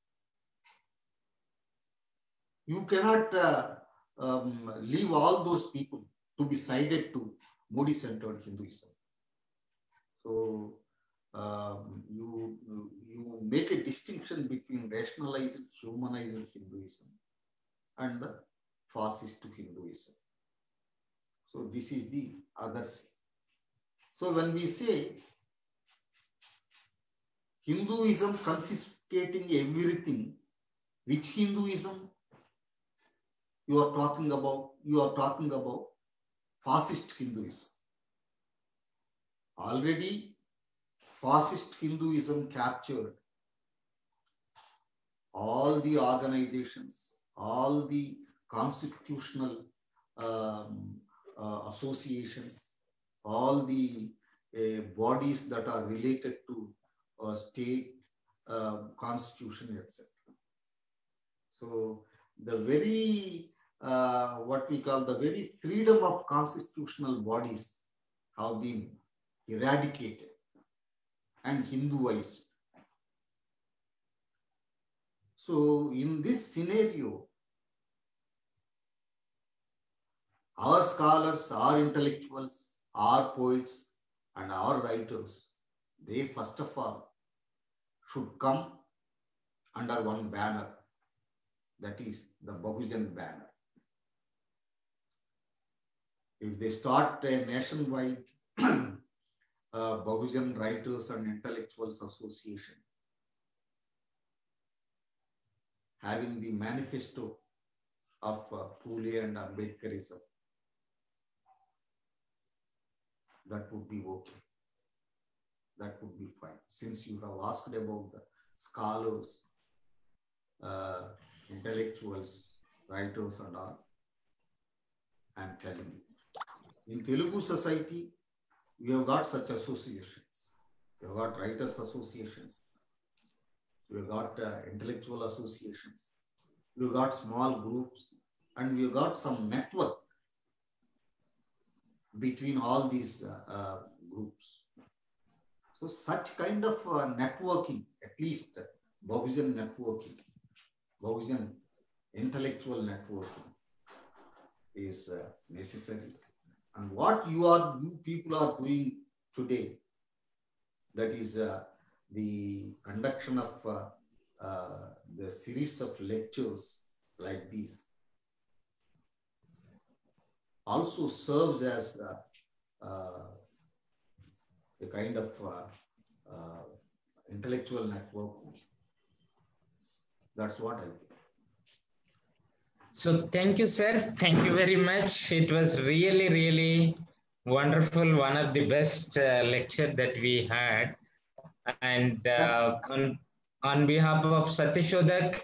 you cannot uh, um, leave all those people to be sided to Modi-centered Hinduism. So, um, you, you, you make a distinction between rationalized, humanized Hinduism and the fascist Hinduism. So, this is the other side. So, when we say Hinduism confiscating everything, which Hinduism you are talking about? You are talking about fascist Hinduism. Already fascist Hinduism captured all the organizations, all the constitutional um, uh, associations, all the uh, bodies that are related to uh, state uh, constitution, et cetera. So the very, uh, what we call the very freedom of constitutional bodies have been eradicated and Hinduized. So in this scenario, our scholars, our intellectuals, our poets, and our writers, they first of all should come under one banner, that is the Bahujan banner. If they start a nationwide uh, Bahujan Writers and Intellectuals Association, having the manifesto of uh, Phule and Ambedkarism, that would be okay. That would be fine. Since you have asked about the scholars, uh, intellectuals, writers and all, I am telling you. In Telugu society, we have got such associations. We have got writers associations. We have got uh, intellectual associations. We have got small groups, and we have got some network between all these uh, uh, groups. So such kind of uh, networking, at least uh, Bahujan networking, Bahujan intellectual networking is uh, necessary. And what you are, you people are doing today, that is uh, the conduction of uh, uh, the series of lectures like these, also serves as uh, uh, a kind of uh, uh, intellectual network. That's what I think. So thank you, sir. Thank you very much. It was really, really wonderful. One of the best uh, lecture that we had. And uh, on, on behalf of Satyashodak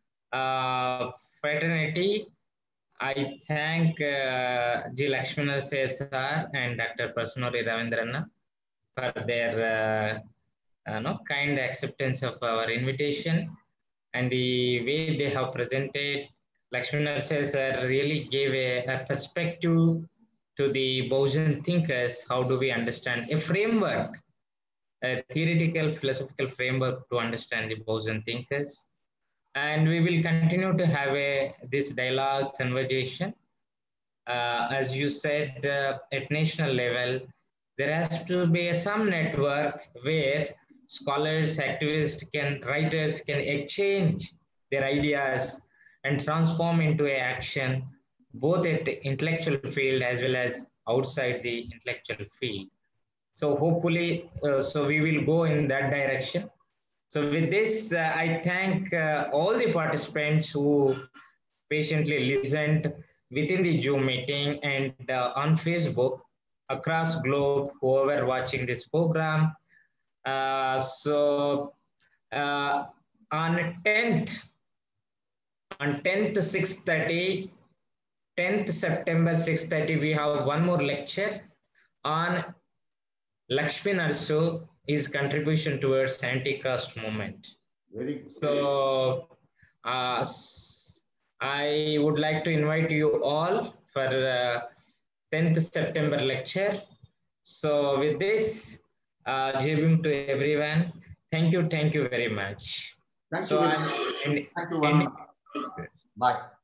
uh, fraternity, I thank uh, G. Lakshminarayanan sir and Doctor Prasanuri Ravindranna for their uh, uh, no, kind acceptance of our invitation and the way they have presented. Lakshminarayanan sir really gave a, a perspective to the Bahujan thinkers. How do we understand a framework, a theoretical philosophical framework to understand the Bahujan thinkers? And we will continue to have a, this dialogue conversation. Uh, as you said, uh, at national level, there has to be some network where scholars, activists, can, writers can exchange their ideas and transform into a action, both at the intellectual field as well as outside the intellectual field. So hopefully, uh, so we will go in that direction. So with this, uh, I thank uh, all the participants who patiently listened within the Zoom meeting and uh, on Facebook across globe, whoever watching this program. Uh, so uh, on tenth, on tenth, six thirty, tenth September, six thirty, we have one more lecture on Lakshminarayanan, his contribution towards anti-caste movement. Very good. So uh, I would like to invite you all for uh, tenth September lecture. So with this, uh, J B M to everyone. Thank you, thank you very much. Thank so you. I'm, and, Thank you. and, Bye.